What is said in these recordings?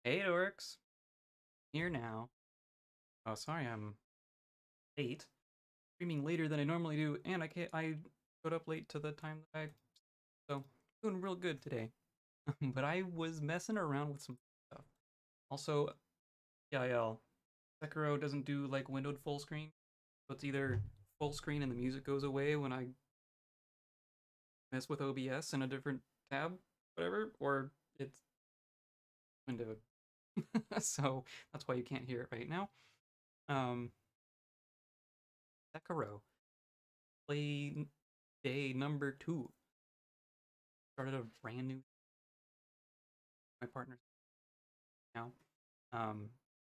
Hey, it works. Here now. Oh, sorry, I'm late. Streaming later than I normally do, and I showed up late to the time that so doing real good today. But I was messing around with some stuff. Also, PIL. Sekiro doesn't do like windowed full screen, so it's either full screen and the music goes away when I mess with OBS in a different tab, whatever, or it's windowed. So that's why you can't hear it right now. Um, Sekiro. Play day number 2. Started a brand new my partner now. Um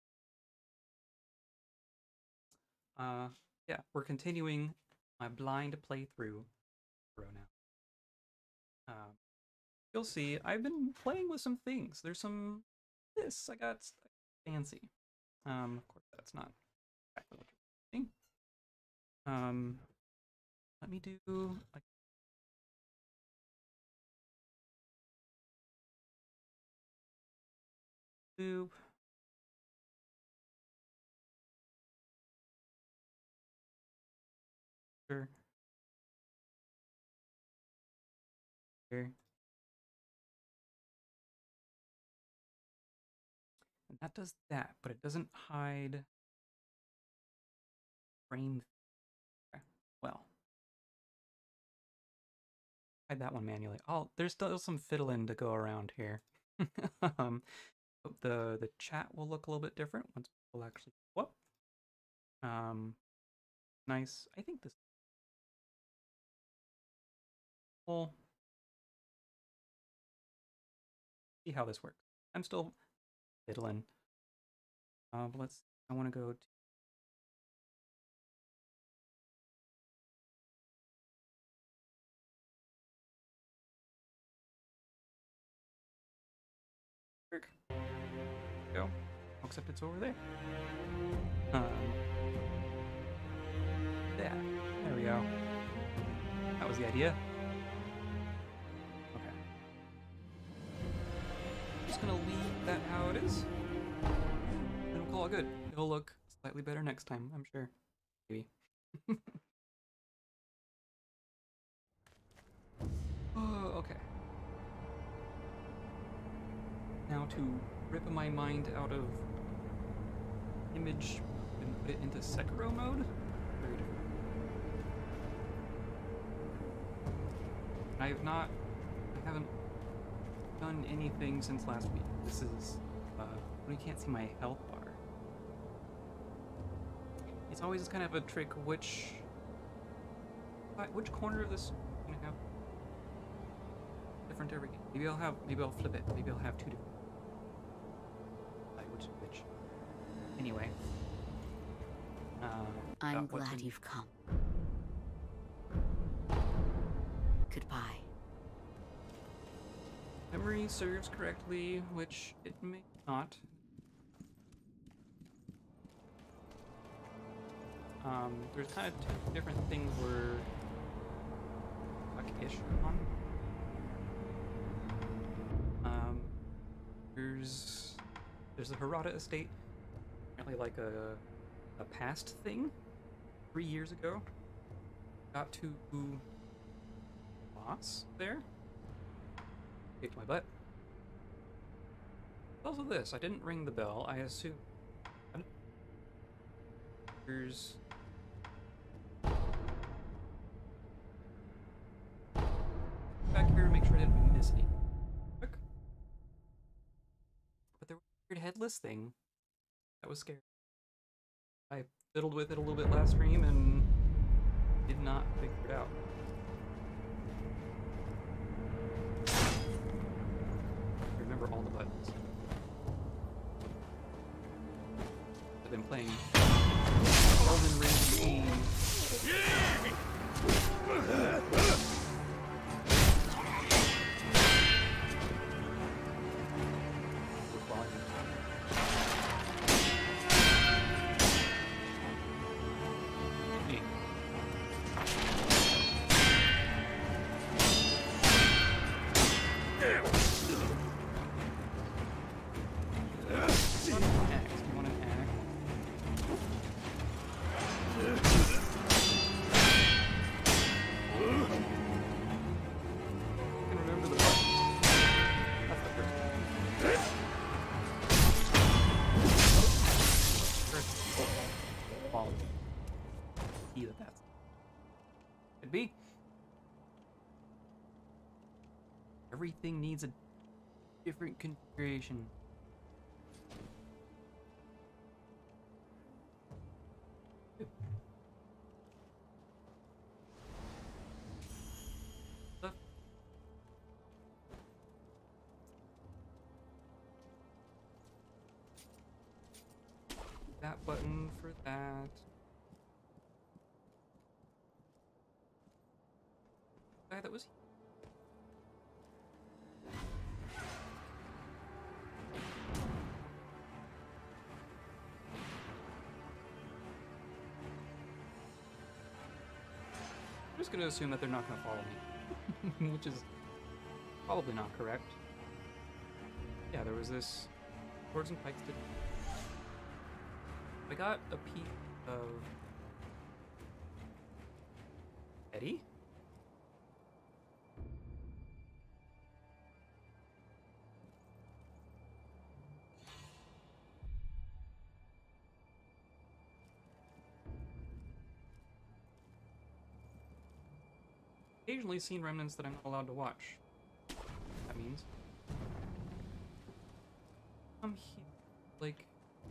yeah, we're continuing my blind playthrough now. Um you'll see I've been playing with some things. There's some this I got fancy. Of course that's not exactly what you're thinking. Let me do like do sure here. And that does that, but it doesn't hide frame. Okay. Well, hide that one manually. Oh, there's still some fiddling to go around here. um, the chat will look a little bit different once people actually whoop. Nice. I think this will see how this works. I'm still fiddling. But let's. I want to go to work. Go. Except it's over there. Um, yeah. There we go. That was the idea. Okay. Just gonna leave that how it is. And we'll call it good. It'll look slightly better next time, I'm sure. Maybe. Oh, okay. Now to rip my mind out of image and put it into Sekiro mode. Very different. I haven't done anything since last week. This is, when you can't see my health bar. It's always kind of a trick which corner of this I'm gonna have different every game. Maybe I'll flip it. Maybe I'll have two different. Which. Anyway. I'm glad you've come. Goodbye. Memory serves correctly, which it may not. There's kind of two different things we're like-ish on. There's the Harada estate, apparently like a past thing. 3 years ago, got to boss there. Kicked my butt. Also this, I didn't ring the bell. I assume there's back here to make sure I didn't miss anything. But there was a weird headless thing that was scary. I fiddled with it a little bit last stream and did not figure it out. I remember all the buttons. I've been playing Elden Ring. Everything needs a different configuration. Stuff. That button for that. Guy that was. I'm just gonna assume that they're not gonna follow me, which is probably not correct. Yeah, there was this swords and pikes. I got a piece of Eddie. Occasionally seen remnants that I'm not allowed to watch. That means I'm here, like.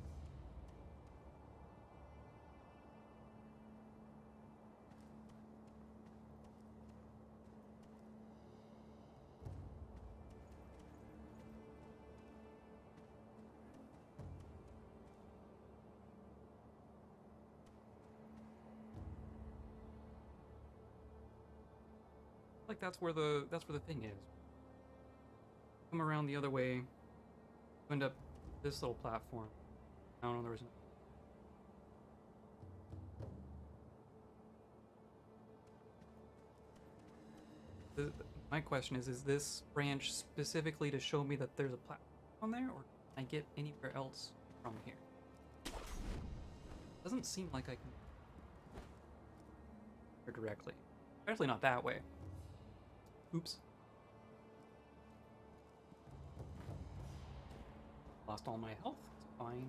Like that's where the thing is. Come around the other way, end up this little platform. I don't know, there was my question is this branch specifically to show me that there's a platform on there, or can I get anywhere else from here? Doesn't seem like I can go directly. Especially not that way. Oops. Lost all my health. It's fine.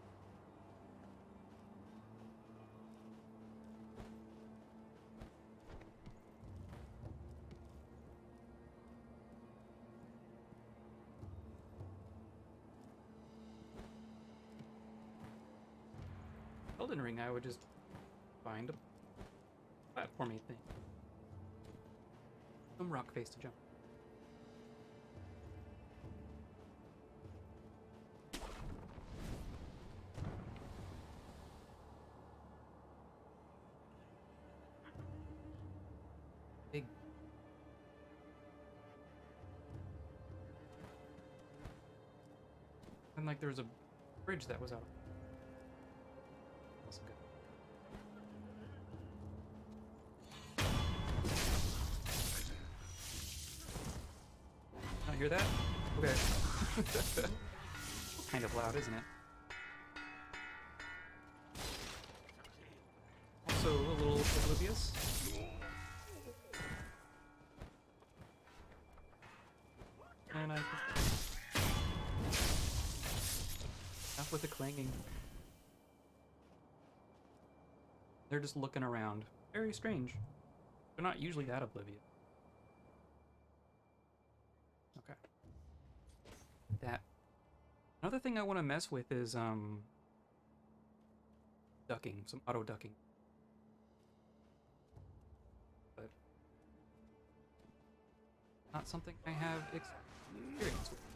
Elden Ring, I would just find a platformy thing. Some rock face to jump. Big. And like there was a bridge that was out. Wasn't good. Not hear that? Okay. Kind of loud, isn't it? Also a little oblivious. And I enough with the clanging. They're just looking around. Very strange. They're not usually that oblivious. Okay. That. Another thing I want to mess with is ducking, some auto ducking. But not something I have experience with.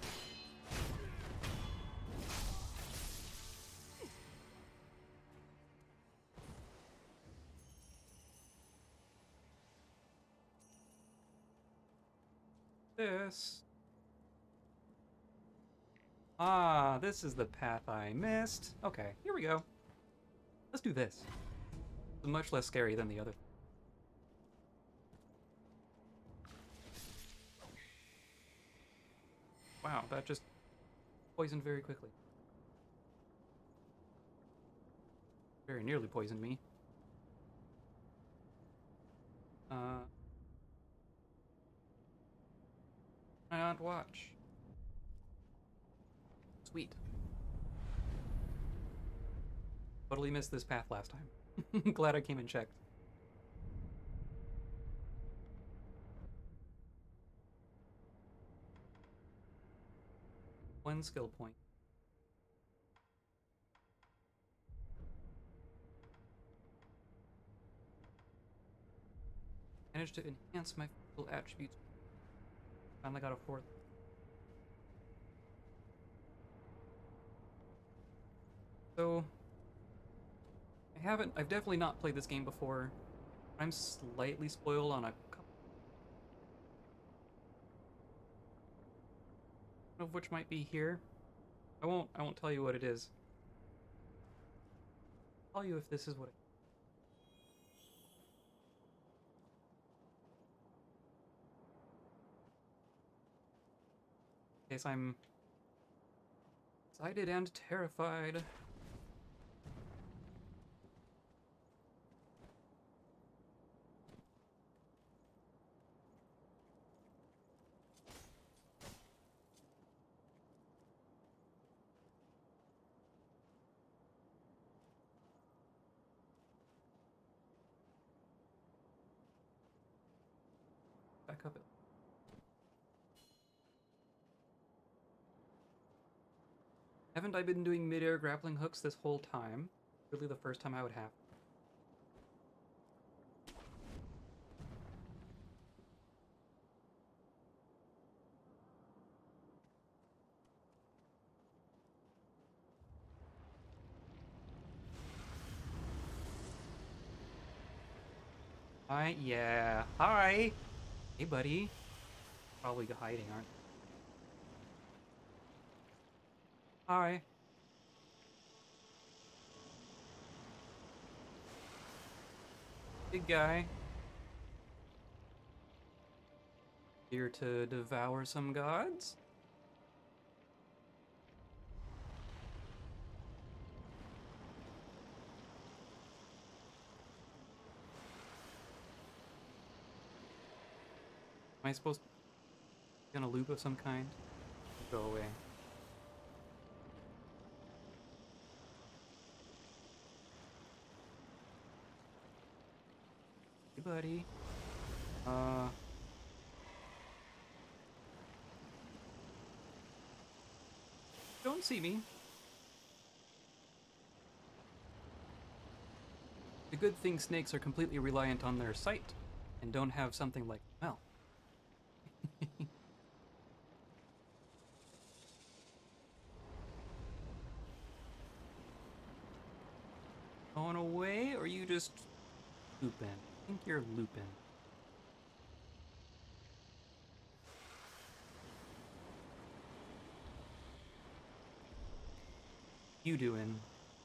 This. Ah, this is the path I missed. Okay, here we go. Let's do this. It's much less scary than the other. Wow, that just poisoned very quickly. Very nearly poisoned me. I not watch. Sweet. Totally missed this path last time. Glad I came and checked. one skill point. Managed to enhance my physical attributes. Finally got a fourth. So, I've definitely not played this game before. I'm slightly spoiled on a couple of which might be here. I won't tell you what it is. I'll tell you if this is what it is. In case I'm excited and terrified. Back up it. Haven't I been doing mid-air grappling hooks this whole time? Really the first time I would have. Hi, yeah. Hi! Hey, buddy. Probably hiding, aren't they? Hi. Big guy. Here to devour some gods? Am I supposed to be on a loop of some kind? Go away. Hey, buddy. Don't see me. The good thing snakes are completely reliant on their sight and don't have something like smell. Going away, or you just looping? I think you're looping. You doing?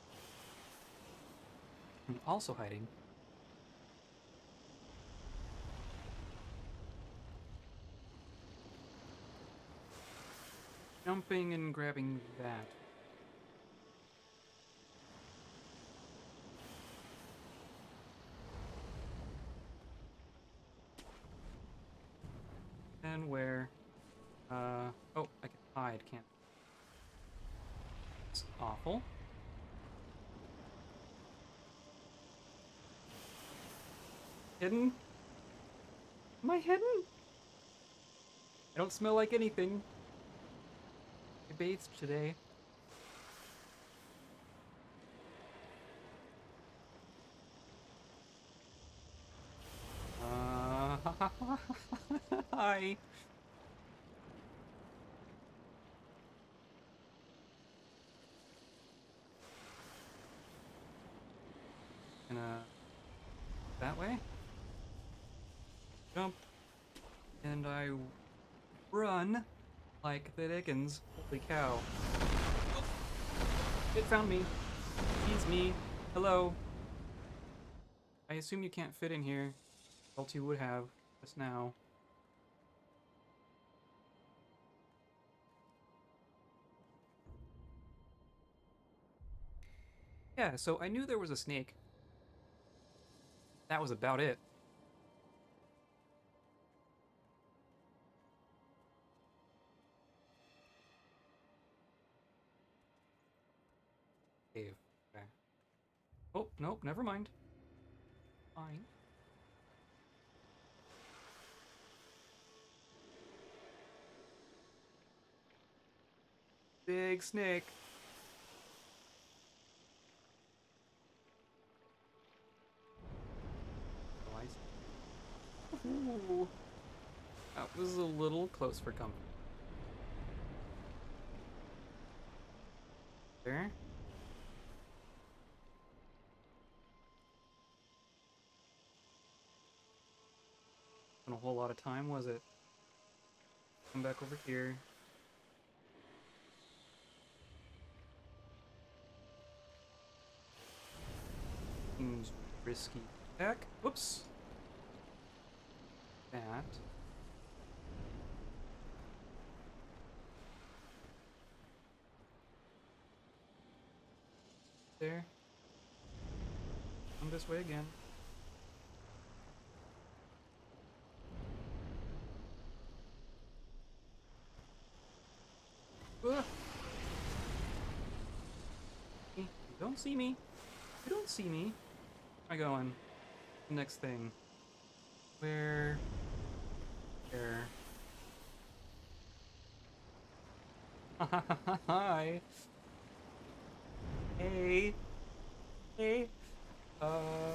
I'm also hiding. Jumping and grabbing that. And where? Oh, I can hide, can't. It's awful. Hidden? Am I hidden? I don't smell like anything. I bathed today. Hi. Gonna that way. Jump. And I run like the Dickens. Holy cow. It found me. Tease me. Hello. I assume you can't fit in here. Else you would have just now. Yeah, so I knew there was a snake. That was about it. Cave. Okay. Oh, nope, never mind. Fine. big snake. Oh, I see. Ooh, that was a little close for comfort. There. Not a whole lot of time, was it? Come back over here. Seems risky. Heck. Whoops. That. There. Come this way again. Ah. You don't see me. You don't see me. Where am I going? The next thing. Where? Where? Hi. Hey. Hey. Uh.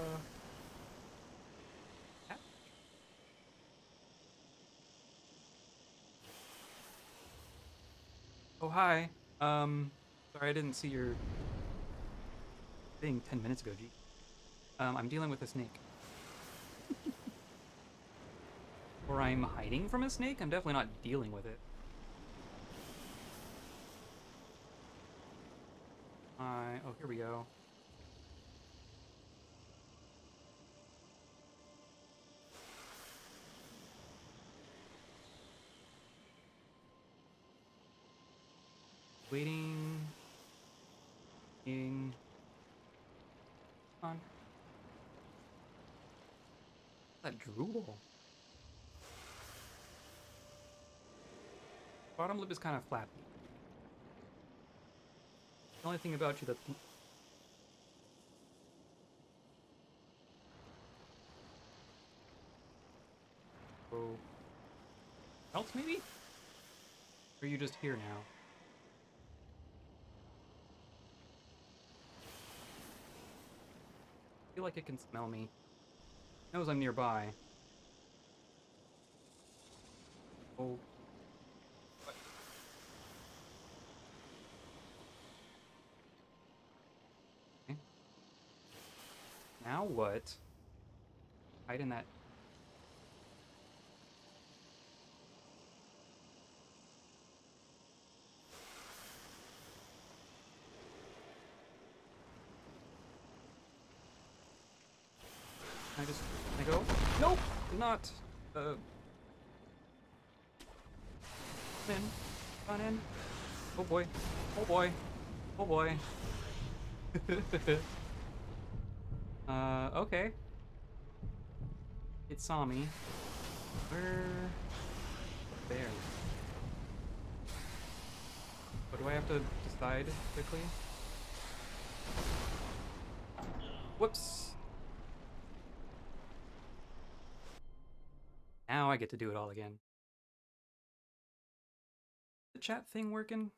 Oh, hi. Sorry I didn't see your thing 10 minutes ago, gee. I'm dealing with a snake. Or I'm hiding from a snake? I'm definitely not dealing with it. Oh, here we go. Waiting. Being. On. That drool. Bottom lip is kind of flappy. The only thing about you that's... Oh. Else, maybe? Or are you just here now? I feel like it can smell me. It knows I'm nearby. Oh. What? Okay. Now what? Hide in that... Can I just... Can I go? Nope! Not... Come in. Come on in. Oh boy. Oh boy. Oh boy. Okay. It saw me. Where? There. What do I have to decide quickly? Whoops. Now I get to do it all again. The chat thing working?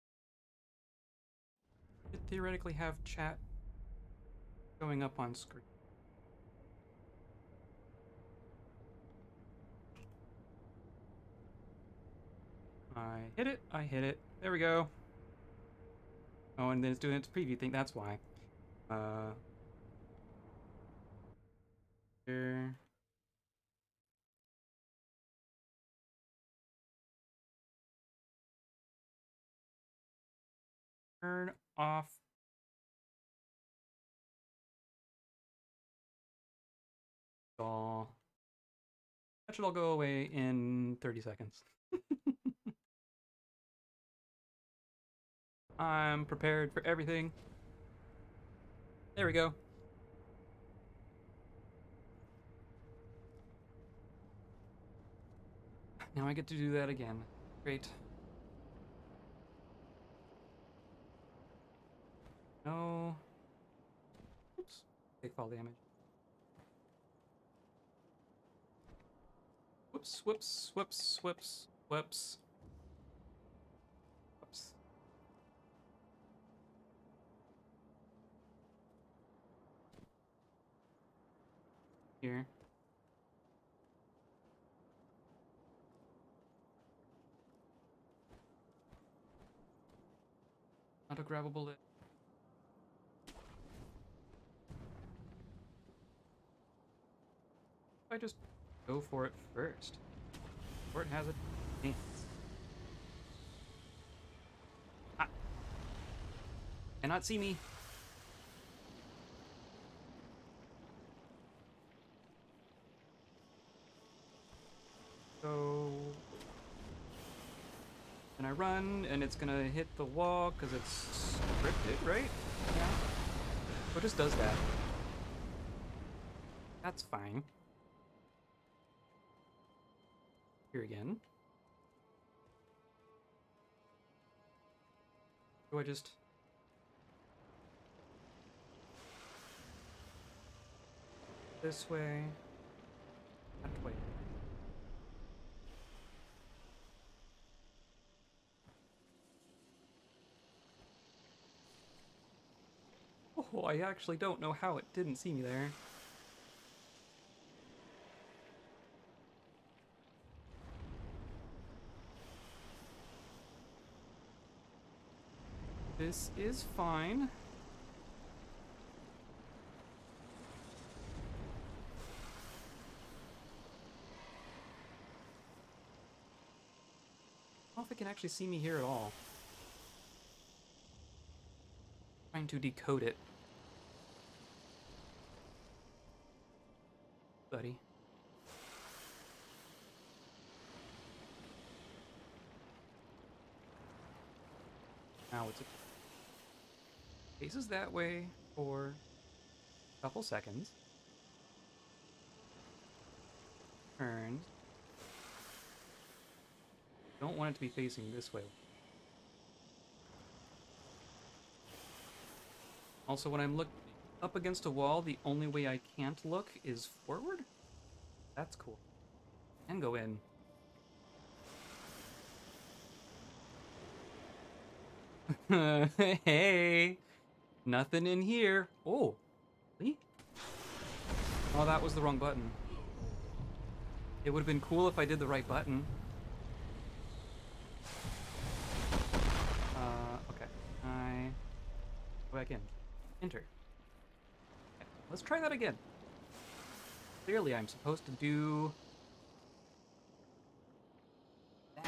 Could theoretically have chat going up on screen. I hit it. I hit it. There we go. Oh, and then it's doing its preview thing. That's why. Here. Turn off. All. That should all go away in 30 seconds. I'm prepared for everything. There we go. Now I get to do that again. Great. No. Oops. Take fall damage. Whoops, whoops, whoops, whoops, whoops. Whoops. here. Not a grabbable lid. I just go for it first. Or it has a chance. Ah! Cannot see me. So... and I run, and it's gonna hit the wall, because it's scripted, right? Yeah. So it just does that. That's fine. Here again. Do I just... this way? That way. Oh, I actually don't know how it didn't see me there. This is fine. I don't know if it can actually see me here at all. Trying to decode it. Buddy. Now it's faces that way for a couple seconds. Turns. Don't want it to be facing this way. Also, when I'm looking up against a wall, the only way I can't look is forward? That's cool. And go in. Hey! Nothing in here. Oh! Really? Oh, that was the wrong button. It would have been cool if I did the right button. Okay. I go back in. Enter. Okay. Let's try that again. Clearly, I'm supposed to do that.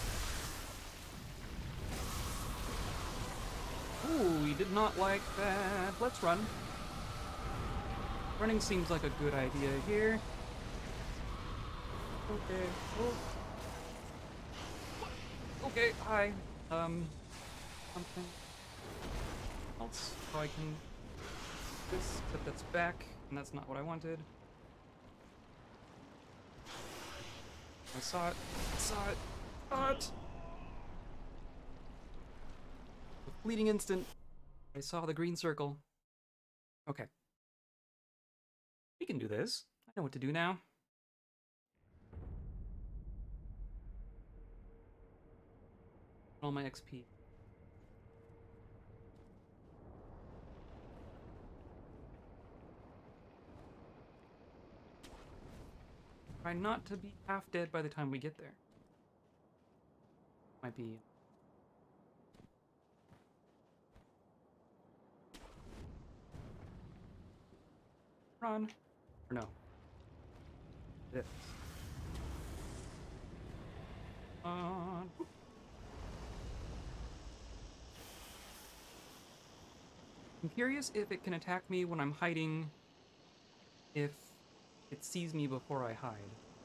Ooh, we did not like that. Let's run. Running seems like a good idea here. Okay. Oh. Okay, hi. Something else. So I can this, except that's back, and that's not what I wanted. I saw it. I saw it. Saw it. A fleeting instant. I saw the green circle. Okay. We can do this. I know what to do now. All my XP. Try not to be half dead by the time we get there. Might be... run. Or no. This. On. I'm curious if it can attack me when I'm hiding, if it sees me before I hide.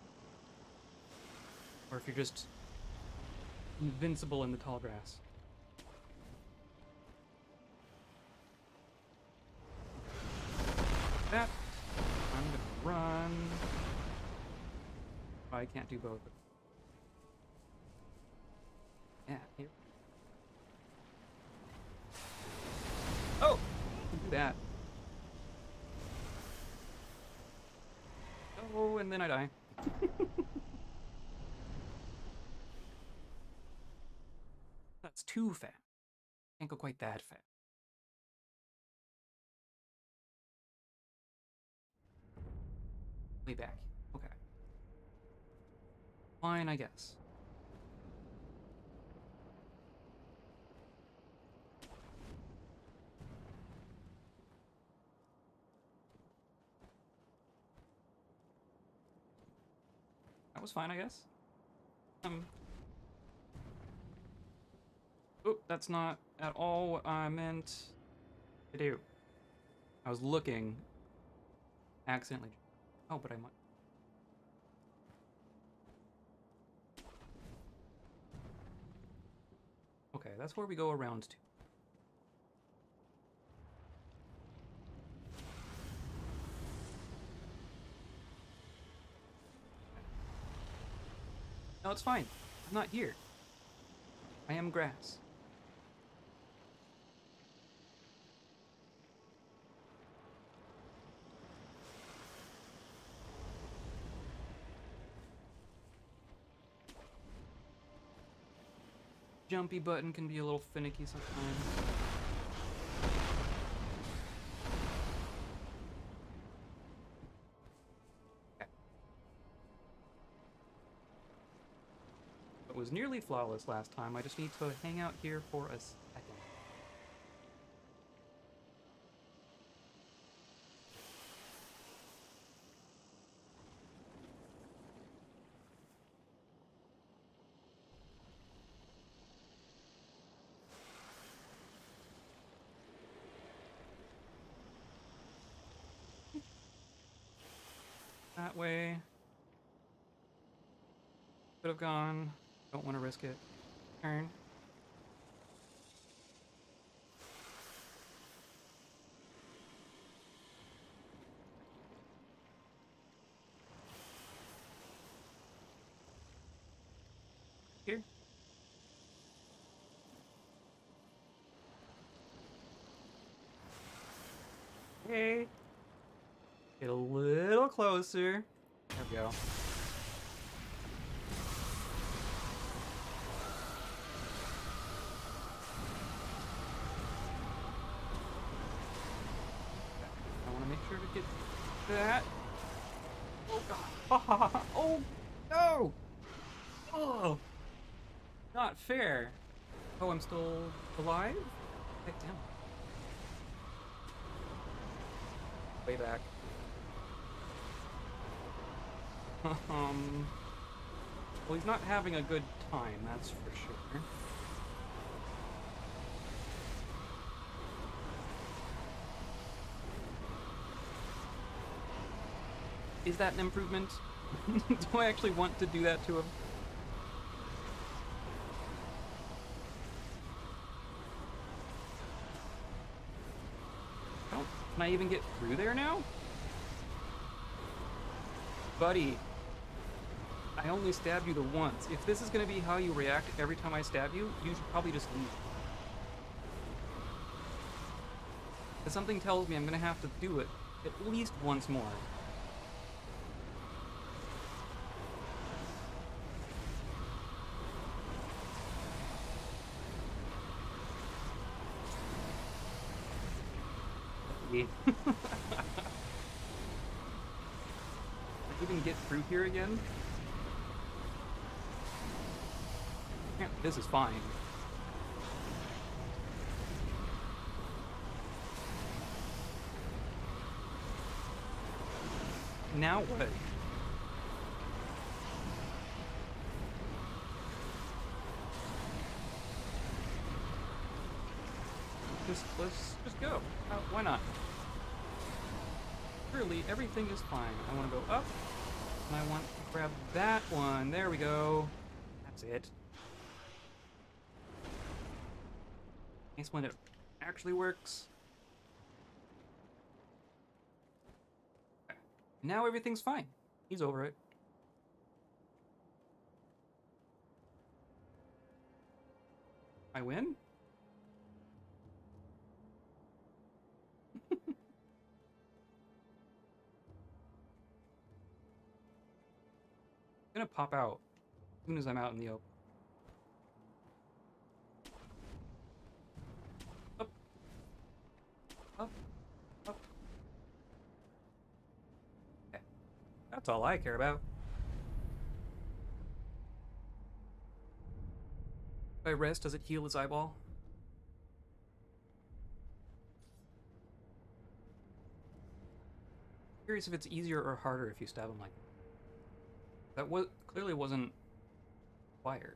Or if you're just invincible in the tall grass. That. I'm gonna run. Oh, I can't do both. Yeah, here. Oh! Do that. Oh, and then I die. That's too fast. Can't go quite that fast. Way back. Okay. Fine, I guess. That was fine, I guess. Oop, that's not at all what I meant to do. I was looking, accidentally. Oh, but I might. Okay, that's where we go around to. No, it's fine. I'm not here. I am grass. Jumpy button can be a little finicky sometimes. Okay. It was nearly flawless last time. I just need to hang out here for a second. That way. Could have gone. Don't want to risk it. Turn. Here. Hey. Get a little closer. There we go. I want to make sure to get that. Oh god. Oh no. Oh. Not fair. Oh, I'm still alive? Heck damn. Way back. Well, he's not having a good time, that's for sure. Is that an improvement? Do I actually want to do that to him? Oh, can I even get through there now? Buddy, I only stabbed you the once. If this is gonna be how you react every time I stab you, you should probably just leave. Because something tells me I'm gonna have to do it at least once more. I even get through here again? Yeah, this is fine. Now what? Let's just go. Why not? Surely everything is fine. I want to go up, and I want to grab that one. There we go. That's it. Nice when it actually works. Okay. Now everything's fine. He's over it. I win? Gonna pop out as soon as I'm out in the open. Up, up, up. Okay, That's all I care about. If I rest, does it heal his eyeball? Curious if it's easier or harder if you stab him like that. That clearly wasn't required.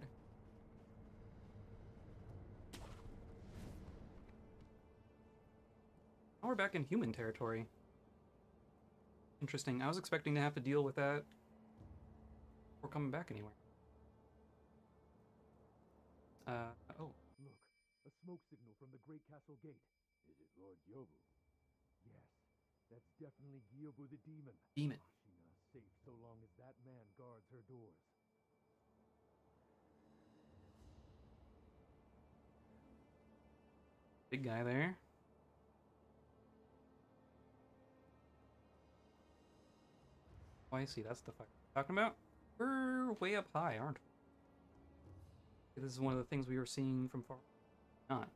Now we're back in human territory. Interesting. I was expecting to have to deal with that before coming back anywhere. Oh. Look, a smoke signal from the Great Castle Gate. Is it Lord Yobu? Yes, that's definitely Gyobu the demon. Demon. Ashina safe so long as that man guards her doors. Big guy there. Oh, I see. That's the fuck I'm talking about. We're way up high, aren't we? This is one of the things we were seeing from far. Not.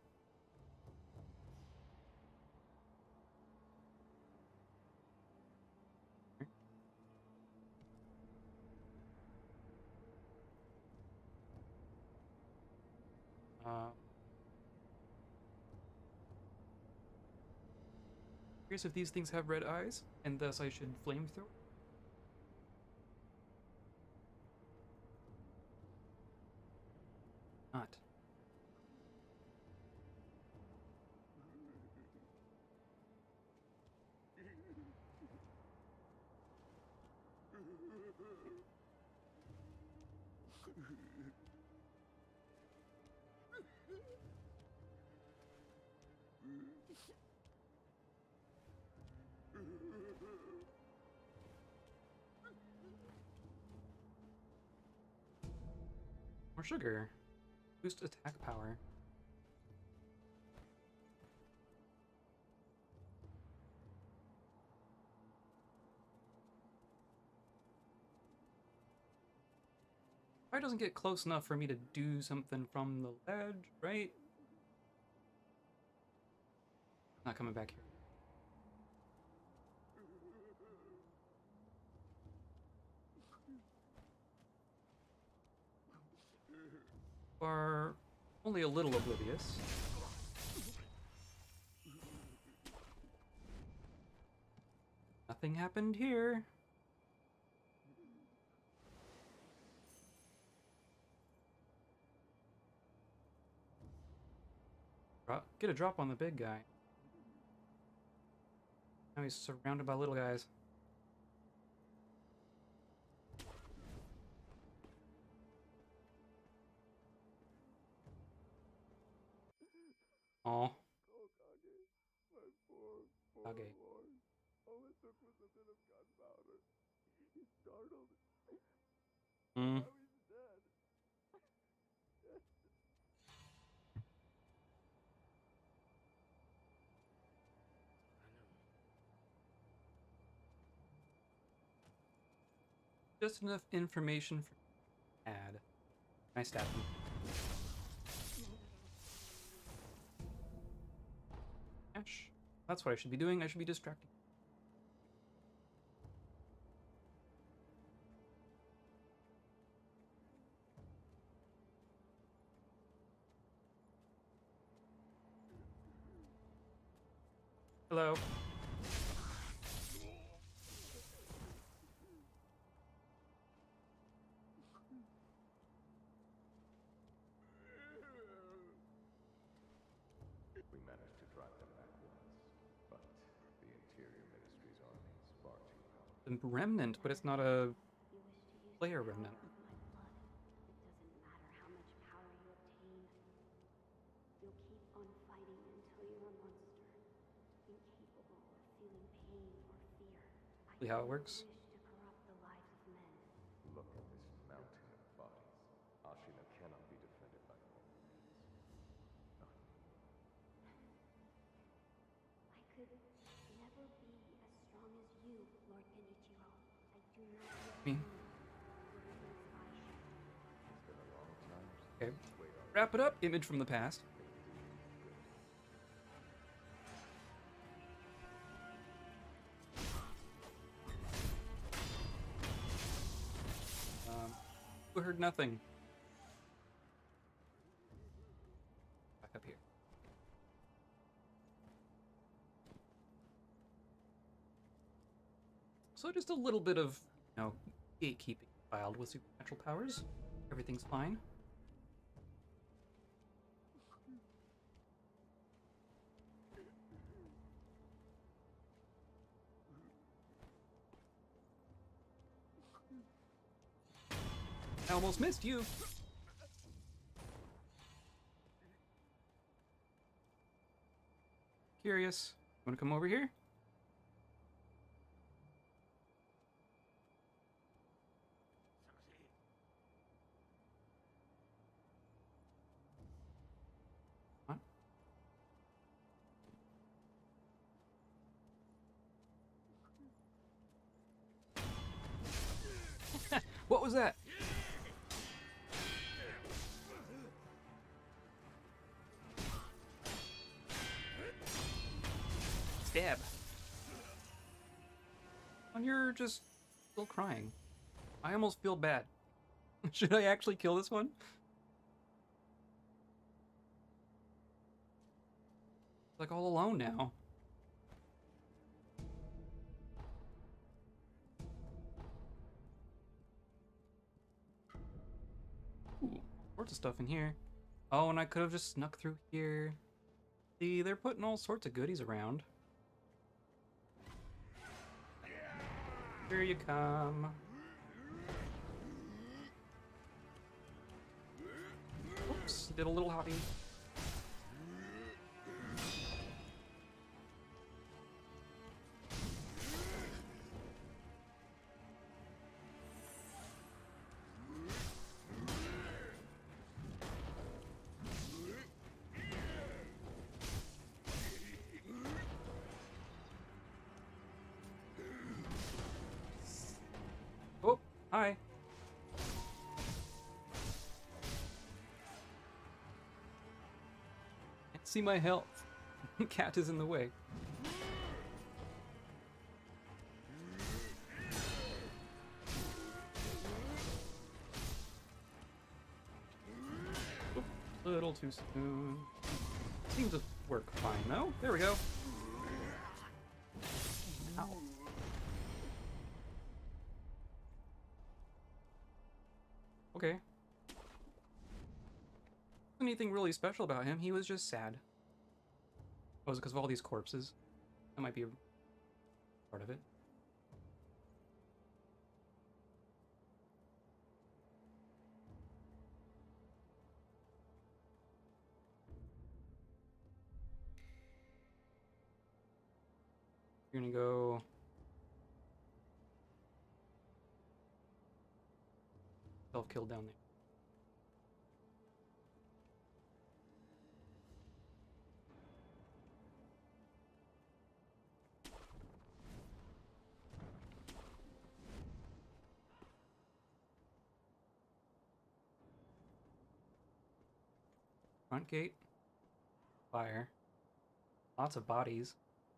Curious if these things have red eyes, and thus I should flamethrower. Not. More sugar. Boost attack power. Probably doesn't get close enough for me to do something from the ledge, right? Not coming back here. Are only a little oblivious. Nothing happened here. Get a drop on the big guy. Now he's surrounded by little guys. Aw. Okay. All it took was a bit of gunpowder. He's startled. Hmm. Now he's dead. Just enough information for add. I stab him. Ash. That's what I should be doing. I should be distracting. Hello. We managed to drive them back once, but the Interior Ministry's army is far too powerful. The remnant, but it's not a player remnant. It doesn't matter how much power you obtain. You'll keep on fighting until you're a monster, incapable of feeling pain or fear. See how it works? Wish to corrupt the lives of men. Look at this mountain of bodies. Ashina cannot be defended by normal means. Not me. I could never be as strong as you, Lord Genichiro. I do not Me. It's been a long time since Okay. we weighed our Wrap it up. Image from the past. You heard nothing. Back up here. So just a little bit of, gatekeeping child with supernatural powers. Everything's fine. I almost missed you. Curious. Want to come over here? What? What was that? Stab. And you're just still crying. I almost feel bad. Should I actually kill this one? Like all alone now. Ooh, sorts of stuff in here. Oh, and I could have just snuck through here. See, they're putting all sorts of goodies around. Here you come. Oops, did a little hottie. Oh, hi. Can't see my health. Cat is in the way. Oop, a little too soon. Seems to work fine though. There we go. Ow. Okay. Anything really special about him, he was just sad. Oh, is it because of all these corpses? That might be a part of it. You're gonna go... self-kill down there. Front gate. Fire. Lots of bodies.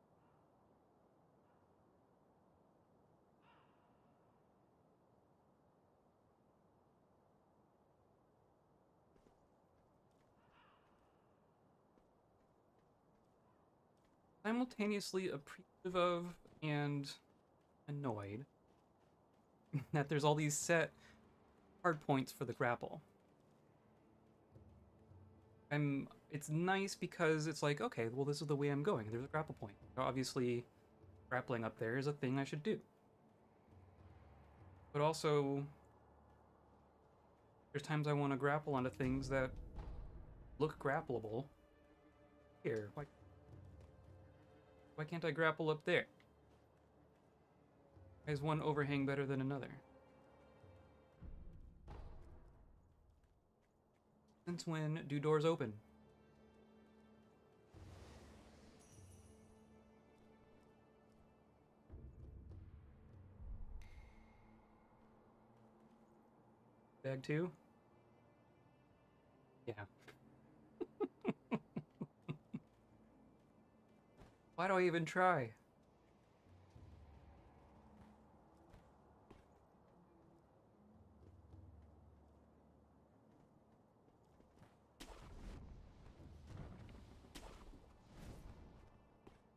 Simultaneously appreciative of and annoyed that there's all these set hard points for the grapple. It's nice because it's like, okay, well, this is the way I'm going. There's a grapple point. Obviously, grappling up there is a thing I should do. But also, there's times I want to grapple onto things that look grappleable. Here, why can't I grapple up there? Why is one overhang better than another? Since when do doors open? Bag 2? Yeah. Why do I even try?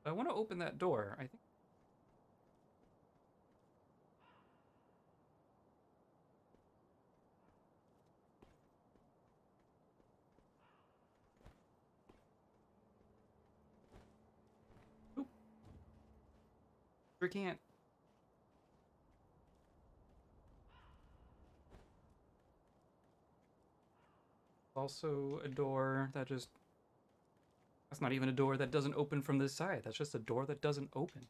I want to open that door. I think. Oop. We can't. Also a door that just... That's not even a door that doesn't open from this side. That's just a door that doesn't open.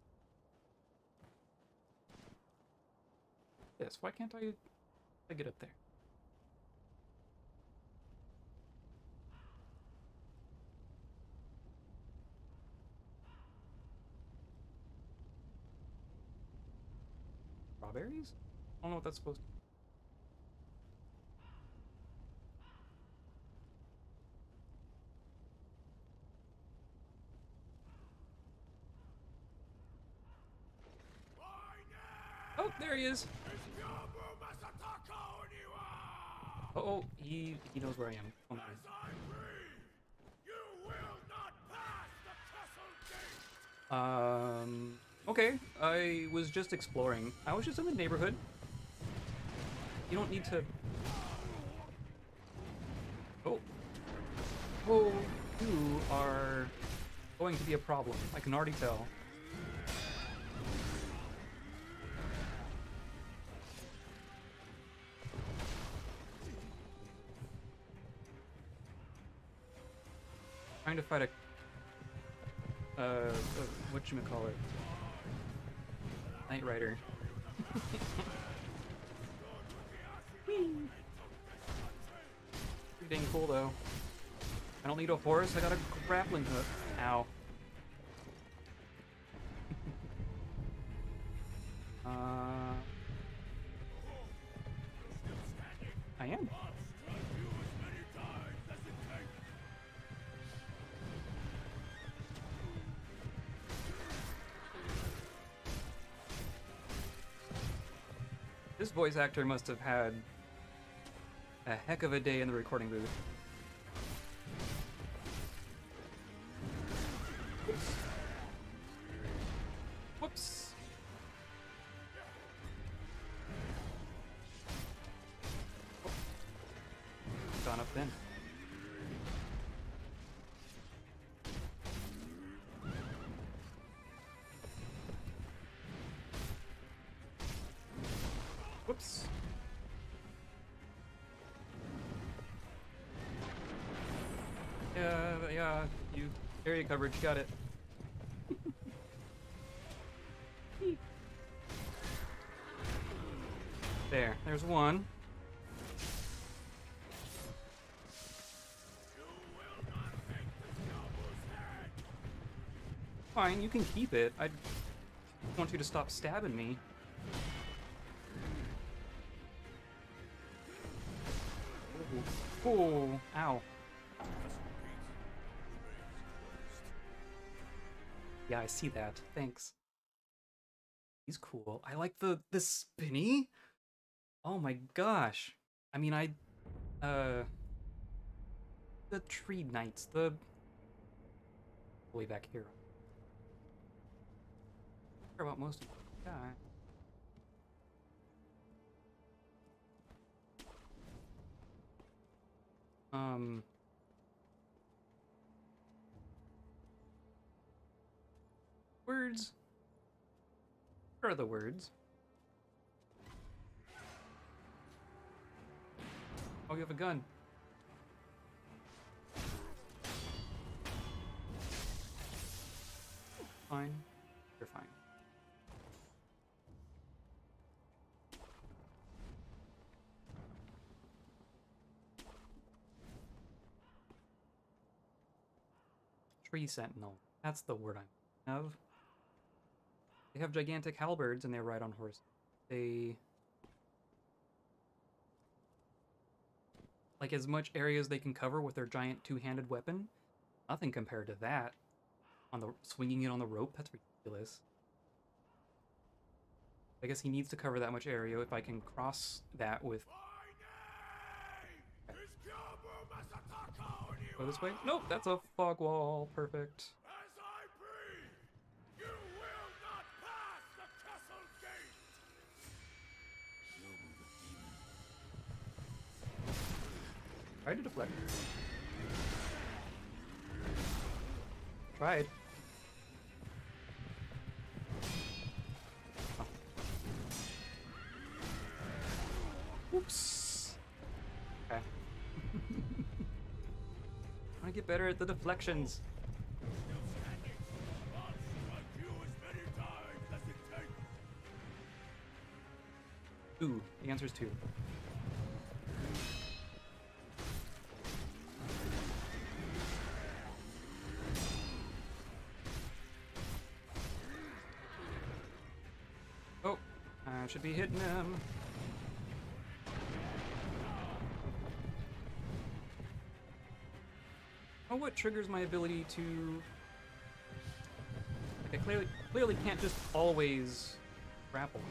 Yes, why can't I get up there? Strawberries? I don't know what that's supposed to be. Oh, there he is. Oh, he knows where I am. Oh, no. Okay. I was just exploring. I was just in the neighborhood. You don't need to... Oh. Oh, you are going to be a problem. I can already tell. Trying to fight a whatchamacallit? Knight Rider. Pretty dang cool though. I don't need a horse, I got a grappling hook. Ow. I am. This voice actor must have had a heck of a day in the recording booth. Whoops. Whoops. Oh. Gone up then. Whoops. Yeah, you area coverage, got it. There's one. Fine, you can keep it. I want you to stop stabbing me. Oh, ow. Yeah, I see that. Thanks. He's cool. I like the spinny. Oh my gosh. I mean, the tree knights, the way back here. I care about most of them. Yeah. Words. Where are the words? Oh, you have a gun. Fine. You're fine. Tree sentinel. That's the word I'm thinking of. They have gigantic halberds and they ride on horses. They... like as much area as they can cover with their giant two-handed weapon. Nothing compared to that. On the swinging it on the rope, that's ridiculous. I guess he needs to cover that much area. If I can cross that with... Go this way? Nope, that's a fog wall. Perfect. Tried to deflect. Tried. Oh. Oops. Okay. I want to get better at the deflections. Two. The answer is two. Oh, I should be hitting him. Oh, what triggers my ability to... Like, I clearly can't just always grapple.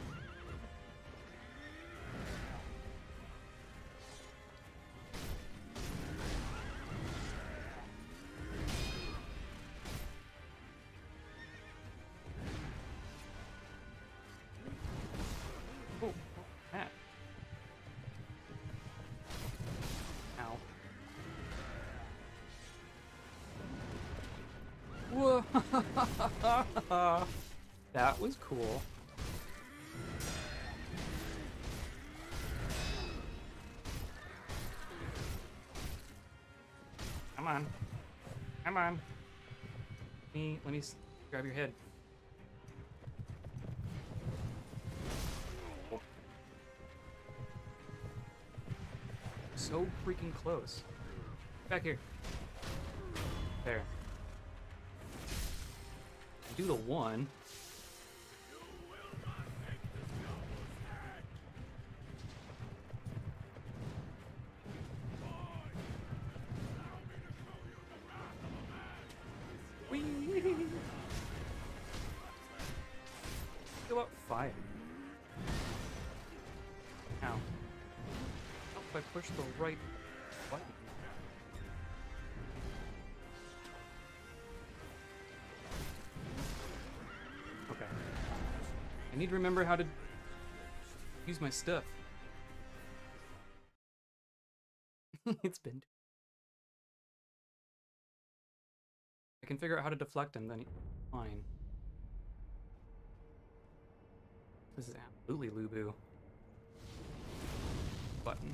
Oh, that. Ow. Whoa! That was cool. Come on. Come on. Let me grab your head. Oh. So freaking close. Back here. There. Do the one. Whee! Go up fire. Ow. Oh, if I push the right button. Okay. I need to remember how to use my stuff. It's been... I can figure out how to deflect him, then fine. This is absolutely Lubu. Button.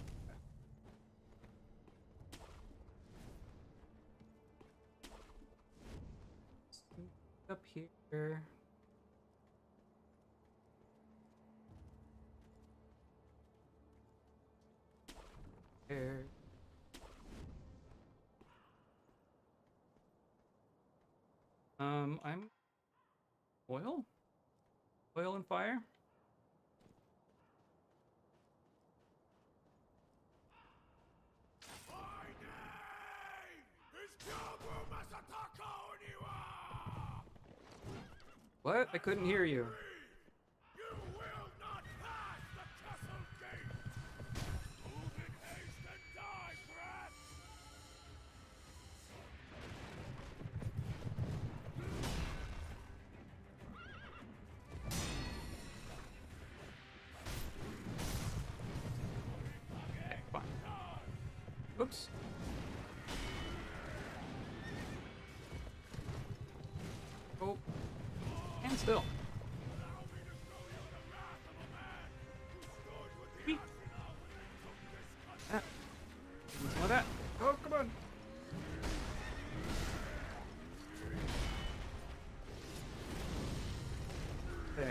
Up here. There. I'm oil? Oil and fire? What? I couldn't hear you. You will not pass the castle gate! Move in haste and die, brat! Okay, fine. Oops. Oh. And still. Whee. Ah. Some of that. Oh, come on. There.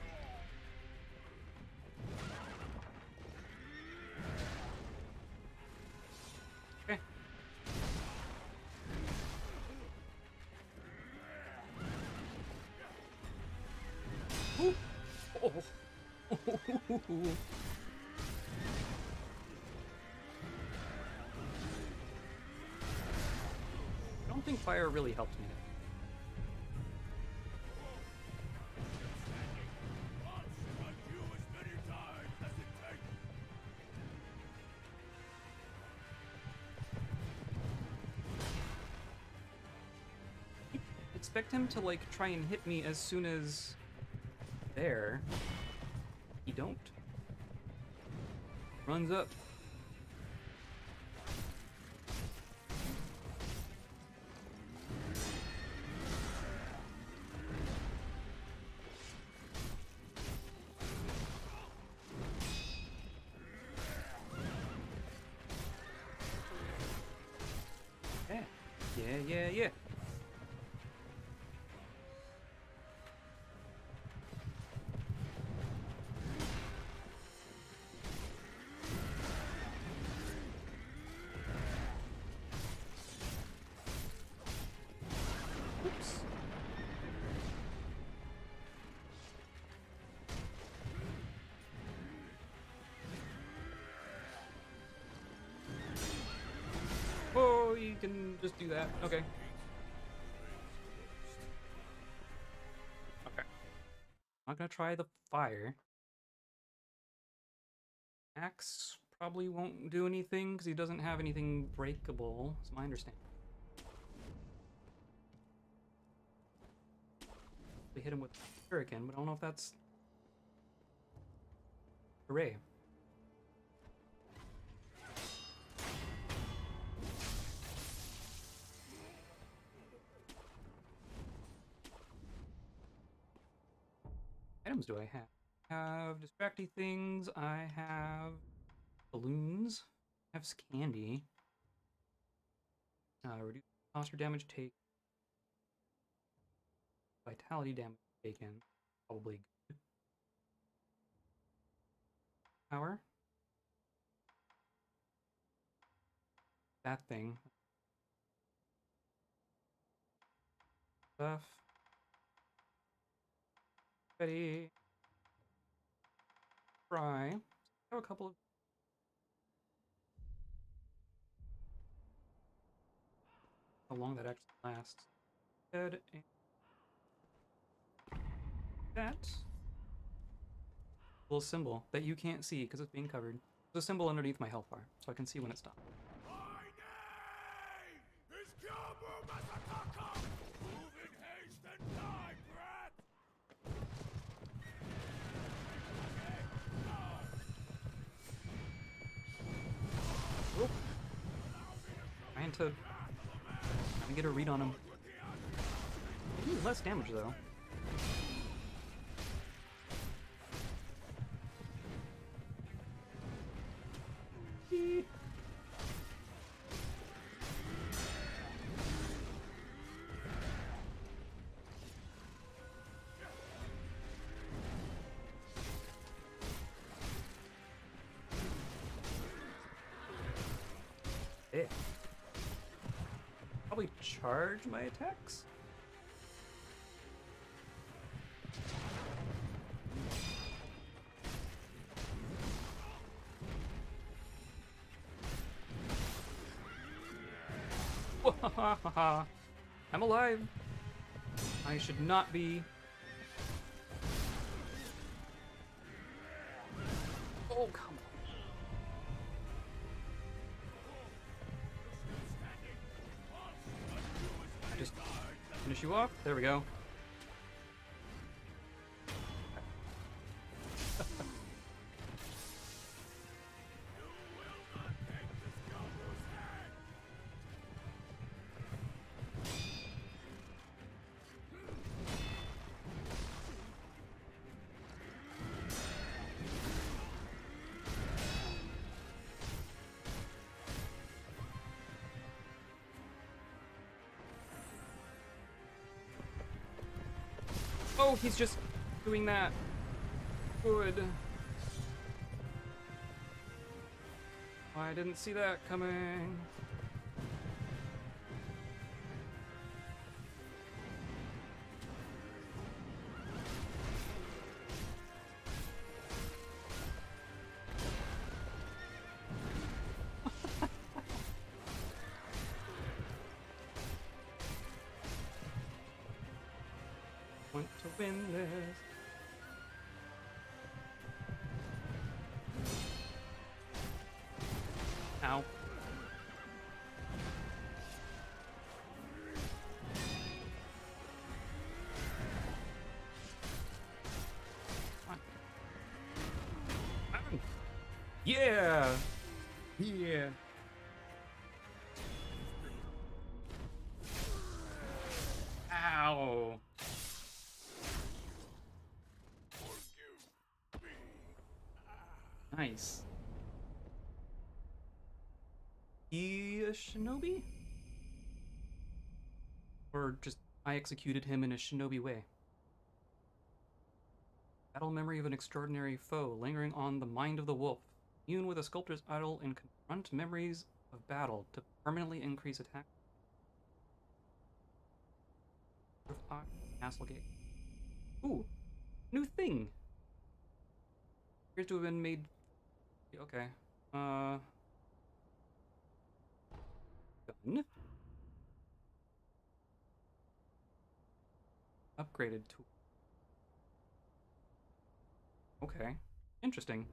Okay. Ooh. Oh. I don't think fire really helped me. Expect him to like try and hit me as soon as there. He don't. Runs up. Yeah, yeah, yeah. Oops. Oh, you can just do that. Okay. Okay. I'm not gonna try the fire. Axe probably won't do anything because he doesn't have anything breakable. It's my understanding. We hit him with Hurricane, but I don't know if that's hooray. Items do I have? I have distracty things. I have balloons. I have candy. Reduce cost or damage take. Vitality damage taken. Probably good. Power. That thing. Stuff. Ready. Try. I have a couple of. How long that actually lasts. Good. And that little symbol that you can't see because it's being covered. There's a symbol underneath my health bar, so I can see when it's done. My name is Kyobu Masataka! Move in haste and die, brat! Oh. Trying to get a read on him. He did less damage though. Yeah. Probably charge my attacks. I'm alive. I should not be. Oh, come on. I just finish you off. There we go. Oh, he's just doing that. Good. I didn't see that coming. Want to win this. Ow. Come on. Yeah! Yeah. Ow. Nice. He a shinobi? Or just, I executed him in a shinobi way. Battle memory of an extraordinary foe, lingering on the mind of the wolf. Immune with a sculptor's idol and confront memories of battle to permanently increase attack. Castle gate. Ooh, new thing. Appears to have been made. Okay. Gun. Upgraded tool. Okay. Interesting.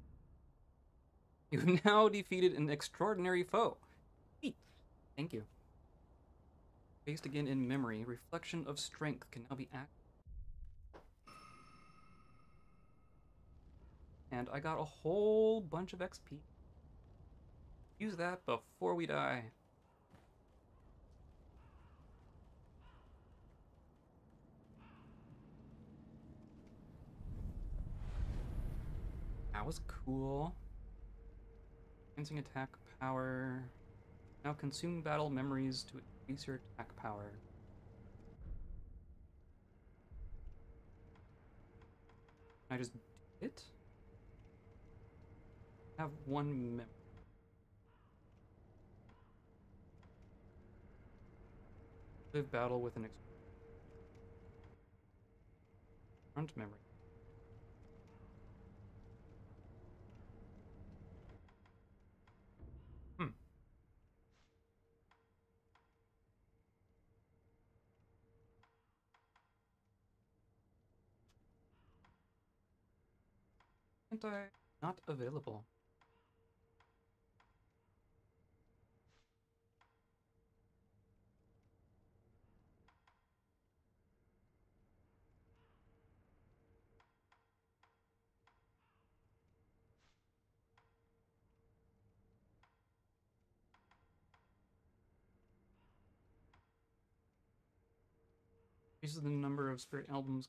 You've now defeated an extraordinary foe. Hey, thank you. Based again in memory, reflection of strength can now be activated. And I got a whole bunch of XP. Use that before we die. That was cool. Enhancing attack power. Now consume battle memories to increase your attack power. Can I just do it? I have one memory. Live battle with an front memory. Hmm. Anti not available. Increases the number of spirit albums.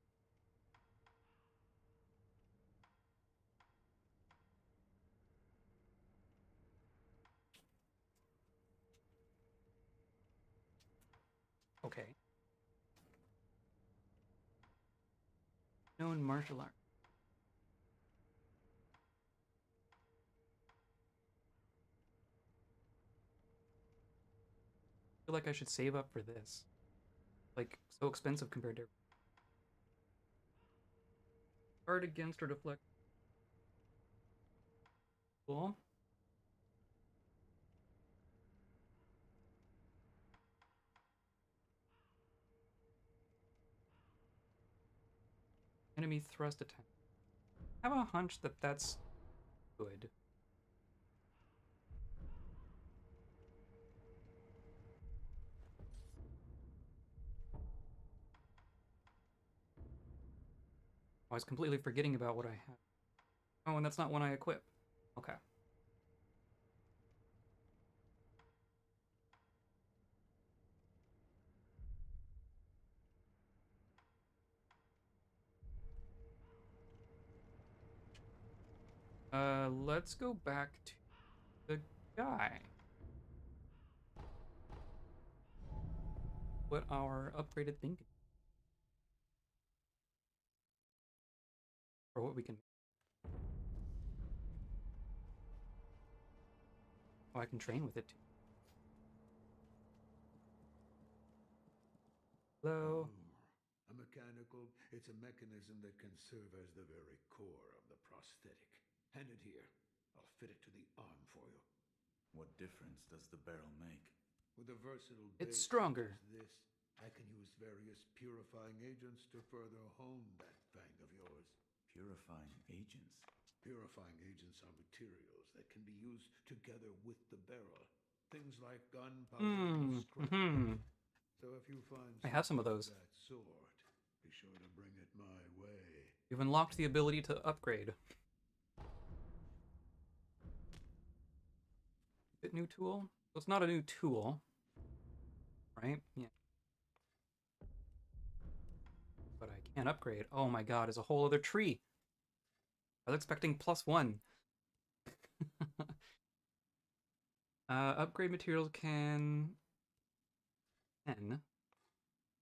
Okay. Known martial art. I feel like I should save up for this. Like, so expensive compared to guard against or deflect. Cool. Enemy thrust attack. I have a hunch that that's good. I was completely forgetting about what I have. Oh, and that's not one I equip. Okay. Let's go back to the guy. What our upgraded thing can, or what we can. Oh, I can train with it too. Hello. A mechanical, it's a mechanism that can serve as the very core of the prosthetic. Hand it here. I'll fit it to the arm for you. What difference does the barrel make? With a versatile It's base stronger. such as this, I can use various purifying agents to further hone that fang of yours. Purifying agents? Purifying agents are materials that can be used together with the barrel. Things like gunpowder and scrap. So if you find I have some of those. that sort, be sure to bring it my way. You've unlocked the ability to upgrade. Is it new tool? So it's not a new tool, right? Yeah. But I can upgrade. Oh my god, it's a whole other tree. I was expecting +1. Upgrade materials can 10.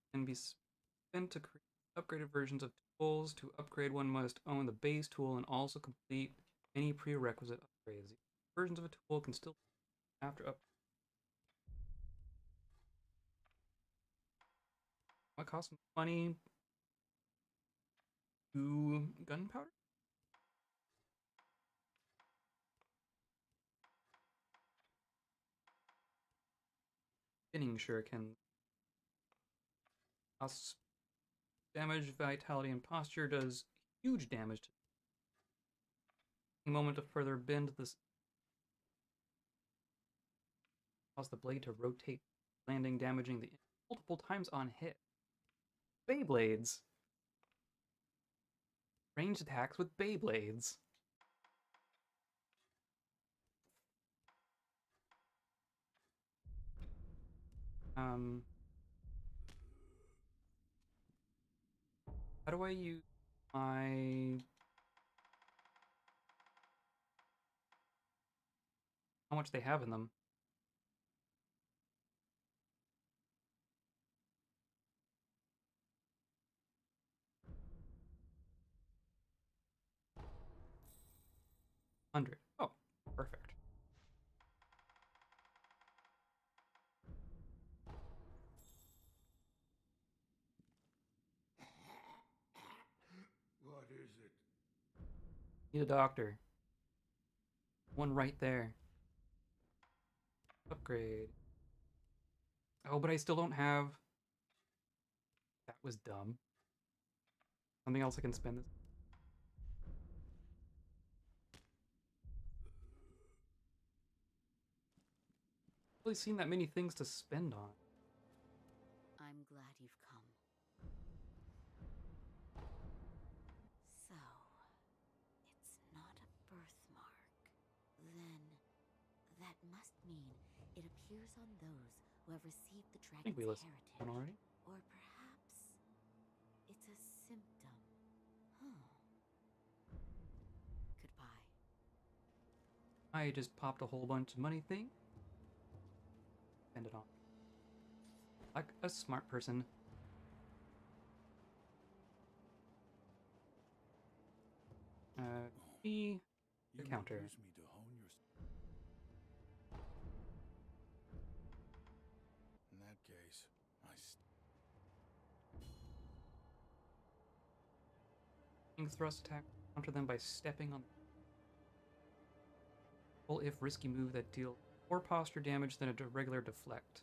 can be spent to create upgraded versions of tools. To upgrade, one must own the base tool and also complete any prerequisite upgrades. Versions of a tool can still after up. What costs money? To gunpowder? Spinning shuriken. Costs damage, vitality, and posture. Does huge damage to the moment to further bend this. Cause the blade to rotate, landing, damaging the multiple times on hit. Beyblades. Ranged attacks with Beyblades. How do I use my... How much they have in them? $100. Oh, perfect. What is it? Need a doctor. One right there. Upgrade. Oh, but I still don't have... That was dumb. Something else I can spend this. Really seen that many things to spend on. I'm glad you've come. So, it's not a birthmark. Then, that must mean it appears on those who have received the I think we dragon's listed heritage. one already. Or perhaps it's a symptom. Huh. Goodbye. I just popped a whole bunch of money thing. Spend it on. Like a smart person. The counter. Use me to hone your... In that case, Thrust attack. Counter them by stepping on. Well, if risky move that deal more posture damage than a regular deflect.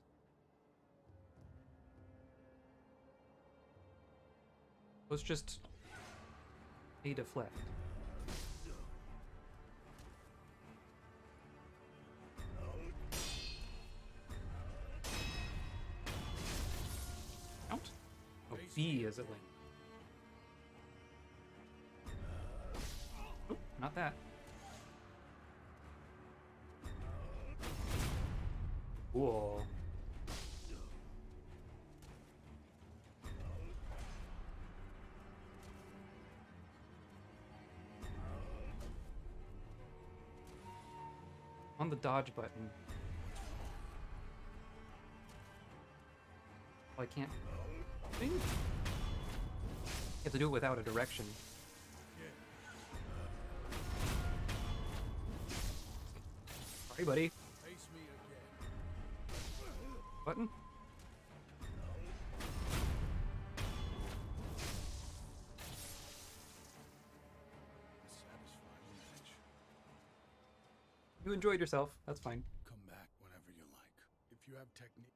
So it's just a deflect. Count? Oh, B is it like? Oh, not that. Cool. On the dodge button. Oh, I can't. You have to do it without a direction. Sorry, buddy. face me again. Button? Satisfying edge. You enjoyed yourself. That's fine. Come back whenever you like. If you have technique.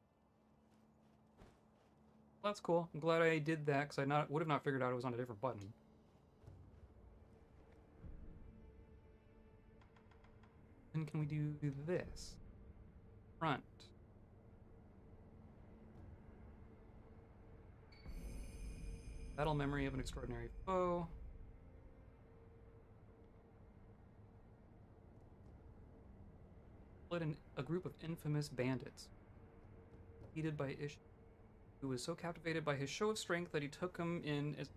Well, that's cool. I'm glad I did that because I would have not figured out it was on a different button. Then can we do this? Front. Battle memory of an extraordinary foe. Led a group of infamous bandits. Heated by Ish, who was so captivated by his show of strength that he took him in as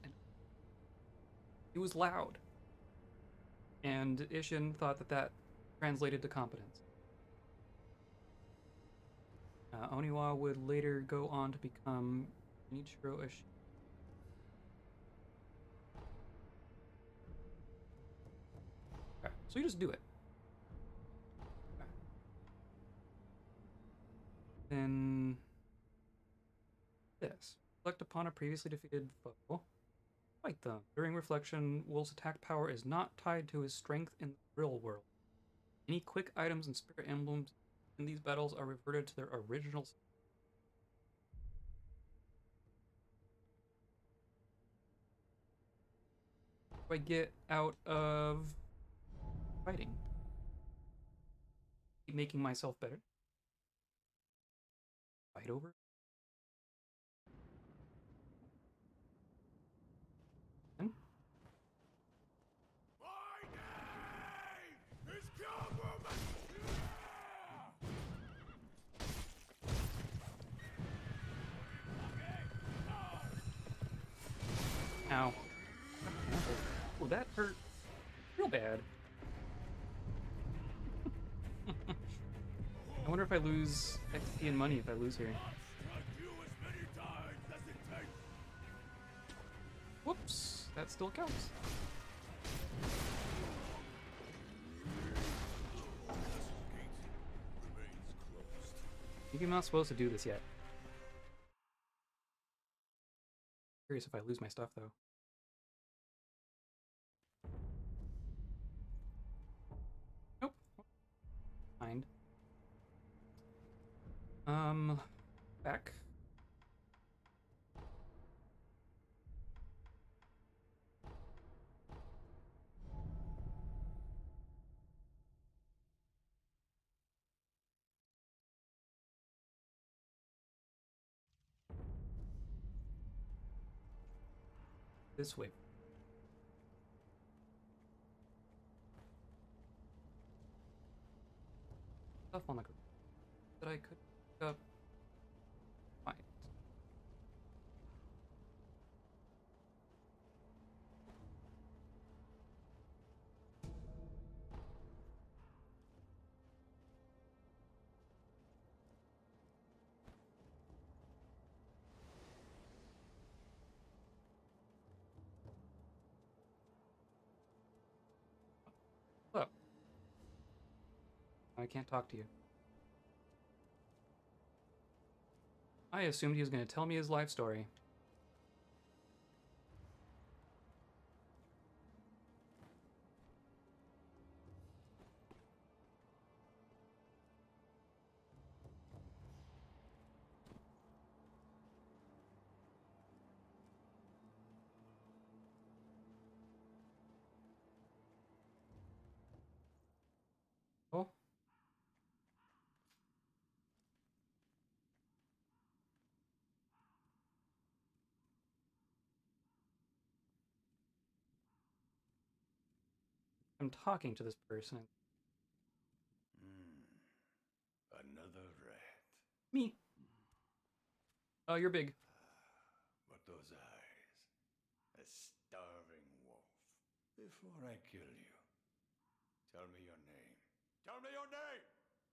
he was loud. And Ishin thought that translated to competence. Oniwa would later go on to become Nichiro Ashina. Okay, so you just do it. Okay. Then this. Reflect upon a previously defeated foe. Fight them. During reflection, Wolf's attack power is not tied to his strength in the real world. Any quick items and spirit emblems in these battles are reverted to their original. What do I get out of fighting? Keep making myself better. Fight over. And My name is Government! ow. Oh, that hurt real bad. I wonder if I lose XP and money if I lose here. Whoops, that still counts. Maybe I'm not supposed to do this yet. Curious if I lose my stuff though. Nope. Mind. Back. This way. Stuff on the ground that I could pick up. Fine. Hello. I can't talk to you. I assumed he was going to tell me his life story. Oh. I'm talking to this person. Another rat. Me. Oh, you're big. But those eyes. A starving wolf. Before I kill you, tell me your name. Tell me your name!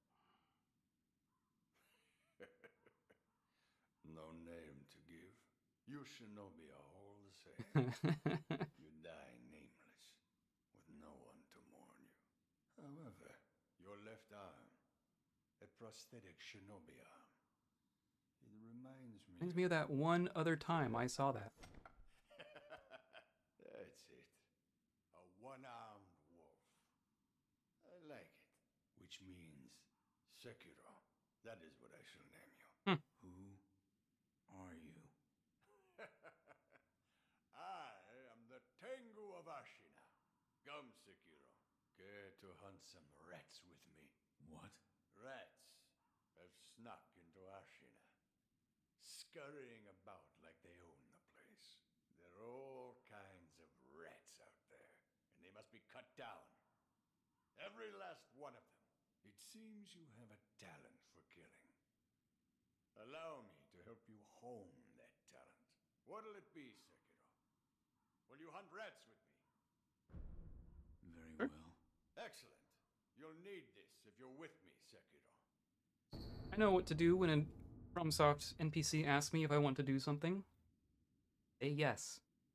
No name to give. You shinobi are all the same. You die nameless, with no one to mourn you. However, your left arm, a prosthetic shinobi arm, it Reminds me of that one other time I saw that. That's it. A one-armed wolf. I like it. Which means Sekiro. That is what I shall name you. Who are you? I am the Tengu of Ashina. Come, Sekiro. Care to hunt some rats with me? What? Rats have snuck into Ashina, scurrying about like they own the place. There are all kinds of rats out there, and they must be cut down. Every last one of them. It seems you have a talent for killing. Allow me to help you hone that talent. What'll it be, Sekiro? Will you hunt rats with me? Very Sure. well. Excellent. You'll need this if you're with me, Sekiro. I know what to do when FromSoft NPC asked me if I want to do something. Say yes.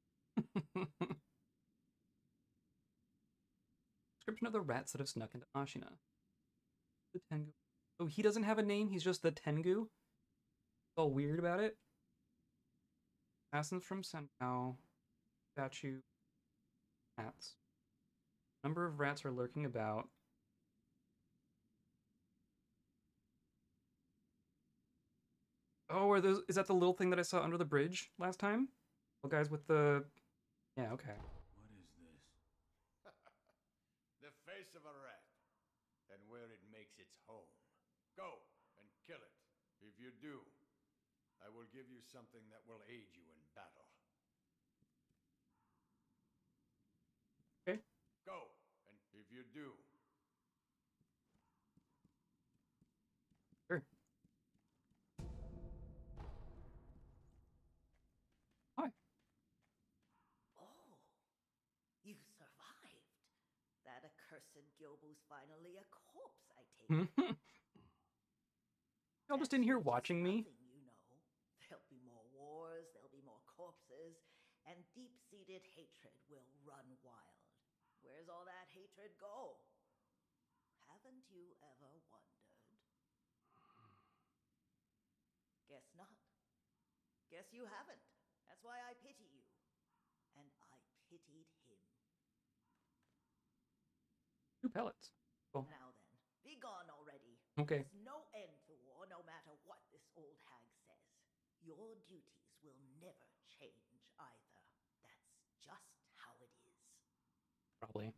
Description of the rats that have snuck into Ashina. The Tengu. Oh, he doesn't have a name, he's just the Tengu. It's all weird about it. Assassins from Senpou. Statue. Rats. Number of rats are lurking about. Oh, are those? Is that the little thing that I saw under the bridge last time? Well, guys with the. Yeah, okay. What is this? The face of a rat, and where it makes its home. Go and kill it. If you do, I will give you something that will aid you in battle. Okay. Go, and if you do, Sure. Hi. Oh, you survived. That accursed Gyobu's finally a corpse, I take it. Y'all just That in here changes watching me. nothing, you know. There'll be more wars, there'll be more corpses, and deep-seated hatred will run wild. Where's all that hatred go? Haven't you ever wondered? Guess not. Guess you haven't. That's why I pity you. And I pitied him. 2 pellets. Cool. Now then, be gone already. Okay. There's no end to war, no matter what this old hag says. Your duties will never change either. That's just how it is. Probably.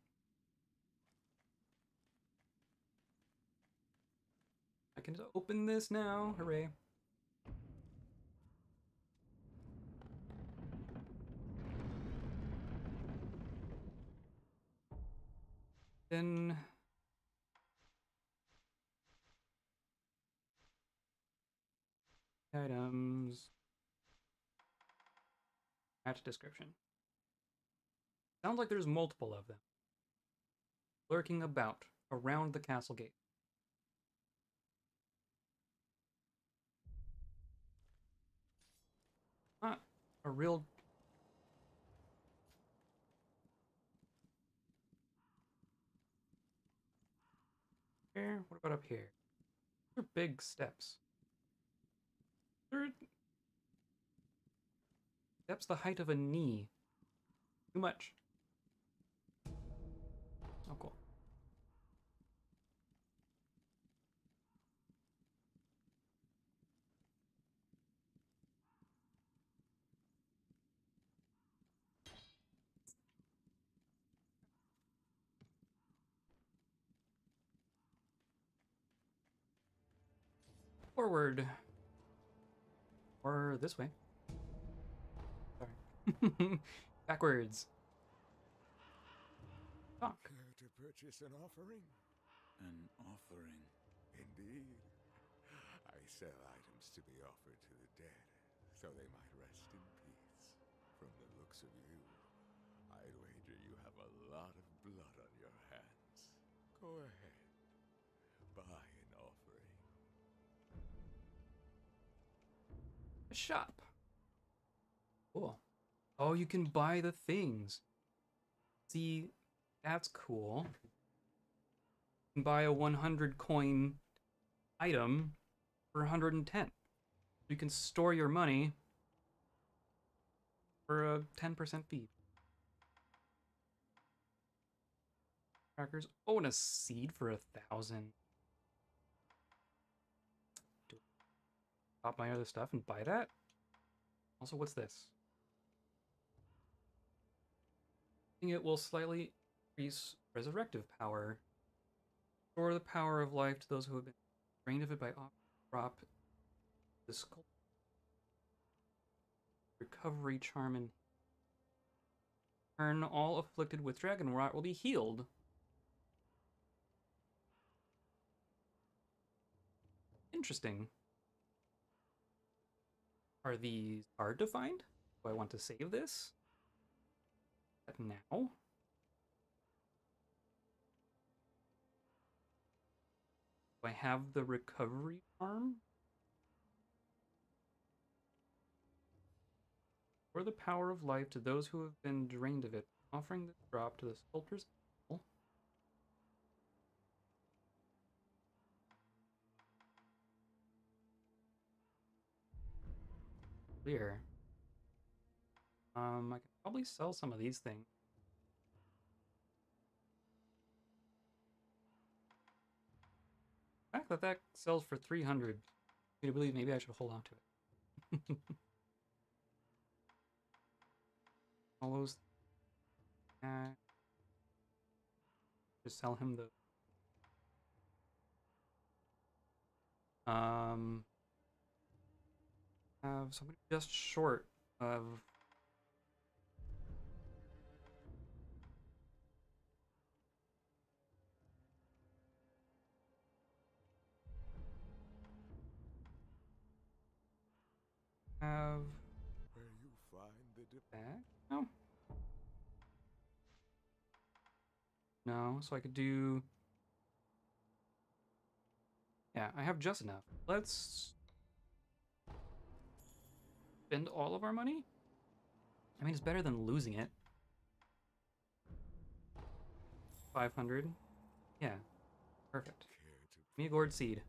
I can just open this now. Hooray. Then items. Match description. Sounds like there's multiple of them. Lurking about around the castle gate. Not a real. Here? What about up here? They're big steps. They're steps the height of a knee. Too much. Oh, cool. Forward. Or this way. Sorry. Backwards. Talk. Care to purchase an offering? An offering. Indeed. I sell items to be offered to the dead, so they might rest in peace. From the looks of you, I'd wager you have a lot of blood on your hands. Go ahead. Buy an offering. A shop. Cool. Oh, you can buy the things. See, that's cool. You can buy a 100 coin item for 110. You can store your money for a 10% fee. Crackers. Oh, and a seed for 1,000. Stop my other stuff and buy that. Also, what's this? It will slightly increase resurrective power. Restore the power of life to those who have been drained of it by drop the skull. Recovery charm and turn all afflicted with dragon rot will be healed. Interesting. Are these hard to find? Do I want to save this? Now? Do I have the recovery arm? Restore the power of life to those who have been drained of it. Offering this drop to the sculptor's temple. Clear. I could probably sell some of these things. The fact that that sells for 300, I believe maybe I should hold on to it. All those. Just sell him the. Have somebody just short of. Have Where you find the that? No. No, so I could do. Yeah, I have just enough. Let's spend all of our money? I mean, it's better than losing it. 500. Yeah, perfect. care to Give me a gourd seed.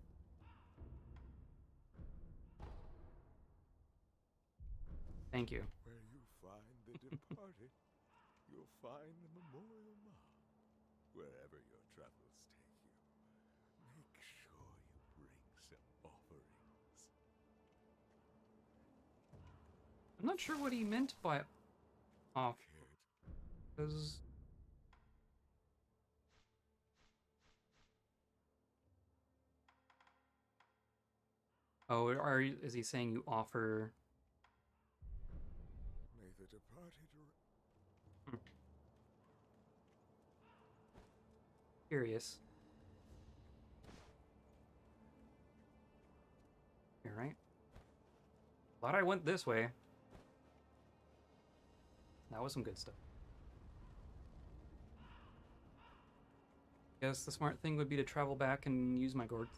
Thank you. where you find the departed, you'll find a memorial mound. Wherever your travels take you, make sure you bring some offerings. I'm not sure what he meant by off. Care Because. Oh, is he saying you offer? may the departed Curious. You're right. Glad I went this way. That was some good stuff. Guess the smart thing would be to travel back and use my gourds.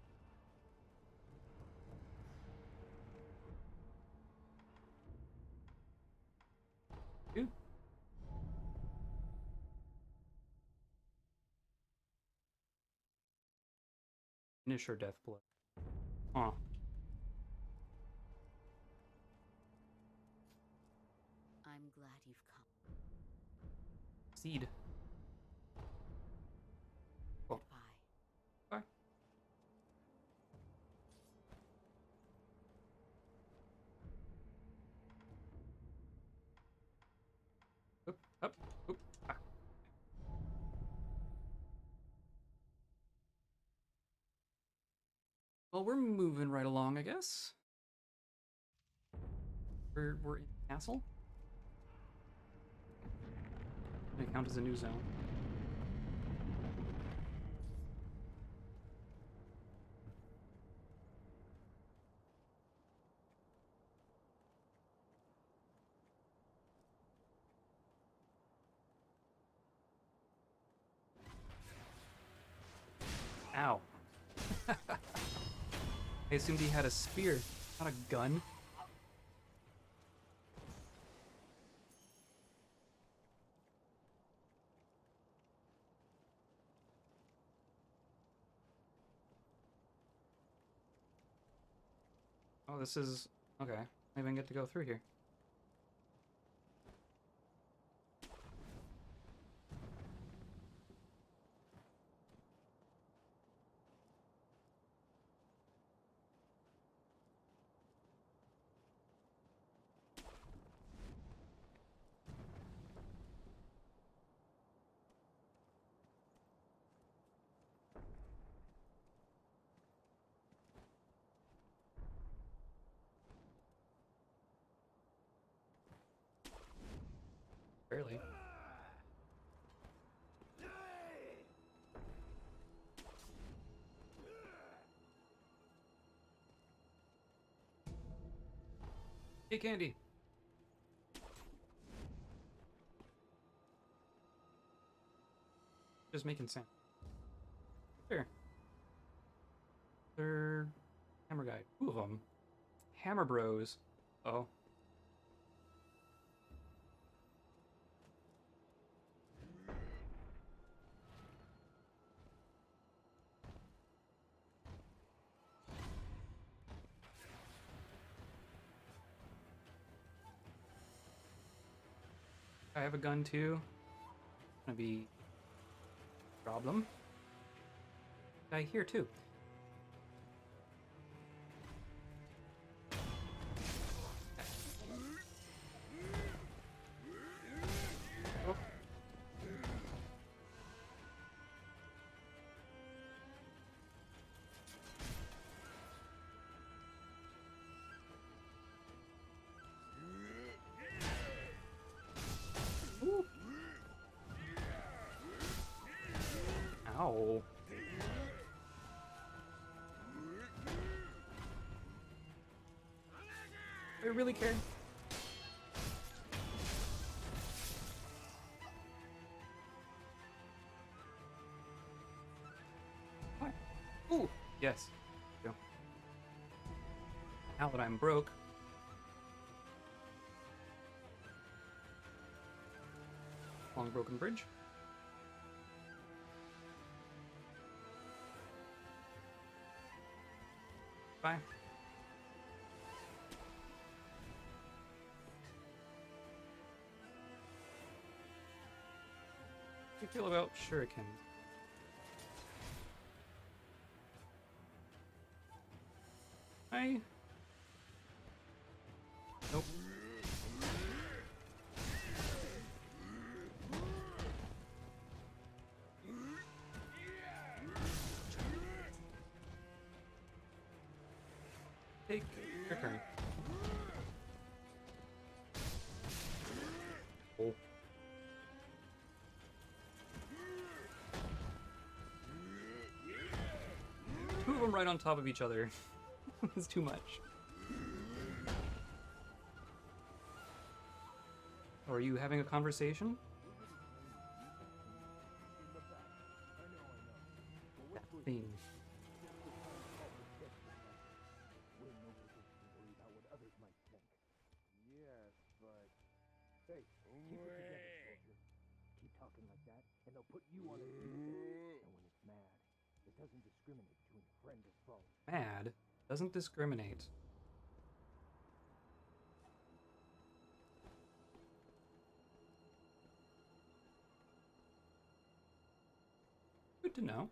Dude. Finish her death blow. Aw. I'm glad you've come. Seed. Cool. Bye. Bye. Oop, up, oop, ah. Well, we're moving right along, I guess. We're in the castle. Gonna count as a new zone. Ow. I assumed he had a spear, not a gun. Oh, this is... Okay. I even get to go through here. Barely. Hey, Candy. Just making sense. Sure. Third hammer guy. Two of them. Hammer bros. Oh. I have a gun too. Gonna be a problem. Guy here too. Oh. Ooh. Ow. Do I really care? What? Ooh, yes. Go. Now that I'm broke. Long broken bridge. Bye. How do you feel about shurikens? Nope. Take your turn. Oh. Two of them right on top of each other. It's too much. Are you having a conversation? That thing. Yes, but hey, keep it together, soldier. Keep talking like that, and they'll put you on a defense. And when it's mad, it doesn't discriminate between friend or foe. Mad doesn't discriminate. Good to know.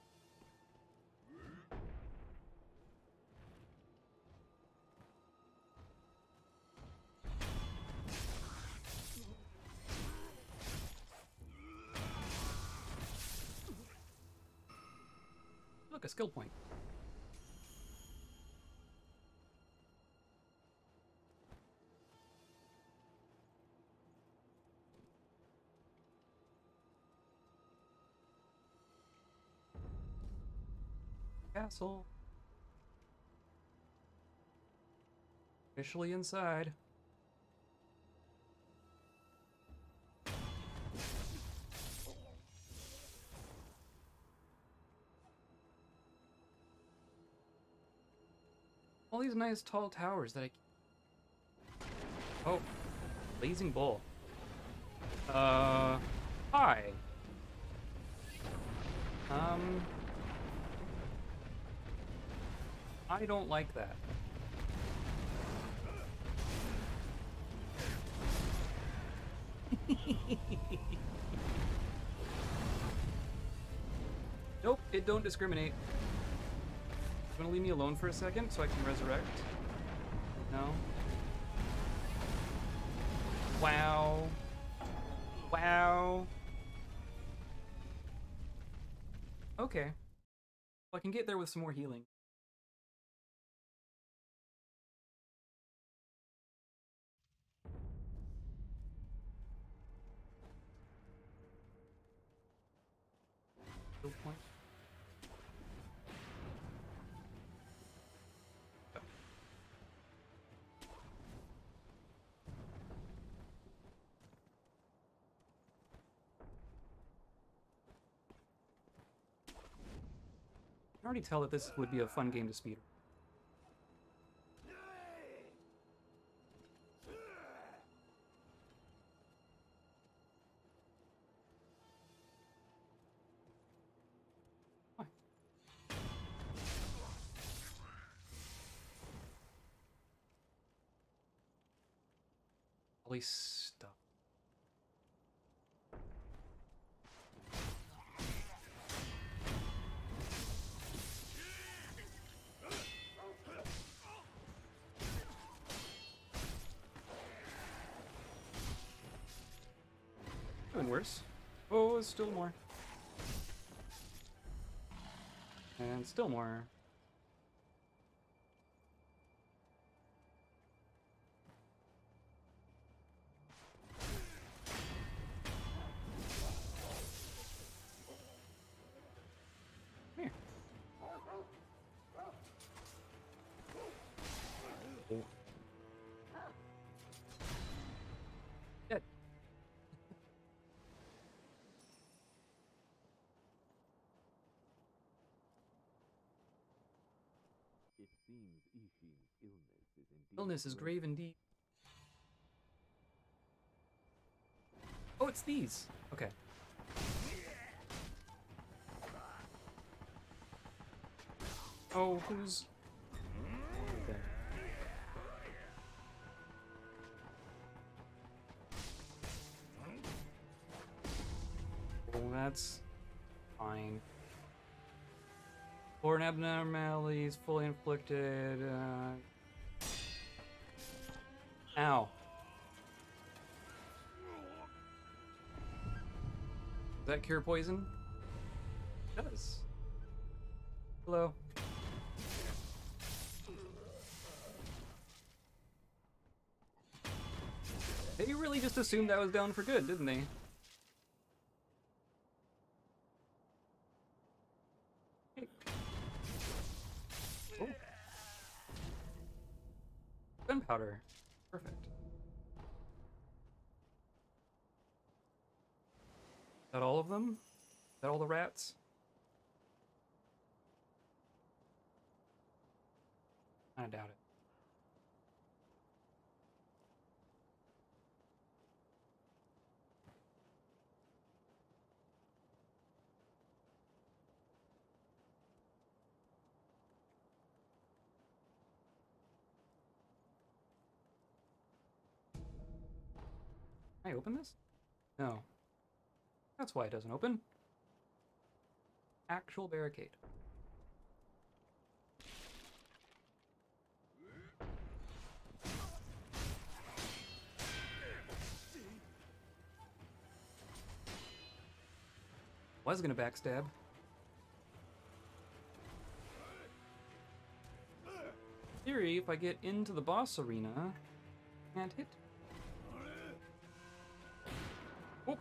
Look, a skill point. Castle. Officially inside. All these nice tall towers that I... Oh. Blazing Bull. Hi. I don't like that. Nope, it don't discriminate. You wanna leave me alone for a second so I can resurrect? No? Wow. Wow. Okay. Well, I can get there with some more healing. Skill point. I can already tell that this would be a fun game to speed. Why? All these stuff. been worse. Oh, it's still more. And still more. Here. Dead. It seems Ishin's illness is indeed Illness is grave indeed. Oh, it's these. Okay. Oh, who's... Okay. Well, that's fine. Foreign abnormalities fully inflicted. Ow. Does that cure poison? It does. Hello. They really just assumed I was down for good, didn't they? Hey. Oh. Gunpowder. Perfect. Is that all of them? Is that all the rats? I doubt it. Can I open this? No. That's why it doesn't open. Actual barricade. Was gonna backstab. In theory, if I get into the boss arena, can't hit. Oh.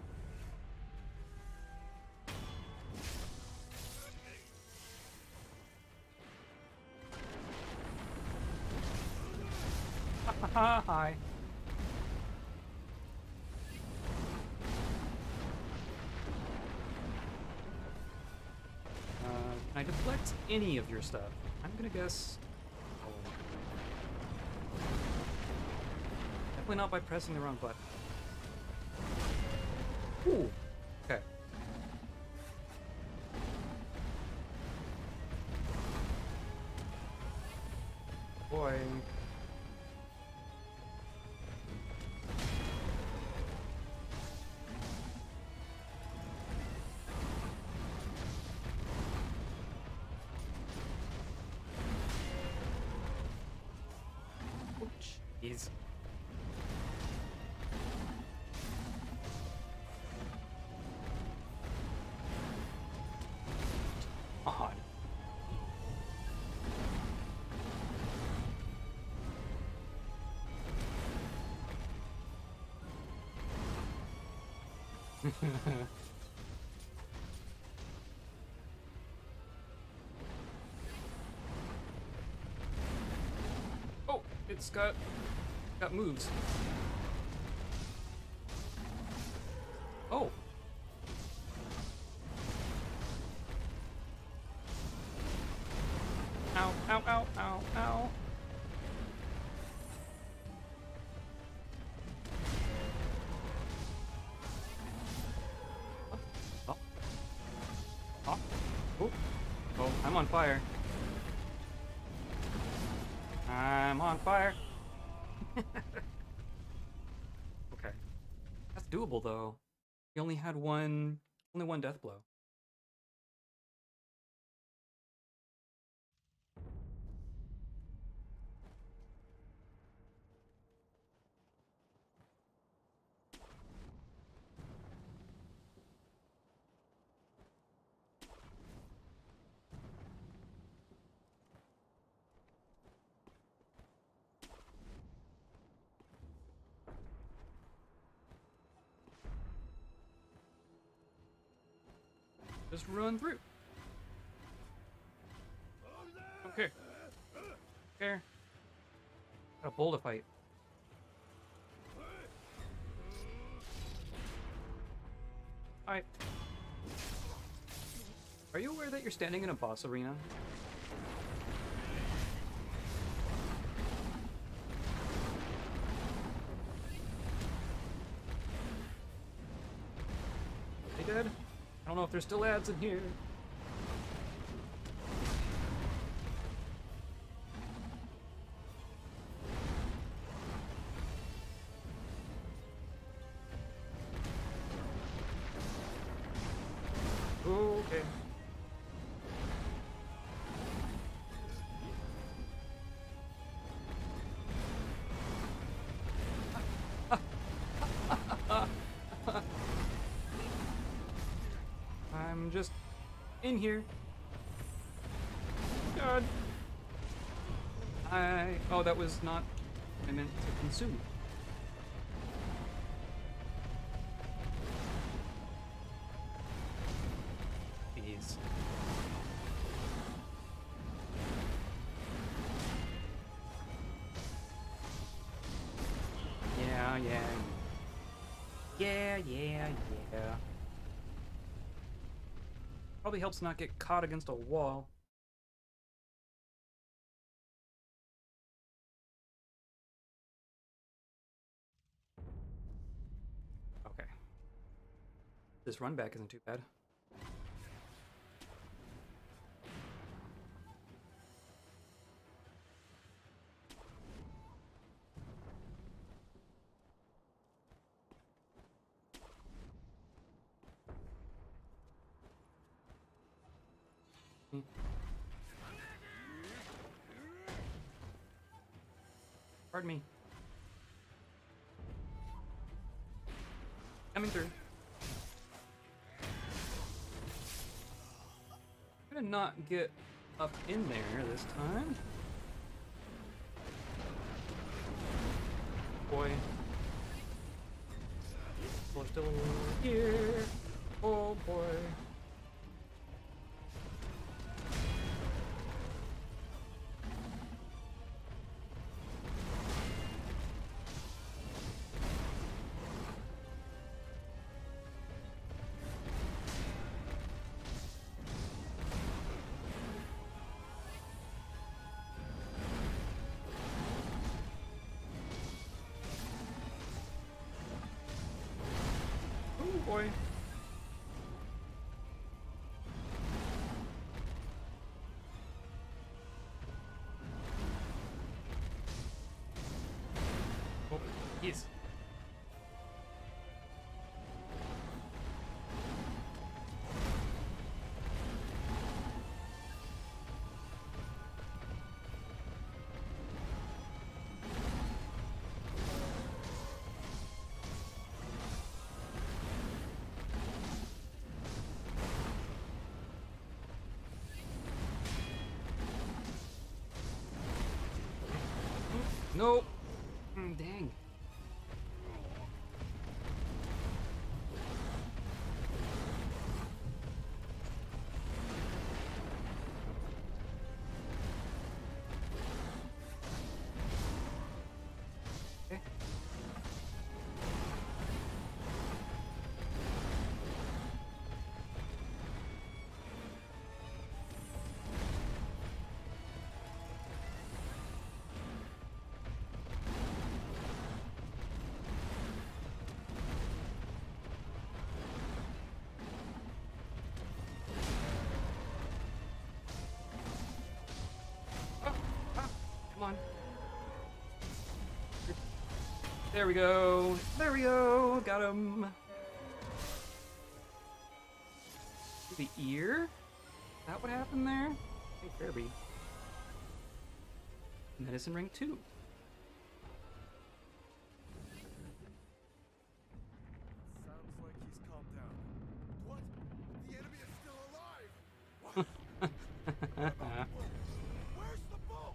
Hi. Can I deflect any of your stuff? I'm gonna guess. Oh. Definitely not by pressing the wrong button. Ooh. Okay. Boy. Oh, jeez. Odd. Oh, it's got moves. Oh. Ow, ow, ow, ow, ow. Oh. Oh. Oh. Oh, I'm on fire. I'm on fire. Okay. That's doable though. He only had only one death blow. Just run through. Okay. Okay. Got a bull to fight. Hi. Are you aware that you're standing in a boss arena? They dead? I don't know if there's still ads in here. Okay. I'm just in here. God. Oh, that was not what I meant to consume. Jeez. Yeah. Probably helps not get caught against a wall. Okay. This run back isn't too bad. Pardon me. Coming through. I'm gonna not get up in there this time. Boy. We're still here. Oh boy. Oh boy. Oh, yes. Nope. Dang. Okay. Come on. There we go. There we go. Got him. The ear? Is that what happened there? Hey, Fairby. Medicine Ring 2. Sounds like he's calmed down. What? The enemy is still alive! What? Where's the bull?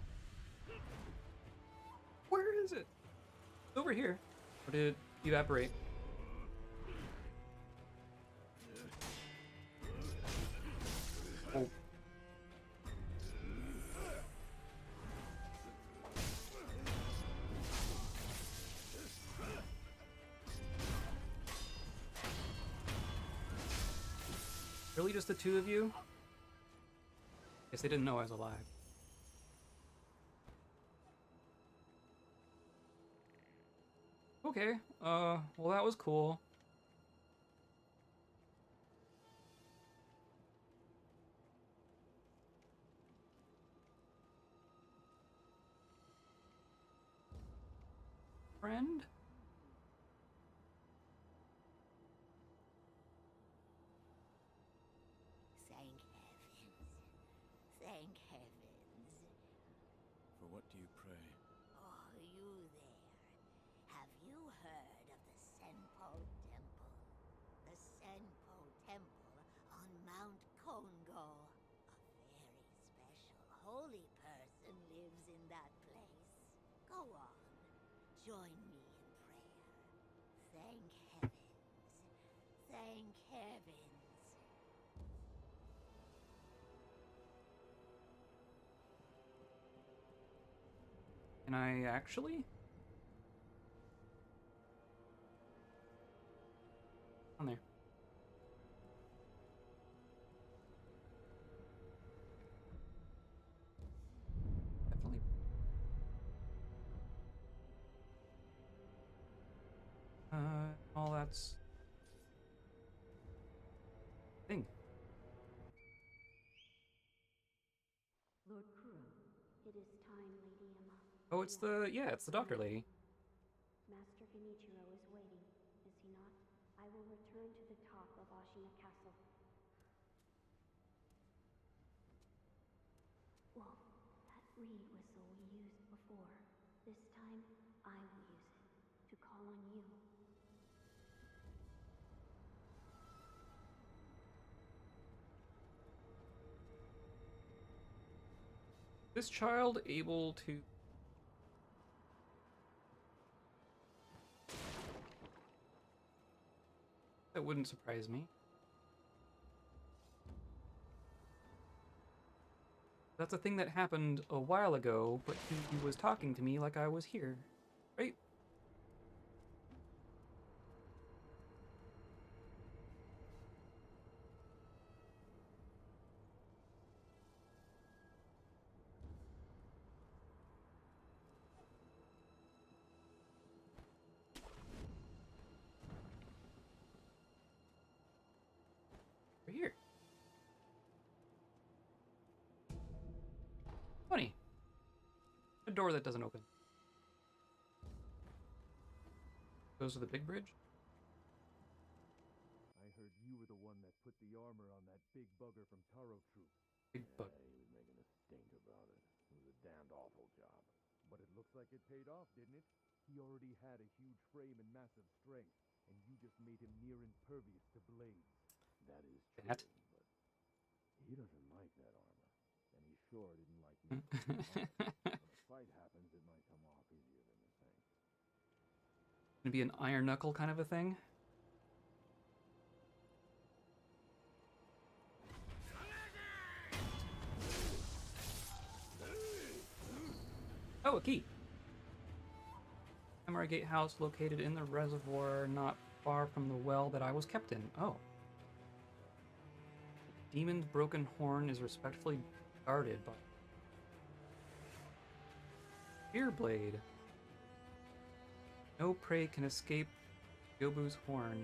Where is it? It's over here. Or did it evaporate? Really just the two of you? Guess they didn't know I was alive. Okay, well that was cool. Friend? Thank heavens. Thank heavens. For what do you pray? Oh, you there. Have you heard of the Senpo Temple? The Senpo Temple on Mount Kongo. A very special holy person lives in that place. Go on. Join me in prayer. Thank heavens. Thank heavens. Can I actually? On there. Definitely. All that's thing. Lord Kuro, it is time, Lady Emma. Oh, it's the it's the doctor lady. Master Genichiro is waiting, is he not? I will return to the top of Ashina Castle. Well, that reed whistle we used before. This time, I will use it to call on you. This child able to that wouldn't surprise me. That's a thing that happened a while ago, but he was talking to me like I was here. Right? We're here. Funny. A door that doesn't open. Goes to the big bridge? I heard you were the one that put the armor on that big bugger from Taro Troop. Big bug. He was making a stink about it. It was a damned awful job. But it looks like it paid off, didn't it? He already had a huge frame and massive strength, and you just made him near impervious to blades. That is true, That? but he doesn't like that armor. And he sure didn't like me putting it on. When a fight happens, it might come off easier than you think. Gonna be an iron knuckle kind of a thing? Oh, a key. Samurai Gate House located in the reservoir not far from the well that I was kept in. Oh. Demon's broken horn is respectfully guarded by Spear Blade. No prey can escape Yobu's horn.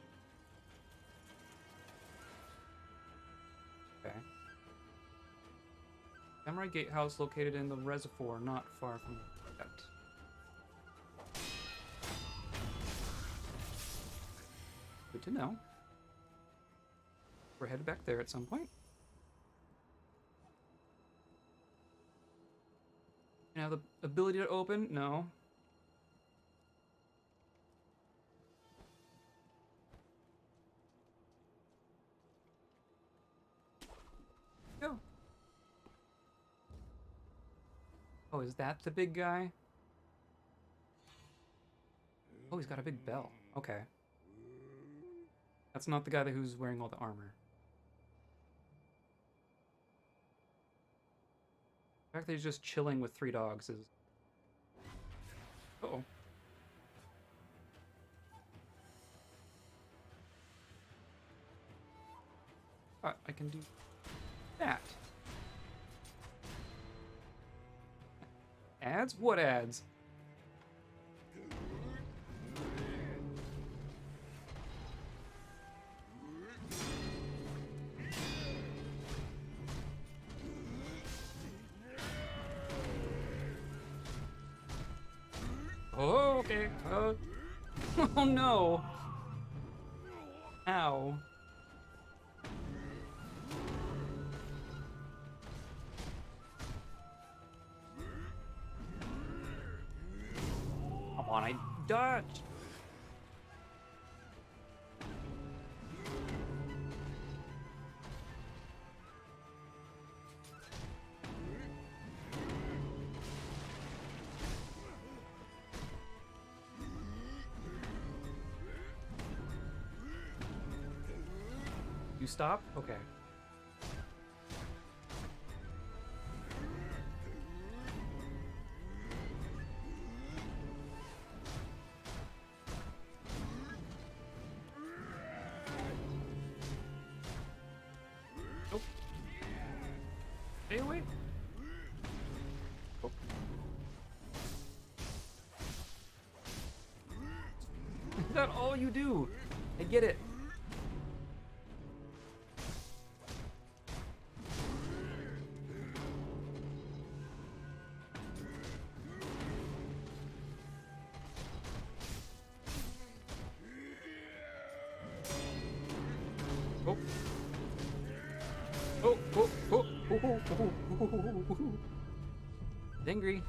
Okay. Samurai Gatehouse located in the reservoir not far from the pet. Good to know. We're headed back there at some point. Now the ability to open? No. Go. Oh, is that the big guy? Oh, he's got a big bell. Okay. That's not the guy who's wearing all the armor. The fact that he's just chilling with 3 dogs is... Uh-oh. forgot I can do that. Ads? What ads? Oh, okay. Oh no. Ow. Come on, I dodged. You stop? Okay. Nope. Stay away. Oh. Is that all you do? I get it. Oh. Oh, oh, oh, oh, oh, oh, oh, oh, oh, oh. Angry.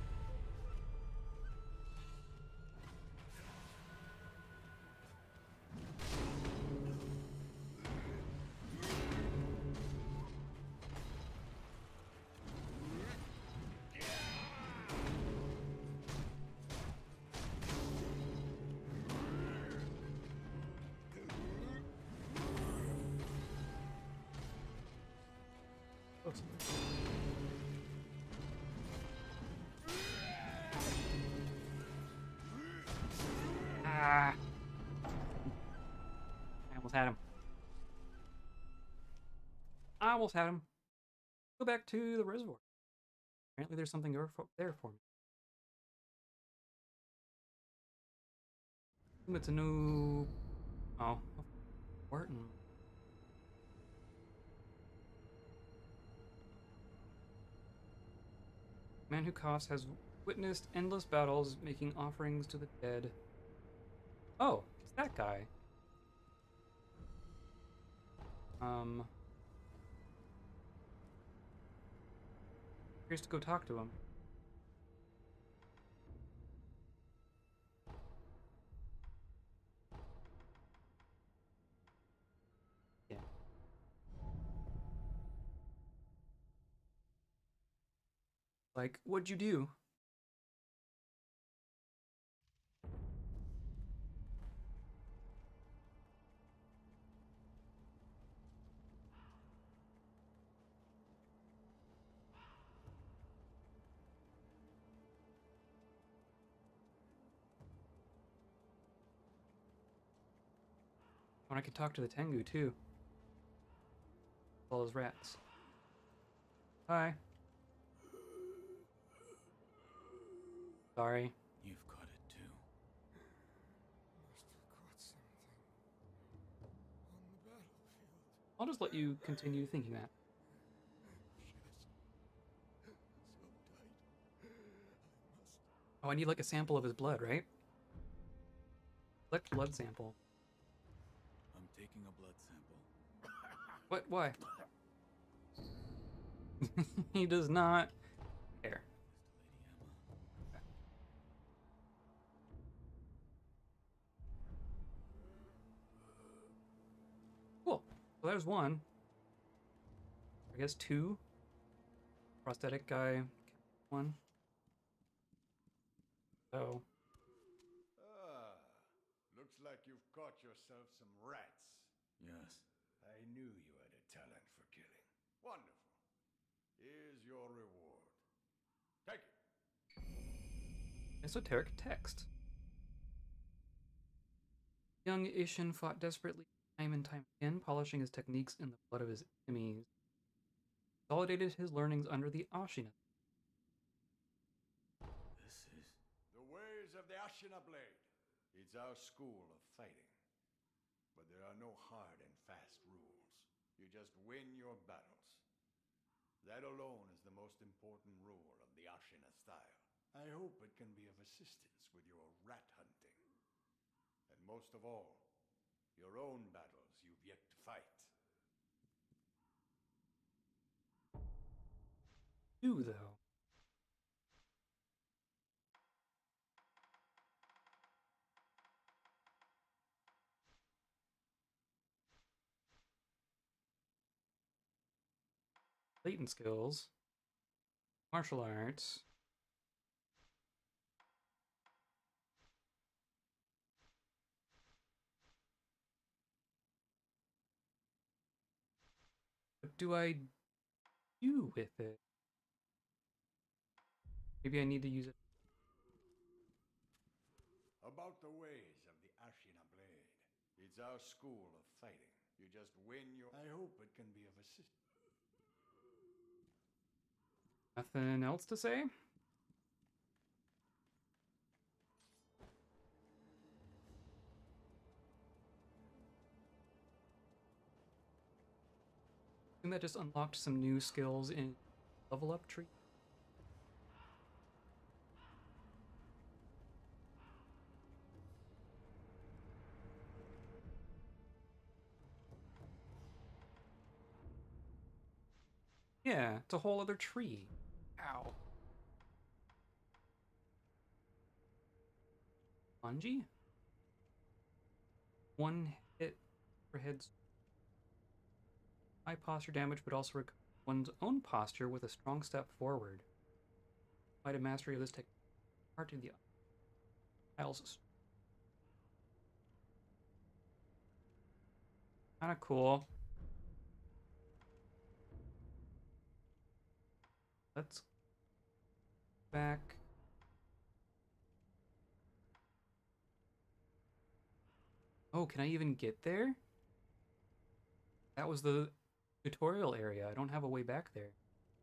Ah. I almost had him. I almost had him. Go back to the reservoir. Apparently there's something there for me. It's a new... Oh. Wharton. Man who coughs has witnessed endless battles, making offerings to the dead. Oh, it's that guy. Here's to go talk to him. Yeah. Like, what'd you do? Oh, I could talk to the Tengu too. As well as rats. Hi. Sorry. You've caught it too. Must have caught something on the battlefield. I'll just let you continue thinking that. Shit. So tight. I must. Oh, I need like a sample of his blood, right? Collect blood sample. I'm taking a blood sample. What? Why? He does not care. Lady Emma. Cool. So there's one. I guess two. Prosthetic guy. One. So. Looks like you've caught yourself some rats. Yes. I knew you had a talent for killing. Wonderful. Here's your reward. Take it. Esoteric text. Young Ishin fought desperately time and time again, polishing his techniques in the blood of his enemies. Consolidated his learnings under the ashina. This is... The ways of the Ashina blade. It's our school of fighting. But there are no hard and fast rules. You just win your battles. That alone is the most important rule of the Ashina style. I hope it can be of assistance with your rat hunting. And most of all, your own battles you've yet to fight. Do though. Latent skills. Martial arts. What do I do with it? Maybe I need to use it. About the ways of the Ashina blade. It's our school of fighting. You just win your... I hope it can be of assistance. Nothing else to say? I think that just unlocked some new skills in level up tree. Yeah, it's a whole other tree. Ow. Lungy? One hit per head. High posture damage, but also recover one's own posture with a strong step forward. Quite a mastery of this technique. Hard to the tiles. Kind of cool. Let's back. Oh, can I even get there? That was the tutorial area. I don't have a way back there.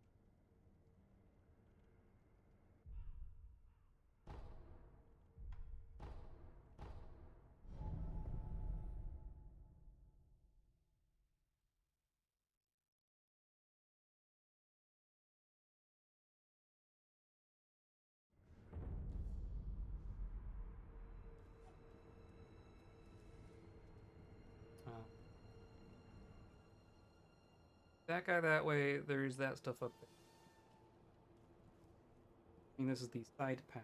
That guy that way, there's that stuff up there. I mean, this is the side path.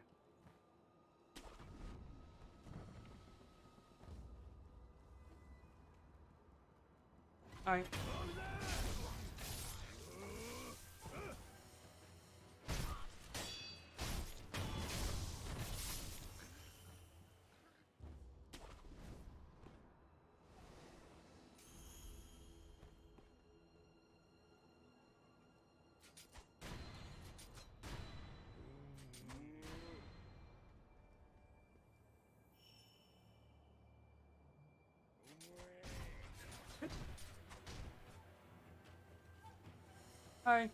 Hi. Hi.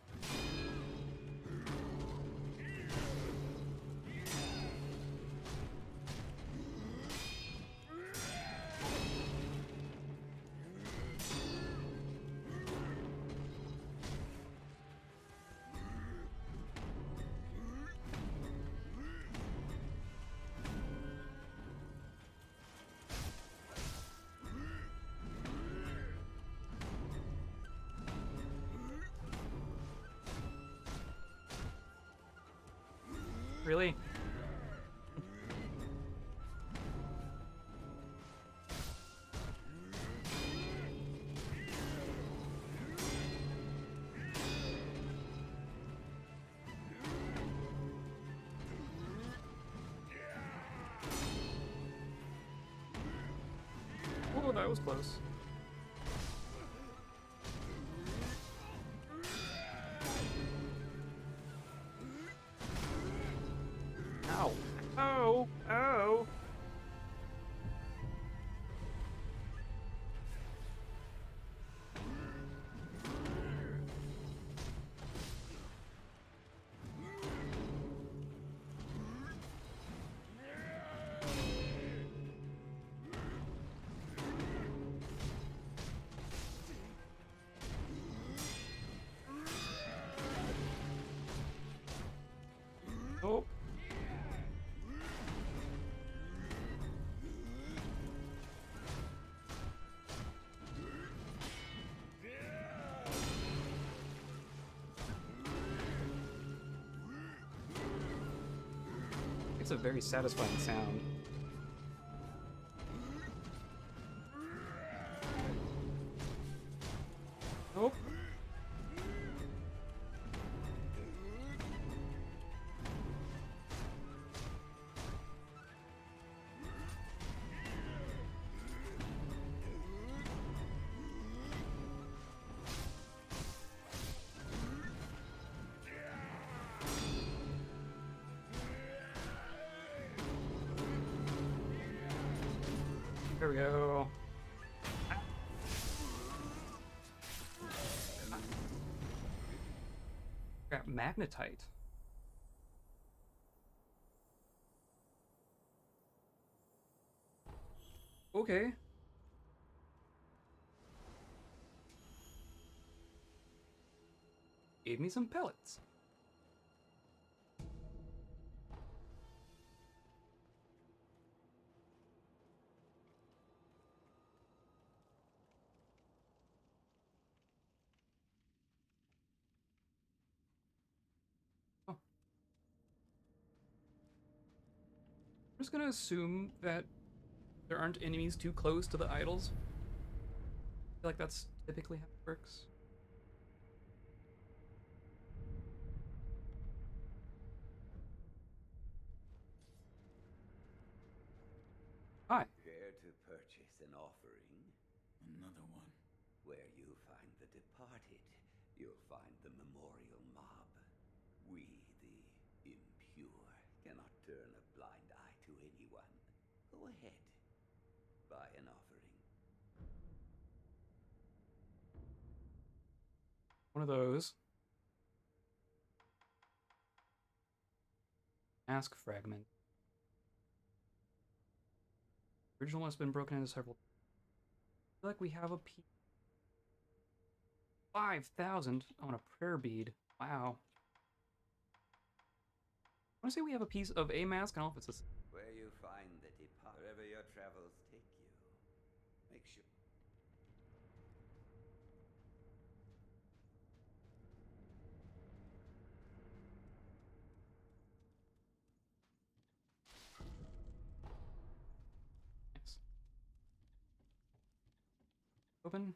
Really? Oh, that was close. Ow. Oh, oh. That's a very satisfying sound. Nope. There we go. Got magnetite. Okay. Gave me some pellets. Oh. I'm just gonna assume that there aren't enemies too close to the idols. I feel like that's typically how it works. Hi. Care to purchase an offering? Another one. Where you find the departed, you'll find the memorial mob. We, the impure, cannot turn a blind eye to anyone. Go ahead. Buy an offering. One of those. Mask fragment. The original one has been broken into several. I feel like we have a piece. 5,000 on a prayer bead. Wow. I want to say we have a piece of a mask. I don't know if it's a. Where you find the departed, wherever your travels take you, make sure. Nice. Open.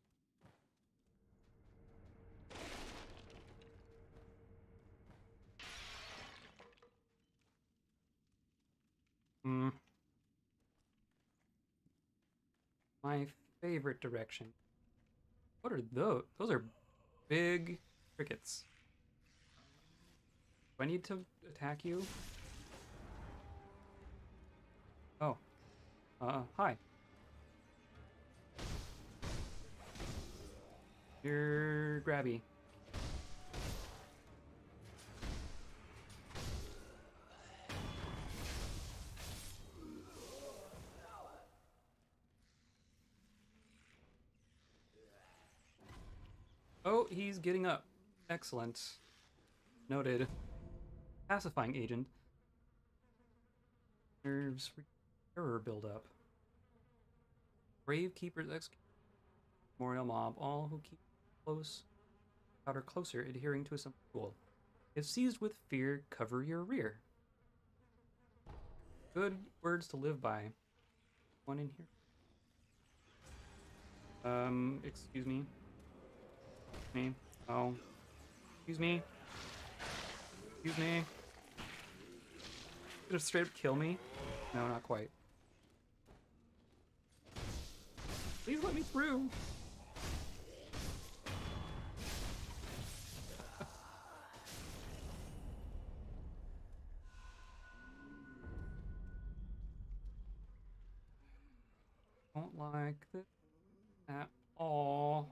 Hmm. My favorite direction. What are those? Those are big crickets. Do I need to attack you? Oh. Hi. You're grabby. Oh, he's getting up. Excellent. Noted. Pacifying agent. Nerves terror buildup. Brave keepers execute. Memorial mob. All who keep close, or closer, adhering to a simple rule. If seized with fear, cover your rear. Good words to live by. One in here. Excuse me. Me. Oh. Excuse me. Excuse me. Gonna straight up kill me? No, not quite. Please let me through. Don't like this at all.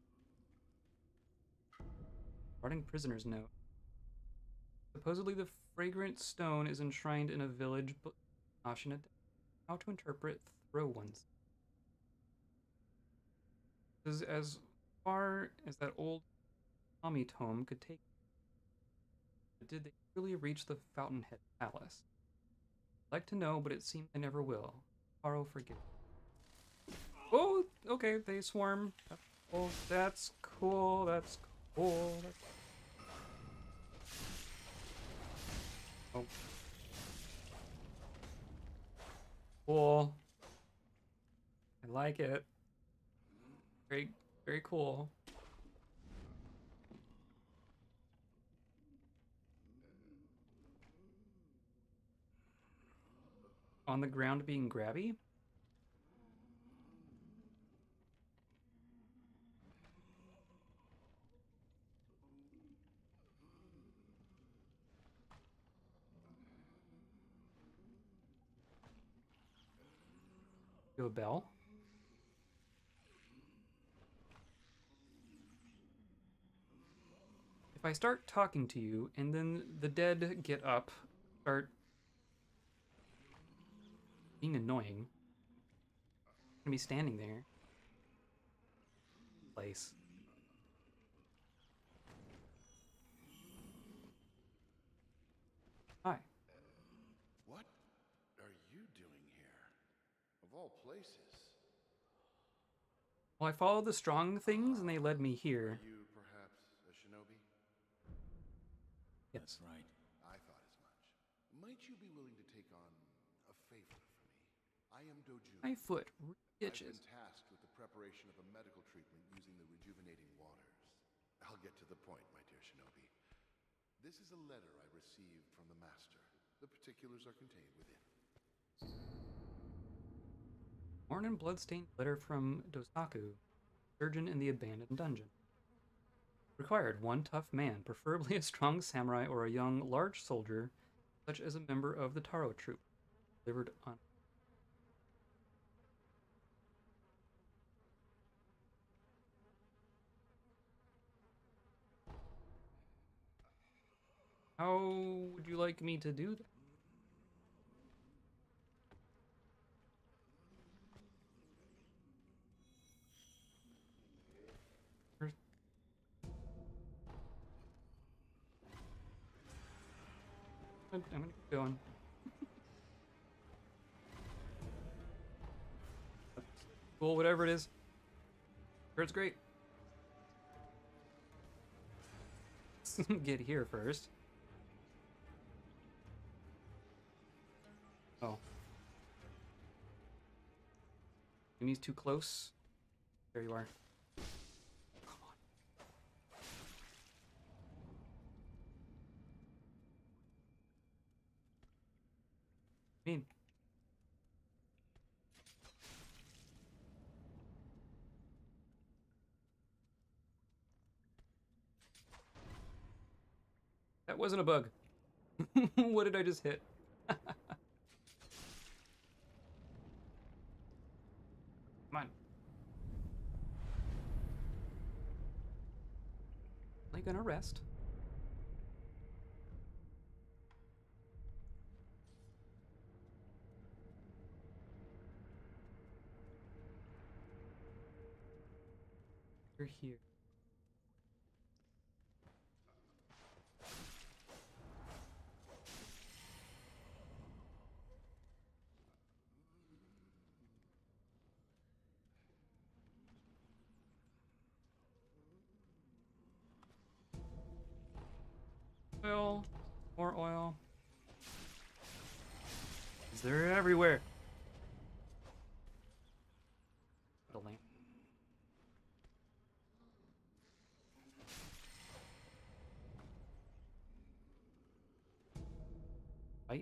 Guarding prisoner's note. Supposedly the fragrant stone is enshrined in a village, but ashina. How to interpret throw ones. This is as far as that old Tommy tome could take. But did they really reach the Fountainhead Palace? I'd like to know, but it seems they never will. Caro, forgive. Oh, okay, they swarm. Oh, that's cool. That's cool. That's... Oh. Cool. I like it. Very, very cool. On the ground being grabby? Do a bell? If I start talking to you and then the dead get up, start being annoying, I'm gonna be standing there. Place. Hi. What are you doing here? Of all places. Well, I followed the strong things and they led me here. Are you perhaps a shinobi? Yes. That's right. I thought as much. Might you be willing to take on a favor for me? I am Doju. My foot I've itches. been tasked with the preparation of a medical treatment using the rejuvenating waters. I'll get to the point, my dear shinobi. This is a letter I received from the master. The particulars are contained within. Worn and bloodstained letter from Dosaku, surgeon in the abandoned dungeon. Required one tough man, preferably a strong samurai or a young, large soldier, such as a member of the Taro troop. Delivered on. How would you like me to do that? I'm gonna keep going. Cool, whatever it is. Sure, it's great. Get here first. Oh. Enemy's too close. There you are. Come on. Mean. That wasn't a bug. What did I just hit? Come on. Are you gonna rest? You're here. Oil. More oil. They're everywhere. The lamp. Fight.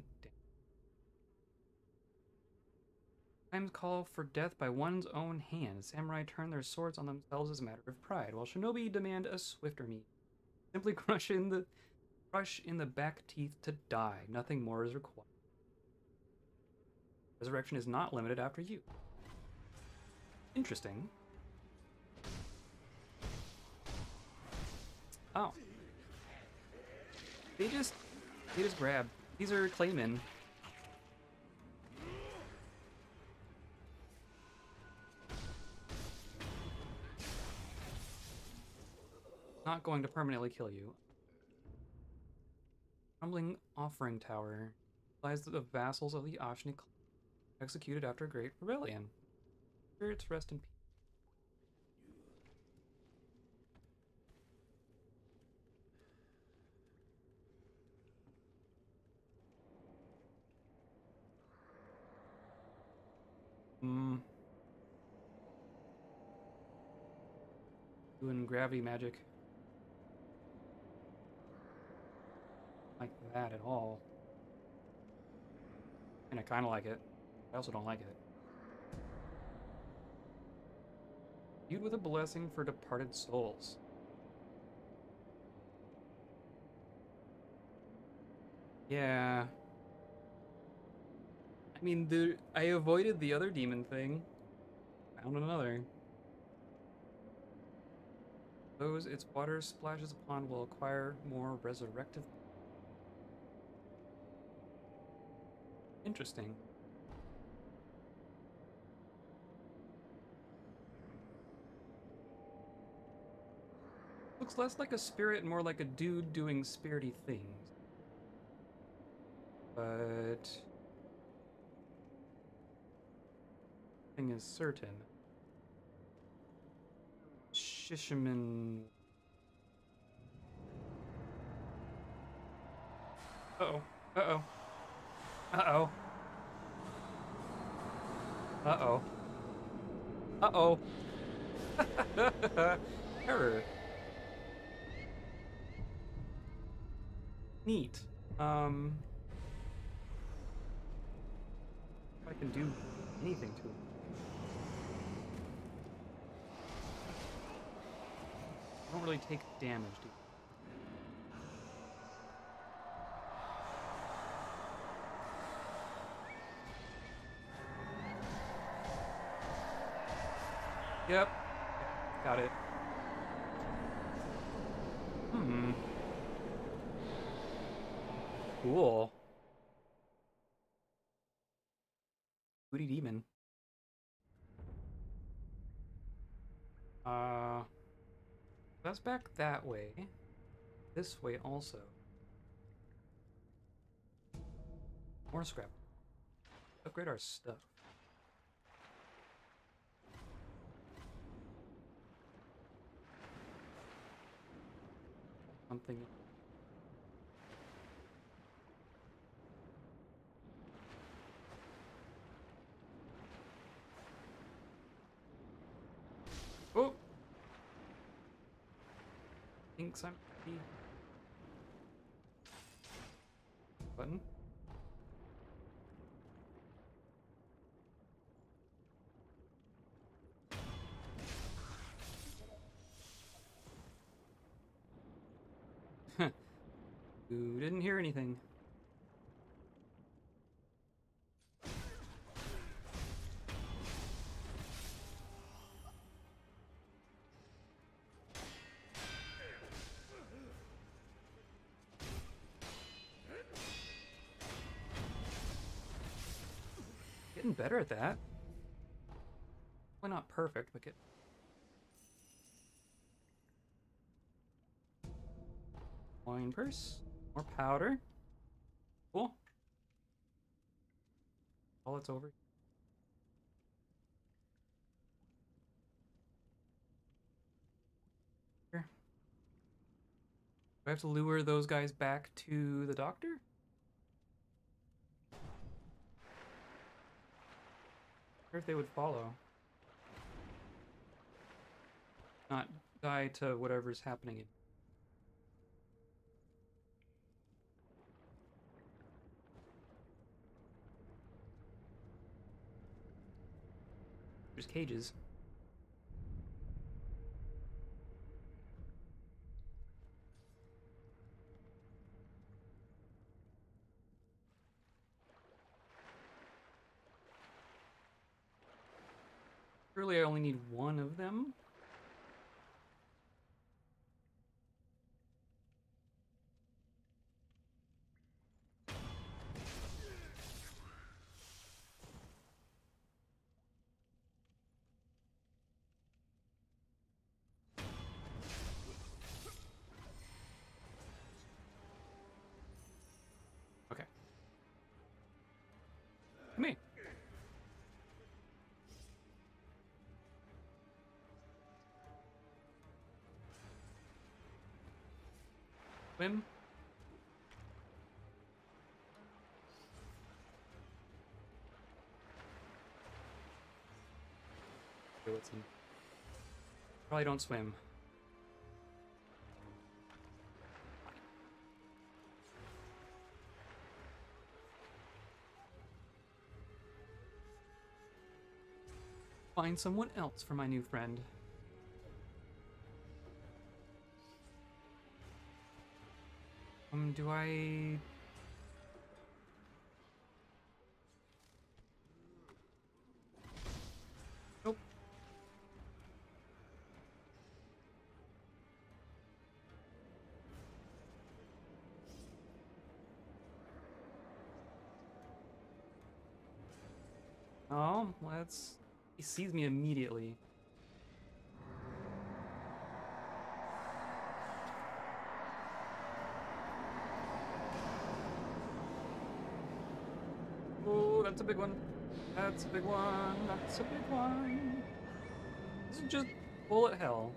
Times call for death by one's own hand. Samurai turn their swords on themselves as a matter of pride, while shinobi demand a swifter means. Simply crush in the back teeth to die. Nothing more is required. Resurrection is not limited after you. Interesting. Oh. They just grab. These are Claymen. Not going to permanently kill you. Crumbling offering tower lies the vassals of the Ashina executed after a great rebellion. Spirits rest in peace. doing gravity magic like that at all. And I kind of like it. I also don't like it. Viewed with a blessing for departed souls. Yeah. I mean, I avoided the other demon thing. Found another. Those its water splashes upon will acquire more resurrective. Interesting. Looks less like a spirit and more like a dude doing spirity things. But thing is certain. Shishiman. Uh-oh. Uh-oh. Uh-oh. Uh-oh. Uh-oh. Error. Neat. If I can do anything to it. I don't really take damage, do you? Yep. Got it. Cool. Booty demon. That's back that way. This way also. More scrap. Upgrade our stuff. Something. Oh! Thinks I'm happy. Button. You didn't hear anything. Getting better at that. Probably not perfect, but get. Wine purse. More powder. Cool. All it's over. Here. Do I have to lure those guys back to the doctor? Or if they would follow. Not die to whatever's happening. There's cages. Surely I only need one of them. Okay. Come here. Swim. Okay, what's in? Probably don't swim. find someone else for my new friend. Do I... Nope. Oh, let's... He sees me immediately. Oh, that's a big one. That's a big one. That's a big one. This is just bullet hell.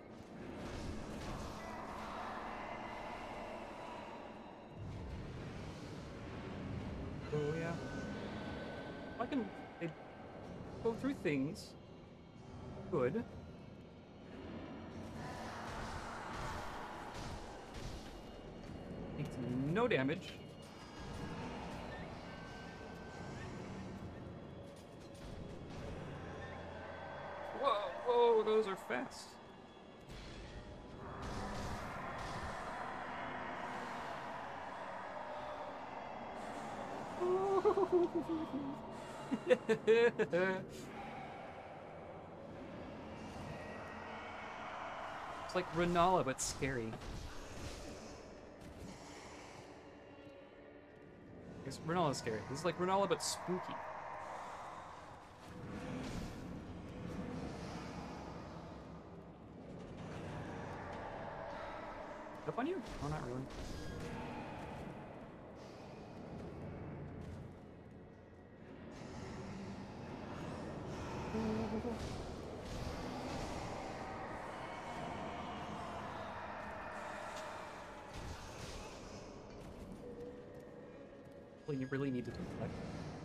Oh, yeah. I can go through things. Good. Takes no damage. Whoa, whoa, those are fast. It's like Renala, but scary. I guess Renala's scary. This is like Renala, but spooky. Up on you? Oh, not really. Well, you really need to deflect.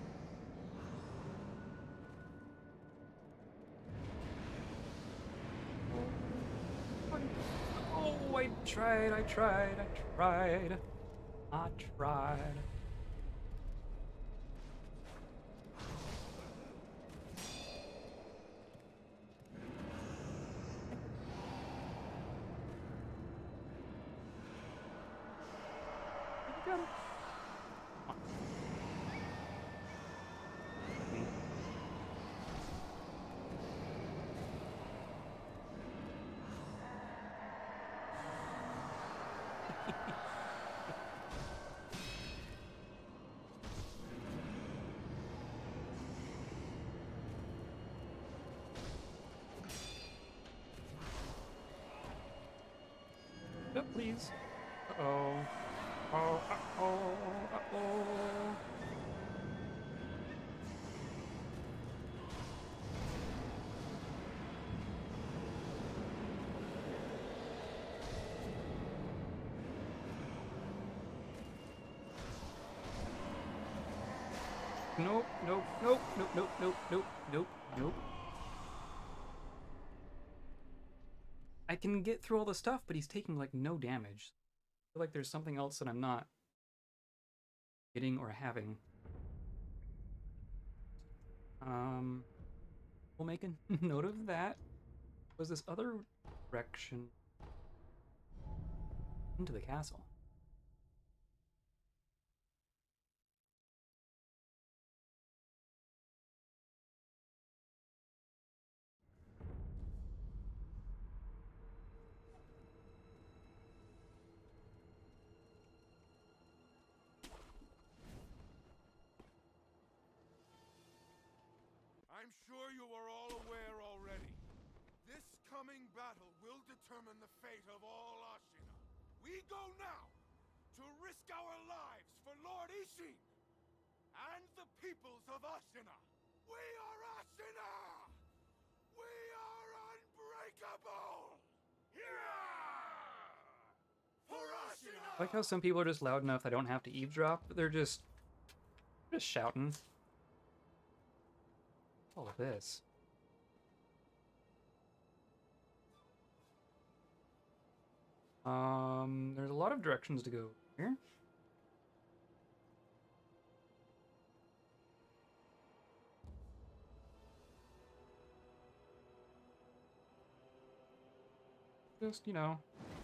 Oh, I tried. I tried. Come on. No, please. Uh-oh. Oh, uh-oh, uh-oh. Nope, nope, nope, nope, nope, nope, nope, nope, nope. I can get through all the stuff, but he's taking, like, no damage. I feel like there's something else that I'm not getting or having. We'll make a note of that. Was this other direction into the castle? I'm sure you are all aware already. This coming battle will determine the fate of all Ashina. We go now to risk our lives for Lord Ishin and the peoples of Ashina. We are Ashina! We are unbreakable! Yeah! For Ashina! I like how some people are just loud enough I don't have to eavesdrop, but they're just shouting. All of this. There's a lot of directions to go here. Just, you know.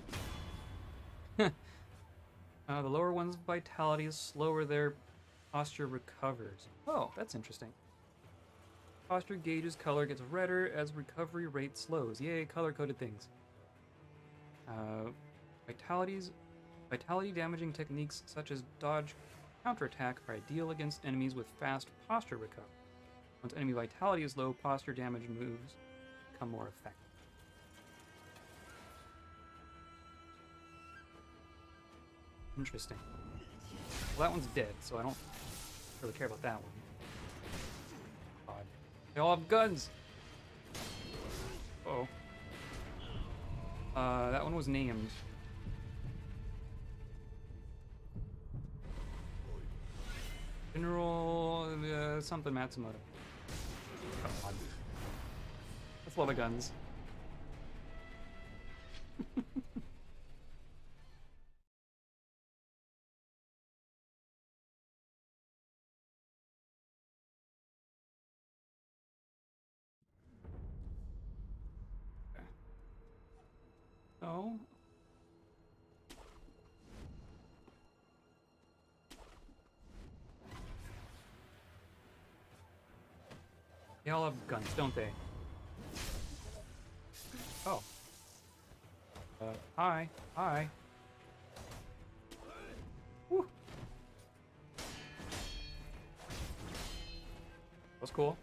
The lower one's vitality is slower, their posture recovers. Oh, that's interesting. Posture gauge's color gets redder as recovery rate slows. Yay, color-coded things. Vitality damaging techniques such as dodge counterattack are ideal against enemies with fast posture recovery. Once enemy vitality is low, posture damage moves become more effective. Interesting. Well, that one's dead, so I don't really care about that one. God. They all have guns! Uh-oh. That one was named. General something Matsumoto. God. That's a lot of guns. Okay. Oh. They all have guns, don't they? Oh. Hi. Hi. Woo. That's cool.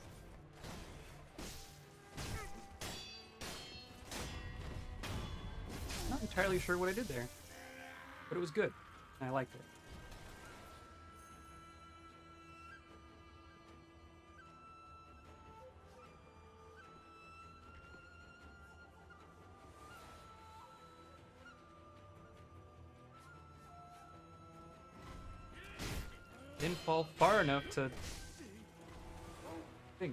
Not entirely sure what I did there, but it was good, and I liked it. Didn't fall far enough to think.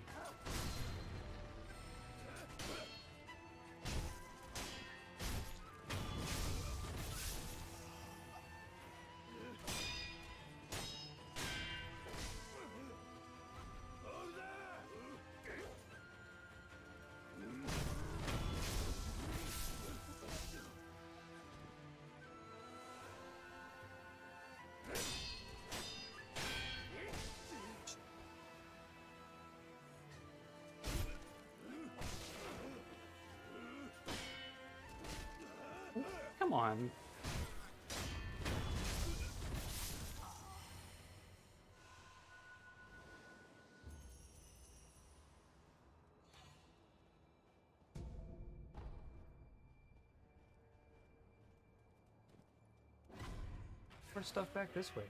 Come on. More stuff back this way.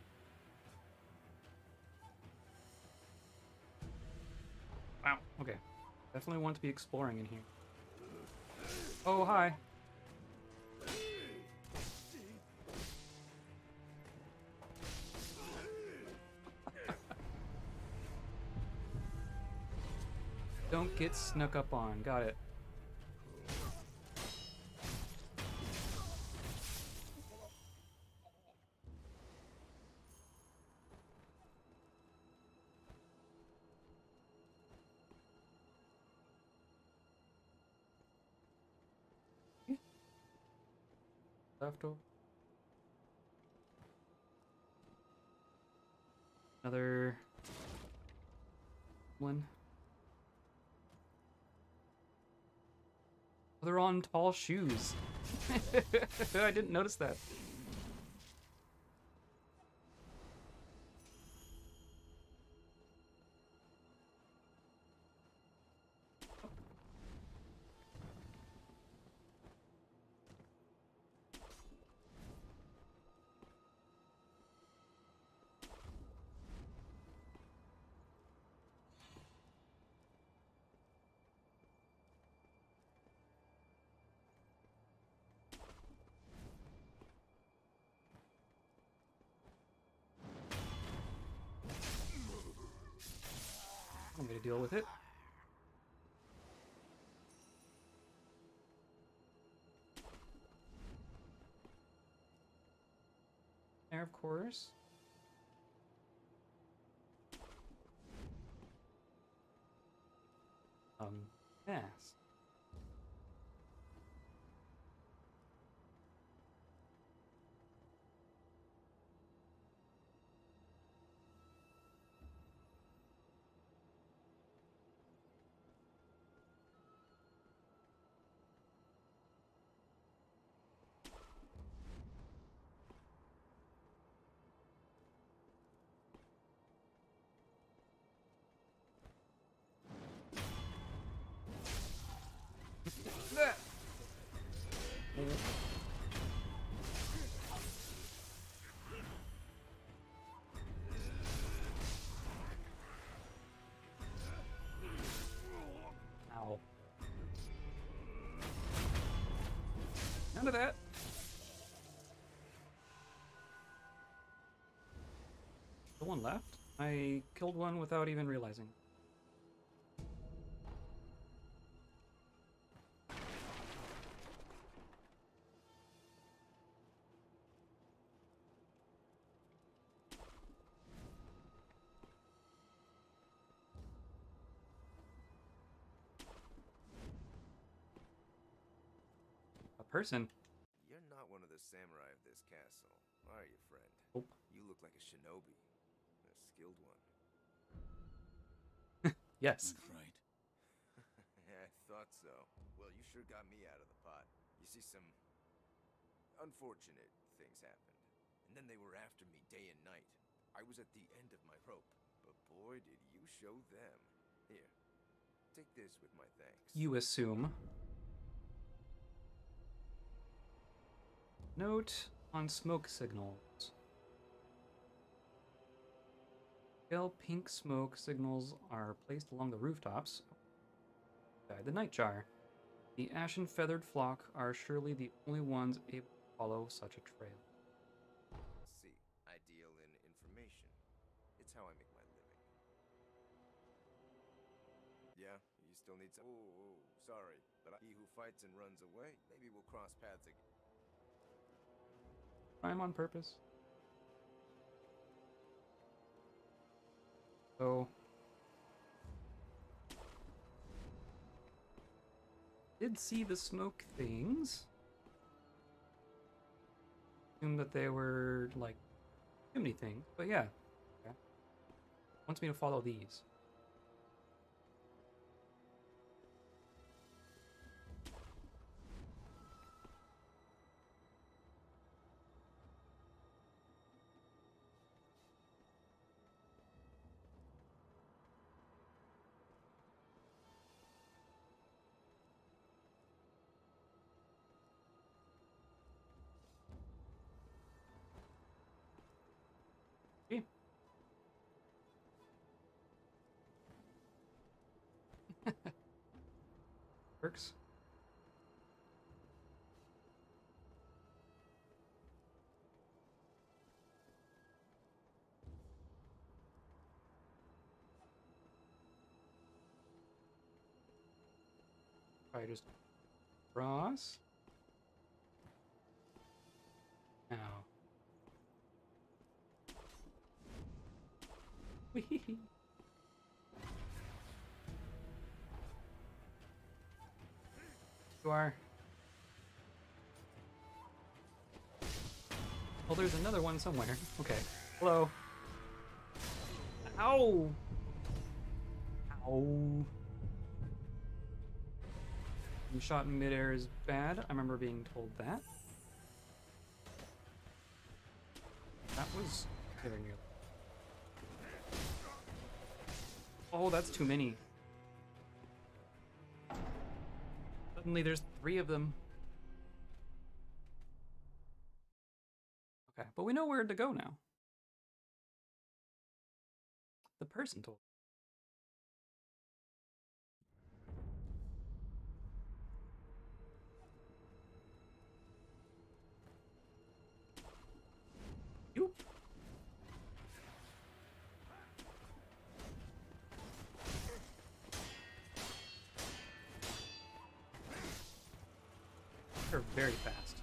Wow, okay. Definitely want to be exploring in here. Oh, hi. Don't get snuck up on. Got it. Left over. Another one. Oh, they're on tall shoes. I didn't notice that. I'm gonna deal with it. There, of course. Yes. None of that. The one left? I killed one without even realizing. A person? You're not one of the samurai of this castle, are you, friend? Nope. You look like a shinobi. A skilled one. Yes. That's right. I thought so. Well, you sure got me out of the pot. You see, some unfortunate things happened. And then they were after me day and night. I was at the end of my rope. But boy, did you show them. Here, take this with my thanks. You assume. Note on smoke signals. Pale pink smoke signals are placed along the rooftops. Guide the nightjar. The ashen feathered flock are surely the only ones able to follow such a trail. See, I deal in information. It's how I make my living. Yeah, you still need some. Oh, sorry, but he who fights and runs away, maybe we'll cross paths again. I'm on purpose. So did see the smoke things. Assume that they were like chimney things, but yeah. Okay. Wants me to follow these. Okay. Works. Probably just cross. Now. Whee! You are. Oh, there's another one somewhere. Okay. Hello. Ow! Ow. Being shot in midair is bad. I remember being told that. That was very nearly. Oh, that's too many. Suddenly there's 3 of them. Okay, but we know where to go now. The person told. You. They're very fast.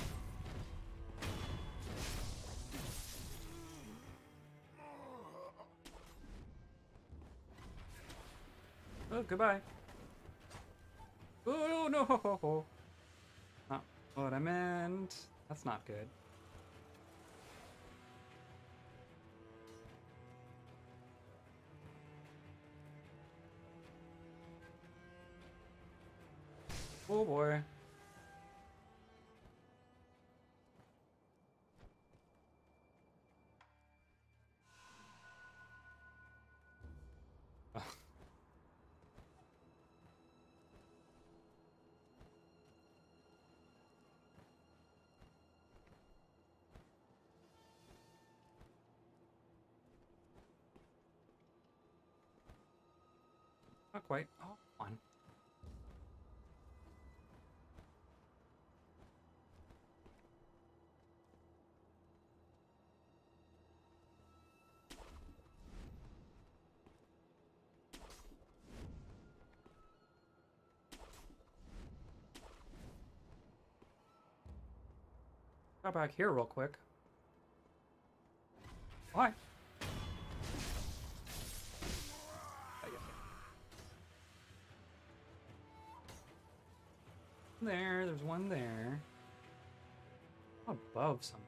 Oh, goodbye. Oh, no! Not what I meant. That's not good. Oh, boy. Not quite. Oh, come on. Got back here real quick. Why? There's one there. Above something.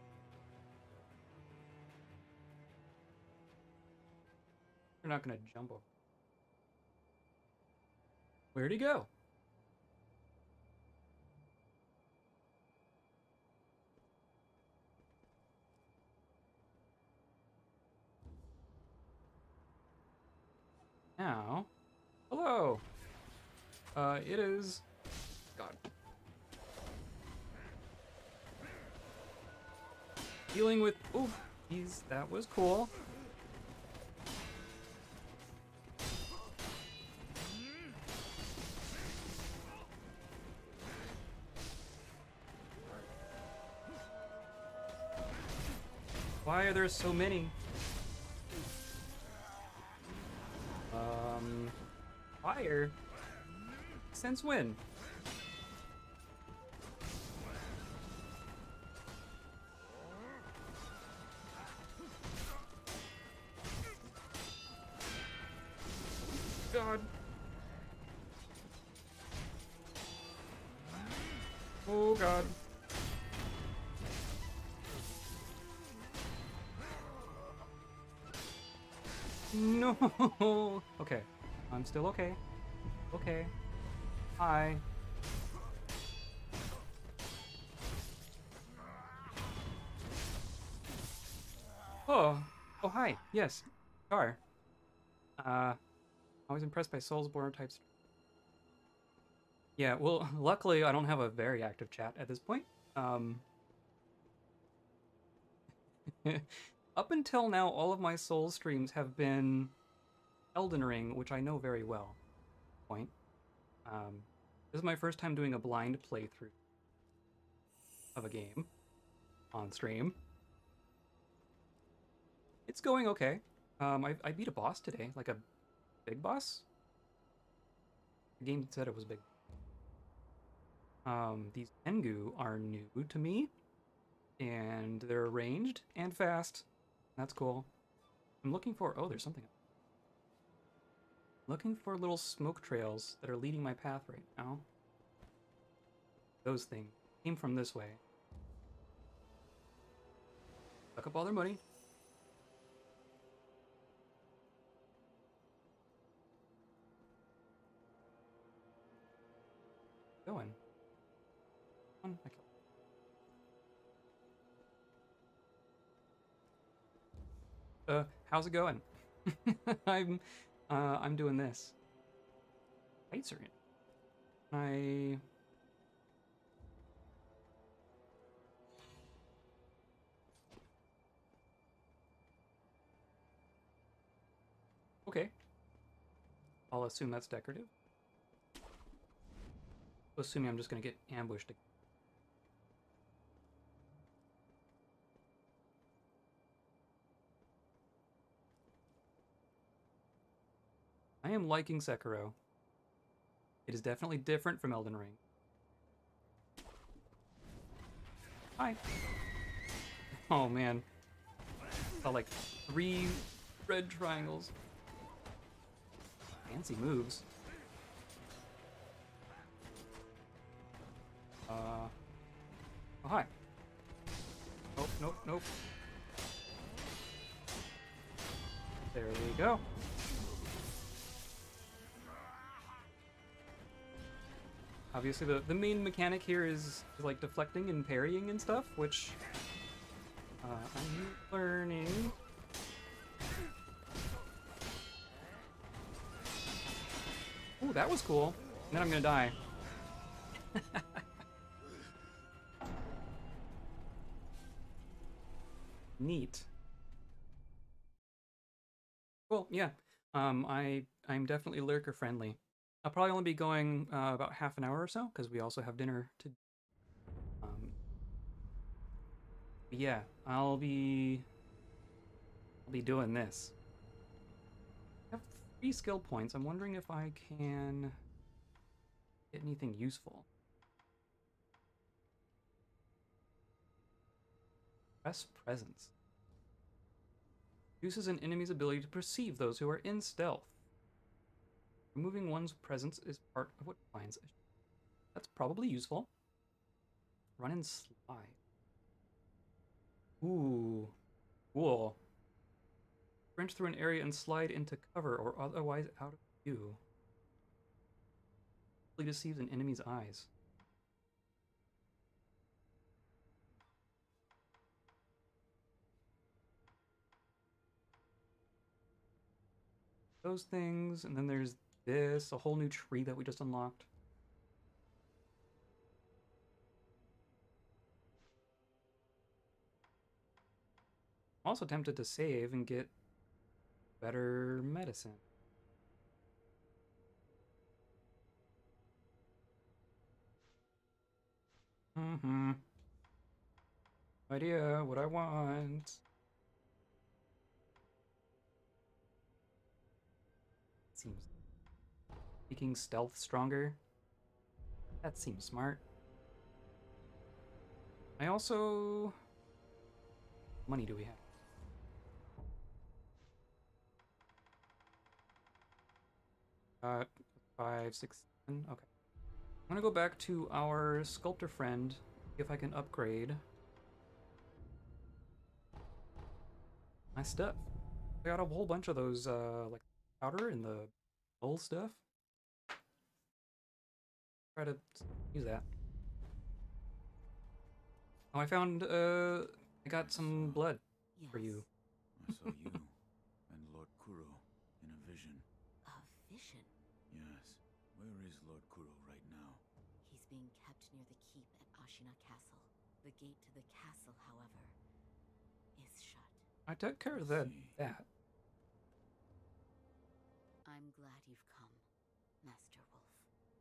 They're not gonna jump over. Where'd he go? Now, hello. It is. God. Dealing with. Ooh, that was cool. Why are there so many? Fire? Since when? God. Oh God. No. Okay. I'm still okay. Okay. Hi. Oh. Oh, hi. Yes. Sure. I was impressed by Soulsborne types. Yeah, well, luckily I don't have a very active chat at this point. Up until now, all of my Souls streams have been Elden Ring, which I know very well. Point. This is my first time doing a blind playthrough of a game on stream. It's going okay. I beat a boss today, like a big boss. The game said it was big. These Tengu are new to me, and they're ranged and fast. That's cool. I'm looking for. Oh, there's something. Looking for little smoke trails that are leading my path right now. Those things came from this way. Suck up all their money. Going. On. How's it going? I'm doing this. Lights are in. Okay. I'll assume that's decorative. Assuming I'm just gonna get ambushed. I am liking Sekiro. It is definitely different from Elden Ring. Hi. Oh man. Saw like 3 red triangles. Fancy moves. Oh hi. Nope, nope, nope. There we go. Obviously, the main mechanic here is like deflecting and parrying and stuff, which I'm learning. Ooh, that was cool. And then I'm gonna die. Neat. Cool, yeah. I'm definitely lurker friendly. I'll probably only be going about half an hour or so because we also have dinner to. Yeah, I'll be doing this. I have 3 skill points. I'm wondering if I can get anything useful. Press presence. Reduces an enemy's ability to perceive those who are in stealth. Removing one's presence is part of what defines a... That's probably useful. Run and slide. Ooh. Cool. Sprint through an area and slide into cover or otherwise out of view. Deceives an enemy's eyes. Those things, and then there's this, a whole new tree that we just unlocked. Also tempted to save and get better medicine. Idea what I want. Seems making stealth stronger. That seems smart. I also... Money do we have? 5, 6, 7. Okay. I'm gonna go back to our sculptor friend, see if I can upgrade my stuff. I got a whole bunch of those, like powder and the old stuff. Try to use that. Oh, I found, I got some blood for you. I saw you and Lord Kuro in a vision. A vision? Yes. Where is Lord Kuro right now? He's being kept near the keep at Ashina Castle. The gate to the castle, however, is shut. I took care of that. I'm glad you've come, Master Wolf.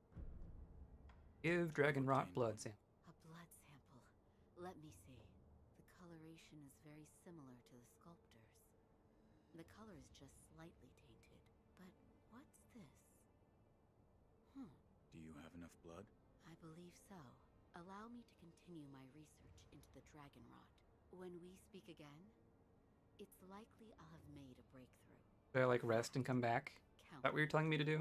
Give Dragon Rot blood sample. A blood sample. Let me see. The coloration is very similar to the sculptor's. The color is just slightly tainted. But what's this? Do you have enough blood? I believe so. Allow me to continue my research into the dragon rot. When we speak again, it's likely I'll have made a breakthrough. Should I like rest and come back? Is that what you're telling me to do?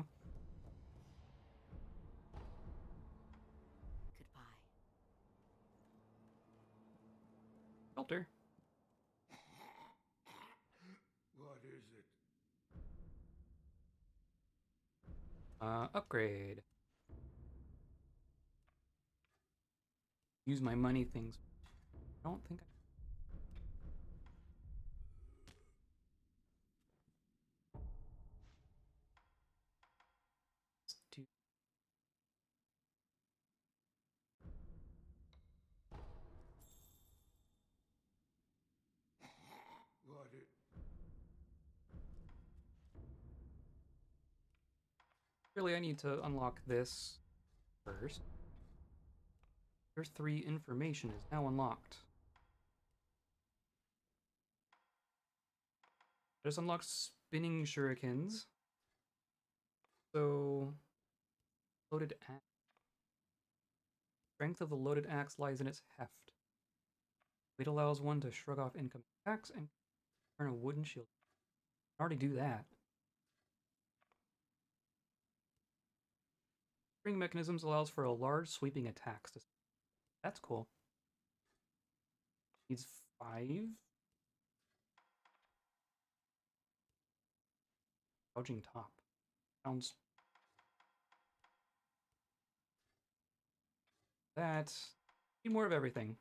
Goodbye. Sculptor. What is it? Upgrade. Use my money things. I don't think I... What it... Really, I need to unlock this first. Tier 3 information is now unlocked. I just unlocked spinning shurikens. So, loaded axe. Strength of the loaded axe lies in its heft. Weight allows one to shrug off incoming attacks and turn a wooden shield. I already do that. Spring mechanisms allows for a large sweeping attacks. That's cool. Needs 5. Gouging top. Sounds... That. Need more of everything.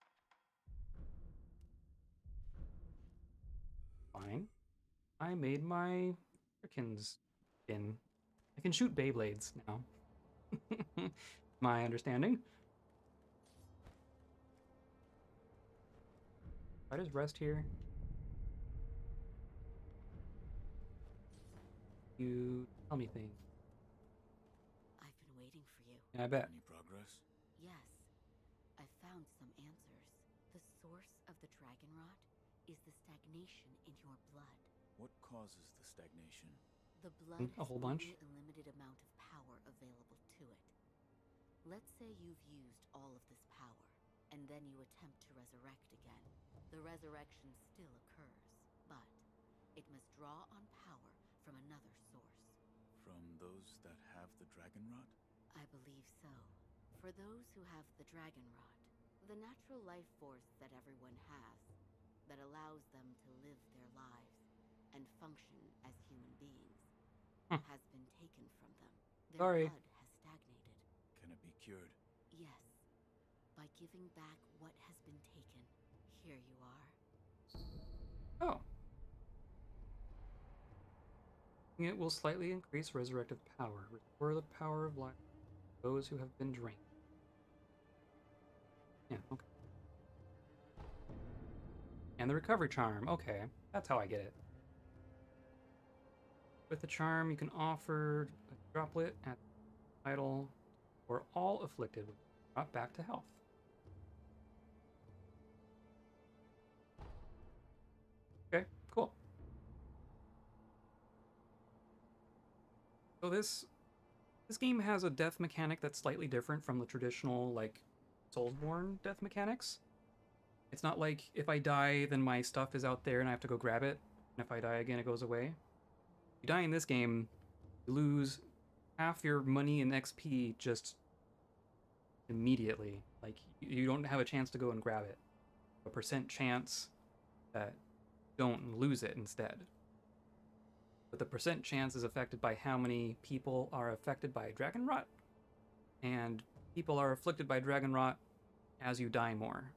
Fine. I made my shurikens skin. I can shoot Beyblades now. My understanding. I just rest here. You tell me things. I've been waiting for you. Yeah, I bet. Any progress? Yes, I found some answers. The source of the dragon rot is the stagnation in your blood. What causes the stagnation? The blood A whole bunch. has only a limited amount of power available to it. Let's say you've used all of this power, and then you attempt to resurrect again. the resurrection still occurs, but it must draw on power from another source. From those that have the dragon rot? I believe so. For those who have the dragon rot, the natural life force that everyone has, that allows them to live their lives and function as human beings, has been taken from them. Their Sorry. blood has stagnated. Can it be cured? Yes. By giving back what has been taken, here you are. Oh. It will slightly increase resurrective power. Restore the power of life to those who have been drained. Yeah, okay. And the recovery charm. Okay, that's how I get it. With the charm, you can offer a droplet at the idol or all afflicted will be brought back to health. Okay, cool. So this game has a death mechanic that's slightly different from the traditional, like, Soulsborne death mechanics. It's not like if I die, then my stuff is out there and I have to go grab it. And if I die again, it goes away. If you die in this game, you lose half your money and XP just immediately. Like, you don't have a chance to go and grab it. A percent chance that you don't lose it instead. But the percent chance is affected by how many people are affected by dragon rot. And people are afflicted by dragon rot as you die more.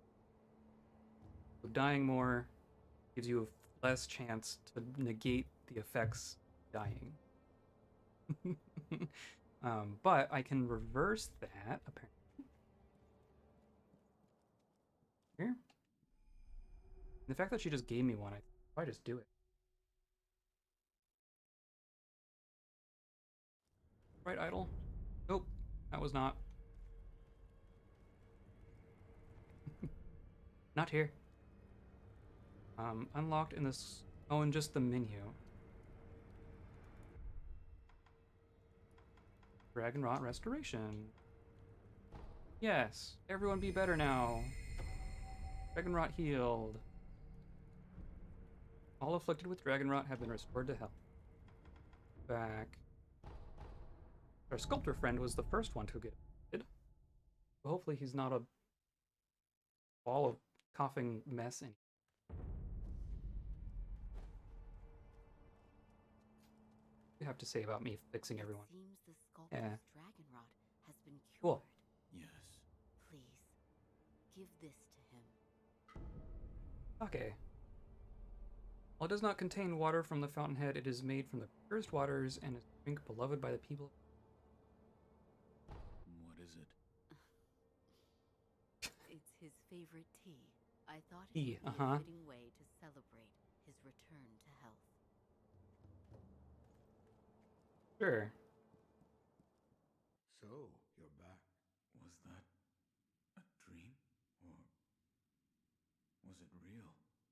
So dying more gives you a less chance to negate the effects of dying. But I can reverse that, apparently. Here. The fact that she just gave me one, I just do it. Right, idol? Nope, that was not. Not here. Unlocked in this. Oh, in just the menu. Dragon Rot Restoration. Yes, everyone be better now. Dragon Rot healed. All afflicted with Dragon Rot have been restored to health. Back. Our sculptor friend was the first one to get it. Hopefully he's not a ball of coughing mess anymore. You have to say about me fixing everyone. It seems the sculptor's dragon rot has been cured. Cool. Yes. Please, give this to him. Okay. While it does not contain water from the fountainhead, it is made from the purest waters and is a drink beloved by the people. What is it? It's his favorite tea. I thought it Tea, would be a fitting way to celebrate his return to health. Sure. So, you're back. Was that a dream? Or was it real?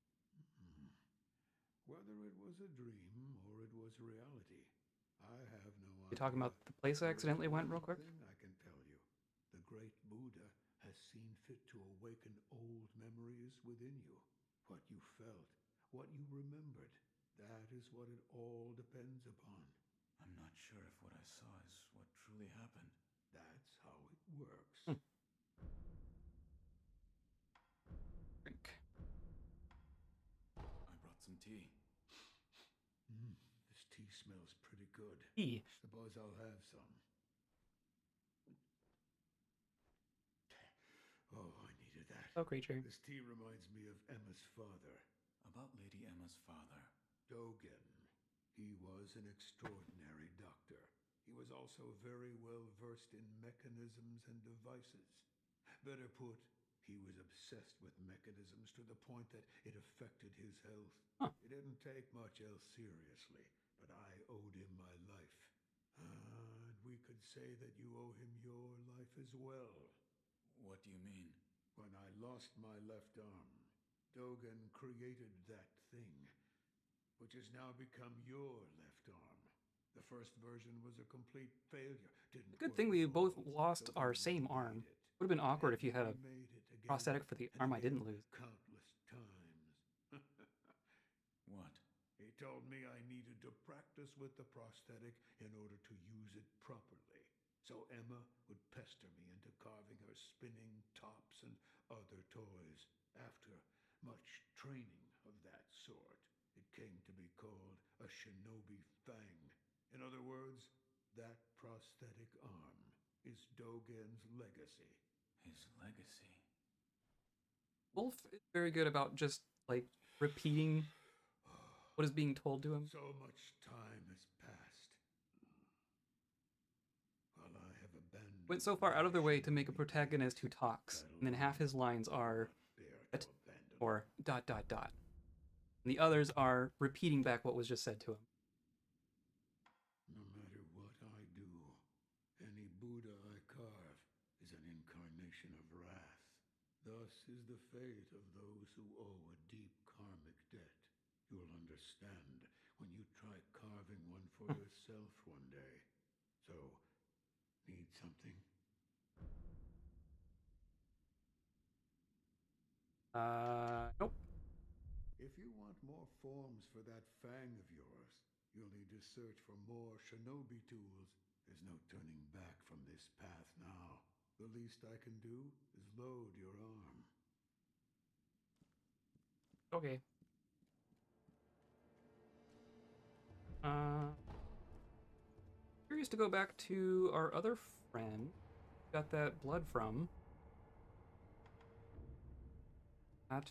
Whether it was a dream or it was reality, I have no idea. You talking about the place I accidentally went real quick? Thing I can tell you, the great Buddha has seen fit to awaken old memories within you. What you felt, what you remembered, that is what it all depends upon. I'm not sure if what I saw is what truly happened. That's how it works. Drink. I brought some tea. This tea smells pretty good. Tea. Suppose I'll have some. Oh, I needed that. Oh, creature. This tea reminds me of Emma's father. About Lady Emma's father. Dogen. He was an extraordinary doctor. He was also very well versed in mechanisms and devices. Better put, he was obsessed with mechanisms to the point that it affected his health. He didn't take much else seriously, but I owed him my life. And we could say that you owe him your life as well. What do you mean? When I lost my left arm, Dogen created that thing, which has now become your left arm. The first version was a complete failure. Good thing we both lost our same arm. Would have been awkward if you had a prosthetic for the arm I didn't lose. Countless times. told me I needed to practice with the prosthetic in order to use it properly. So Emma would pester me into carving her spinning tops and other toys. After much training of that sort, it came to be called a shinobi fang. In other words, that prosthetic arm is Dogen's legacy. His legacy. Wolf is very good about just like repeating what is being told to him. So much time has passed. While I have abandoned Went so far out of their way to make a shinobi protagonist who talks, that and then half his lines are dare to "What?" abandon. or dot dot dot. And the others are repeating back what was just said to him. No matter what I do, any Buddha I carve is an incarnation of wrath. Thus is the fate of those who owe a deep karmic debt. You'll understand when you try carving one for yourself one day. So, need something? Nope. If you want more forms for that fang of yours, you'll need to search for more shinobi tools. There's no turning back from this path now. The least I can do is load your arm. Okay. Curious to go back to our other friend. Got that blood from. That.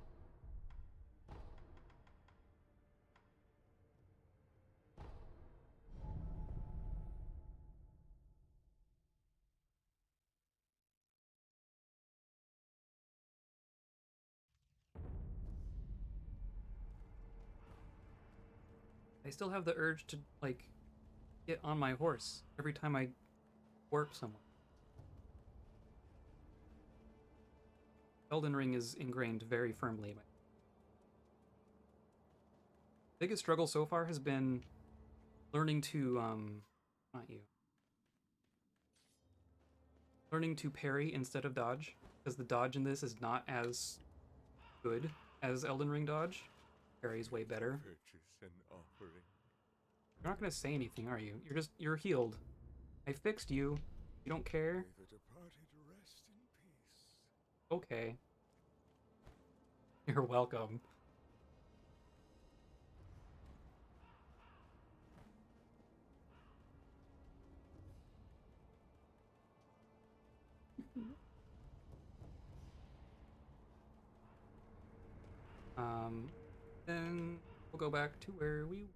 I still have the urge to like get on my horse every time I warp somewhere. Elden Ring is ingrained very firmly. Biggest struggle so far has been learning to not you. Learning to parry instead of dodge, because the dodge in this is not as good as Elden Ring dodge. Parry is way better. Purchase an offering. You're not gonna say anything, are you? You're healed. I fixed you. You don't care? May the departed rest in peace. Okay. You're welcome. Then we'll go back to where we.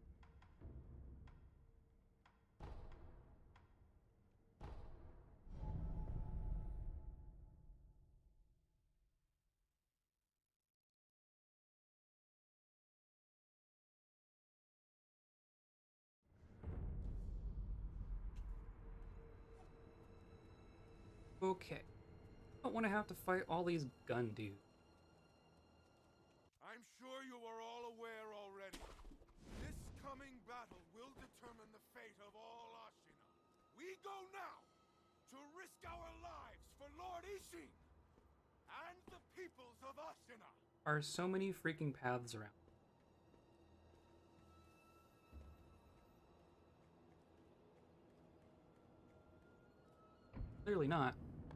Okay. I don't want to have to fight all these gun dudes. I'm sure you are all aware already. This coming battle will determine the fate of all Ashina. We go now to risk our lives for Lord Ishin and the peoples of Ashina. Are so many freaking paths around. Clearly not.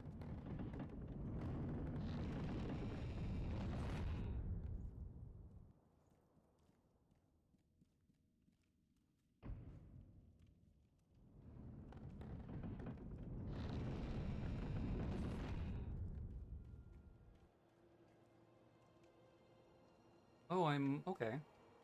Oh, I'm okay.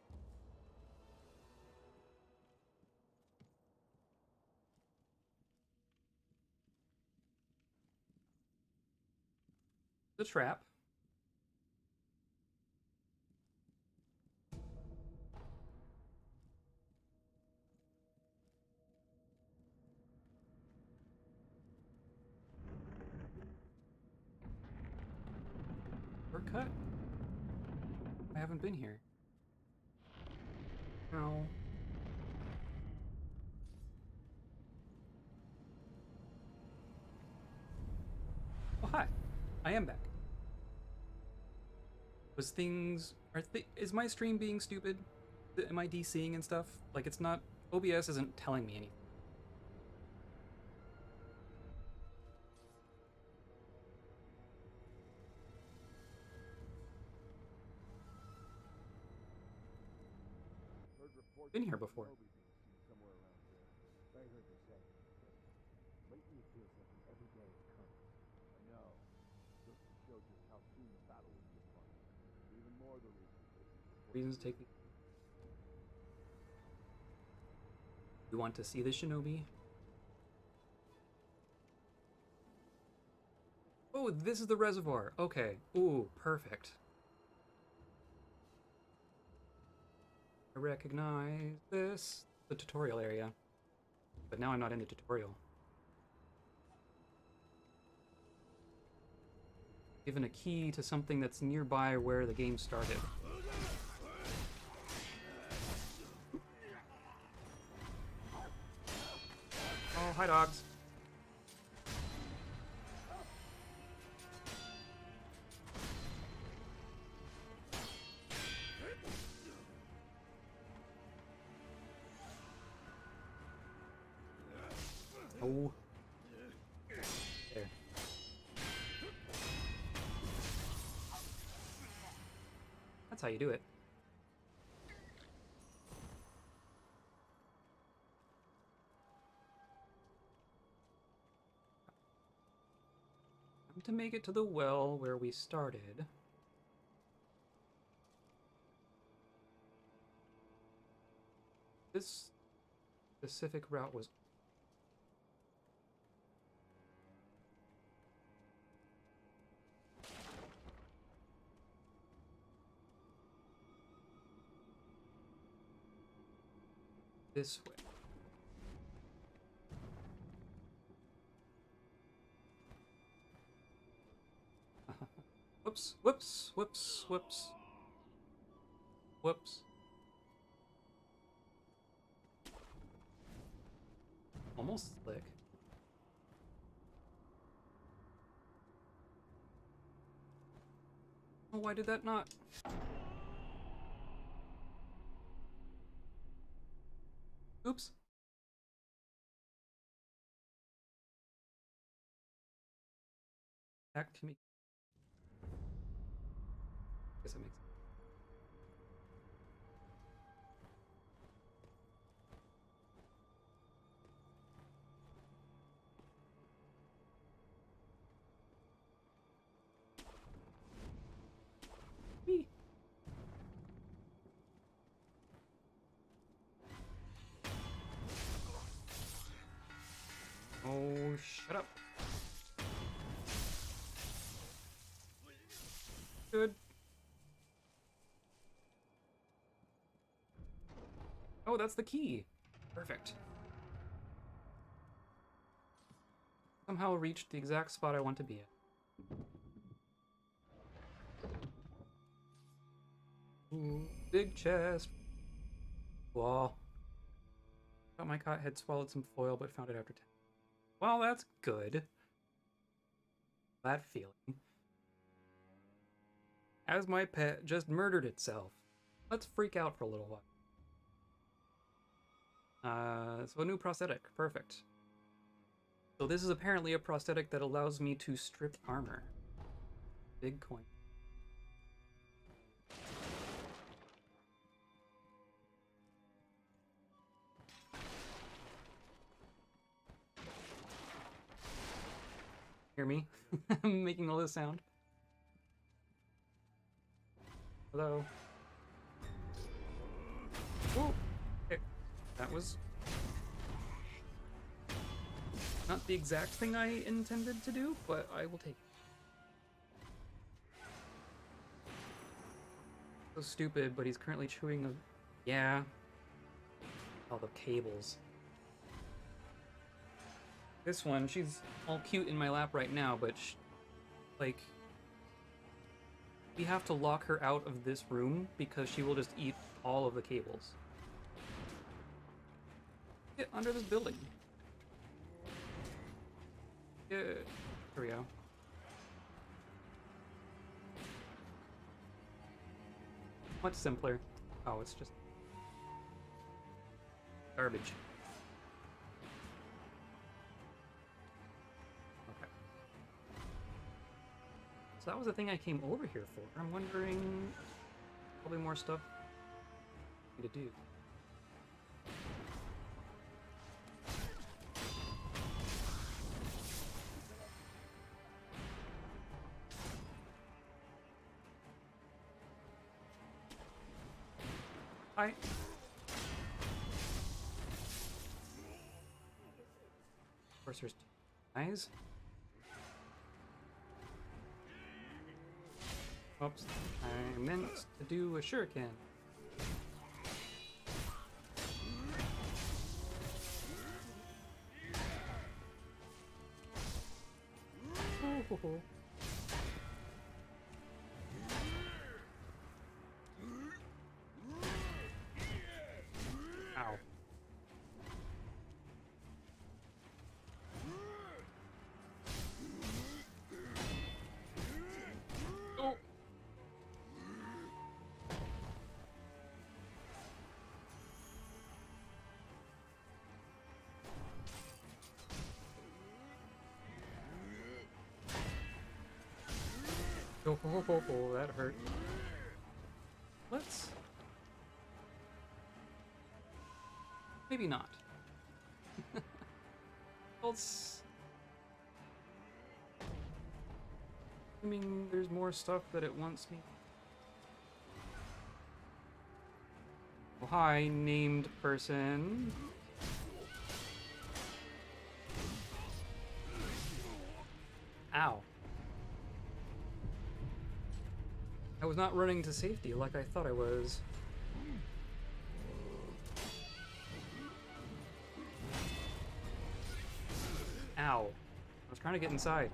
The trap. Shortcut? I haven't been here. Ow. Oh, hi. I am back. Was things... Is my stream being stupid? Am I DCing and stuff? Like, it's not... OBS isn't telling me anything. Been here before. Somewhere around here. I heard you say. Lately it feels like an everyday occurrence. I know. Goes to show just how soon the battle will be upon us. Even more the reason to take these Reasons to take the... You want to see the shinobi? Oh, this is the reservoir. Okay. Ooh, perfect. I recognize this. The tutorial area. But now I'm not in the tutorial. Given a key to something that's nearby where the game started. Oh, hi dogs. Oh. There. That's how you do it. Time to make it to the well where we started. This specific route was... this way. Whoops, whoops, whoops, whoops. Whoops. Almost slick. Oh, why did that not? Oops. Back to me. Guess that makes sense. Me. Oh, shut up. Good. Oh, that's the key. Perfect. Somehow reached the exact spot I want to be at. Ooh, big chest. Wall. Thought my cat had swallowed some foil, but found it after 10. Well, that's good. That feeling. As my pet just murdered itself. Let's freak out for a little while. So a new prosthetic. Perfect. So this is apparently a prosthetic that allows me to strip armor. Big coin. Hear me? I'm making all this sound. Hello. Whoa! Okay. That was not the exact thing I intended to do, but I will take it. So stupid, but he's currently chewing a... Yeah. All the cables. This one, she's all cute in my lap right now, but like... We have to lock her out of this room because she will just eat all of the cables. Get under this building. Good. Here we go. Much simpler. Oh, it's just... Garbage. Okay. So that was the thing I came over here for. I'm wondering... Probably more stuff to do. Hi. Of course, there's eyes. Oops, I meant to do a shuriken. Oh. Ow. Oh. Oh, that hurt. Let's... Maybe not. Let's... Assuming there's more stuff that it wants me... Oh, hi, named person. Ow. I was not running to safety like I thought I was. Ow. I was trying to get inside.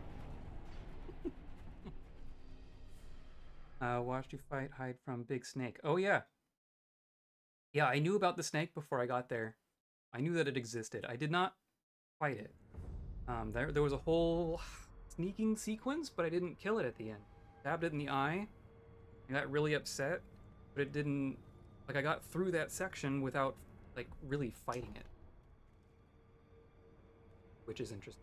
Watched you fight, hide from big snake. Oh yeah. Yeah, I knew about the snake before I got there. I knew that it existed. I did not fight it. There was a whole sneaking sequence, but I didn't kill it at the end. Stabbed it in the eye. I got really upset, but it didn't... Like, I got through that section without, like, really fighting it. Which is interesting.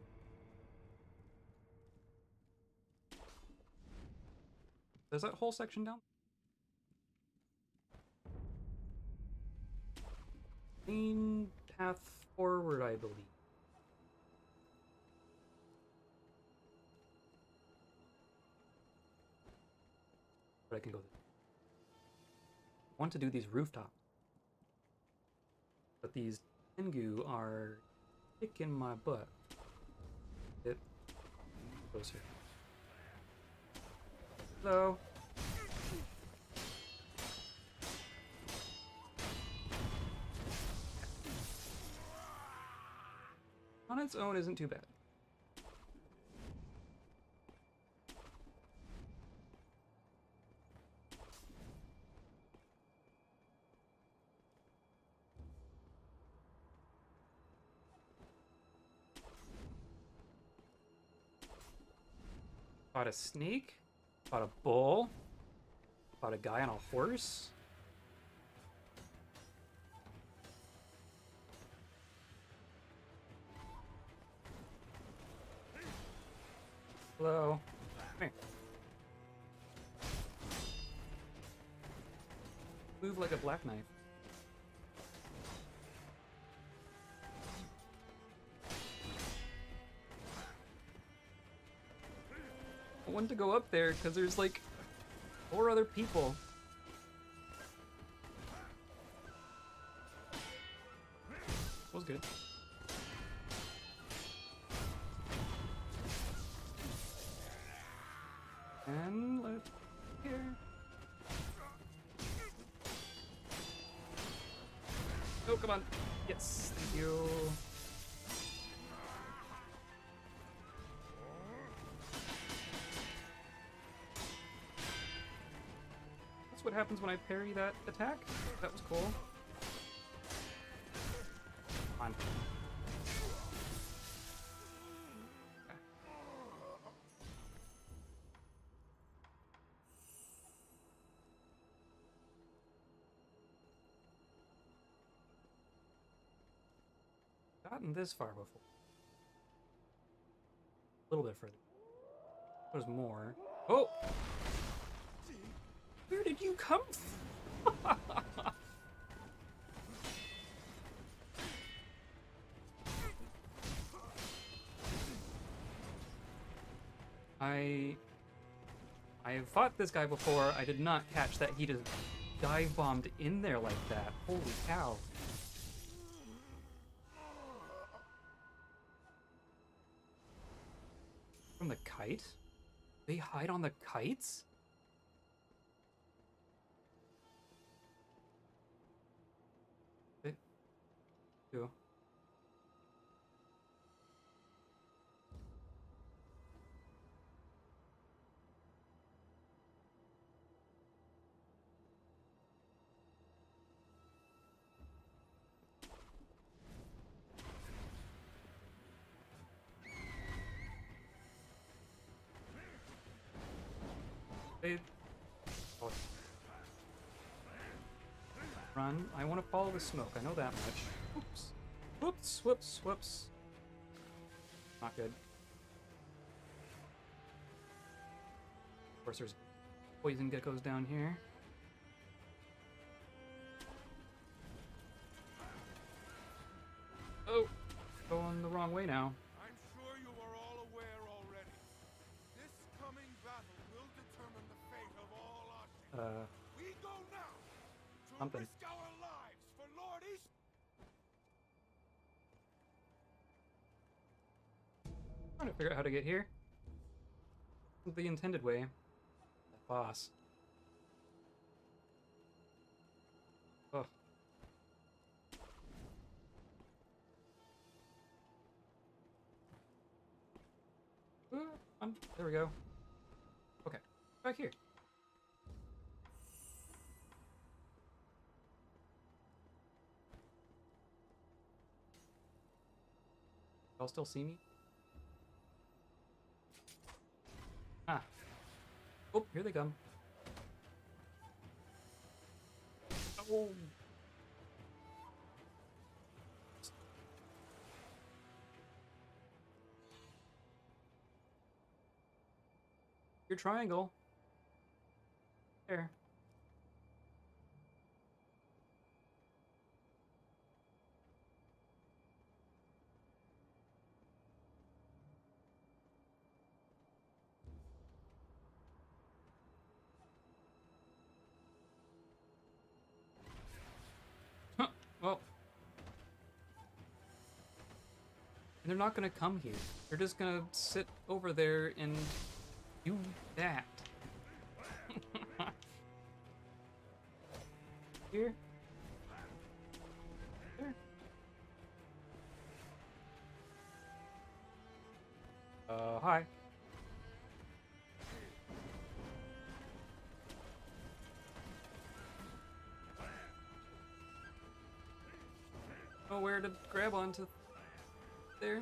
There's that whole section down? Main path forward, I believe. But I can go there. I want to do these rooftops. But these Tengu are kicking my butt. Get closer. Hello. On its own isn't too bad. Fought a snake, fought a bull, fought a guy on a horse. Hello. Come here. Move like a black knife. I want to go up there because there's like 4 other people. Was good. And left here. Oh, come on. Yes, thank you. That's what happens when I parry that attack. That was cool. Come on. gotten this far before. A little bit further. There's more. Oh! Where did you come from? I have fought this guy before. I did not catch that he just dive bombed in there like that. Holy cow. From the kite? They hide on the kites? They do. They... Oh. Run. I want to follow the smoke. I know that much. Whoops. Whoops, whoops, whoops. Not good. Of course, there's poison geckos down here. Oh! Going the wrong way now. I'm sure you are all aware already. This coming battle will determine the fate of all Ashina. We go now to Something. risk our lives for Lord East. Trying to figure out how to get here. The intended way. That boss. Oh. There we go. Okay, back here. Y'all still see me? Ah. Oh, here they come. Oh. Your triangle. There. Huh. Well. They're not gonna come here. They're just gonna sit over there and do that. Here. There. Hi. Oh, where to grab onto there?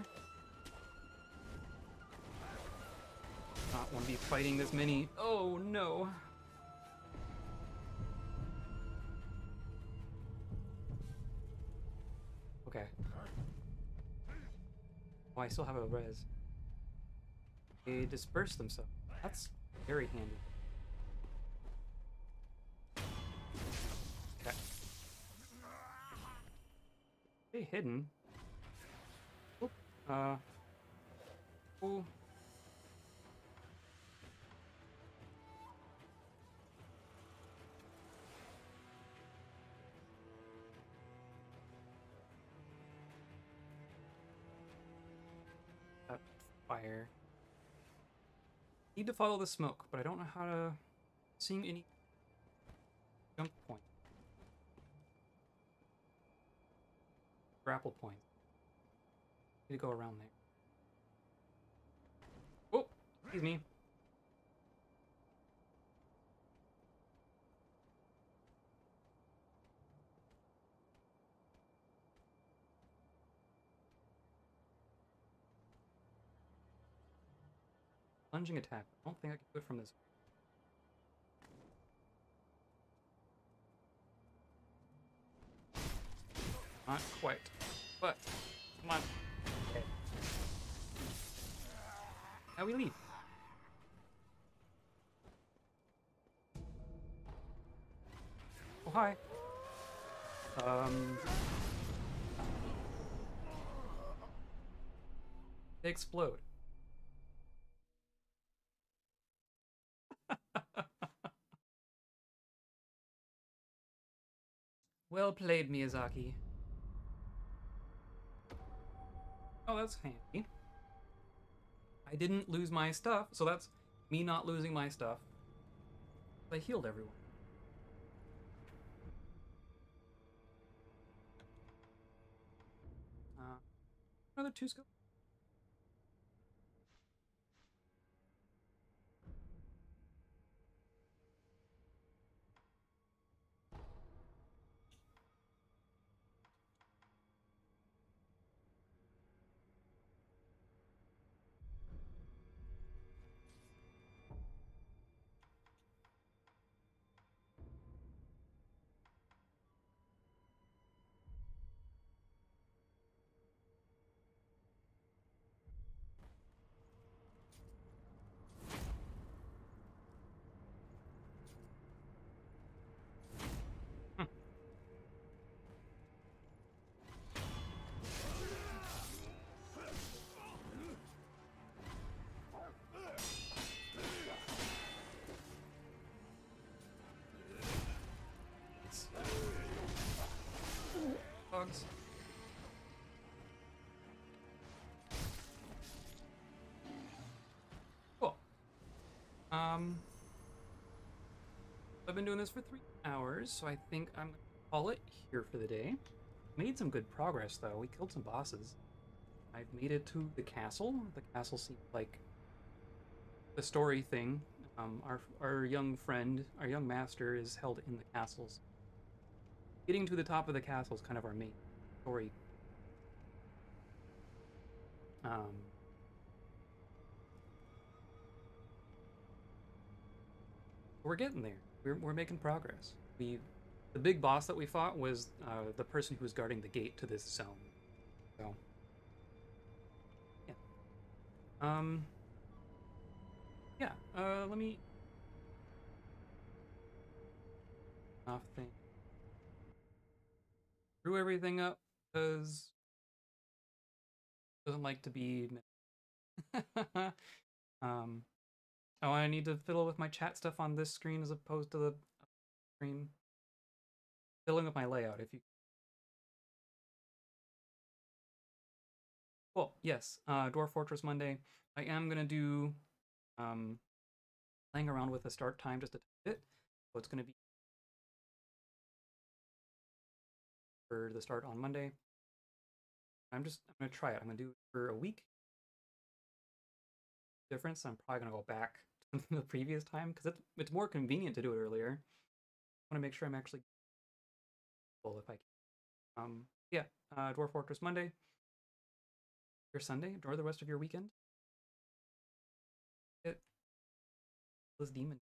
Not want to be fighting this many. Oh no. Okay. Oh, I still have a res. They disperse themselves. That's very handy. Okay. Stay hidden. Oop. Ooh. That fire. Need to follow the smoke, but I don't know how to see any jump point. Grapple point. Need to go around there. Oh, excuse me. Plunging attack. I don't think I can do it from this. Not quite, but Come on. Okay. Now we leave. Oh, hi. They explode. Well played, Miyazaki. Oh, that's handy. I didn't lose my stuff, so that's me not losing my stuff. I healed everyone. Another 2 scope. Dogs. Cool. I've been doing this for 3 hours, so I think I'm gonna call it here for the day. Made some good progress though. We killed some bosses. I've made it to the castle. The castle seems like the story thing. Our young friend, our young master, is held in the castles. Getting to the top of the castle is kind of our main story. We're getting there. We're making progress. The big boss that we fought was the person who was guarding the gate to this zone. So, yeah. Yeah. Let me off thing. Screw everything up because doesn't like to be. Oh, I need to fiddle with my chat stuff on this screen as opposed to the screen. Fiddling with my layout. If you. Cool. Yes. Dwarf Fortress Monday. I am gonna do playing around with the start time just a bit. So it's gonna be for the start on Monday. I'm gonna try it. I'm gonna do it for a week. Difference. I'm probably gonna go back to the previous time because it's more convenient to do it earlier. I want to make sure I'm actually full if I can. Yeah. Dwarf Fortress Monday. Your Sunday. Enjoy the rest of your weekend. It. This demon.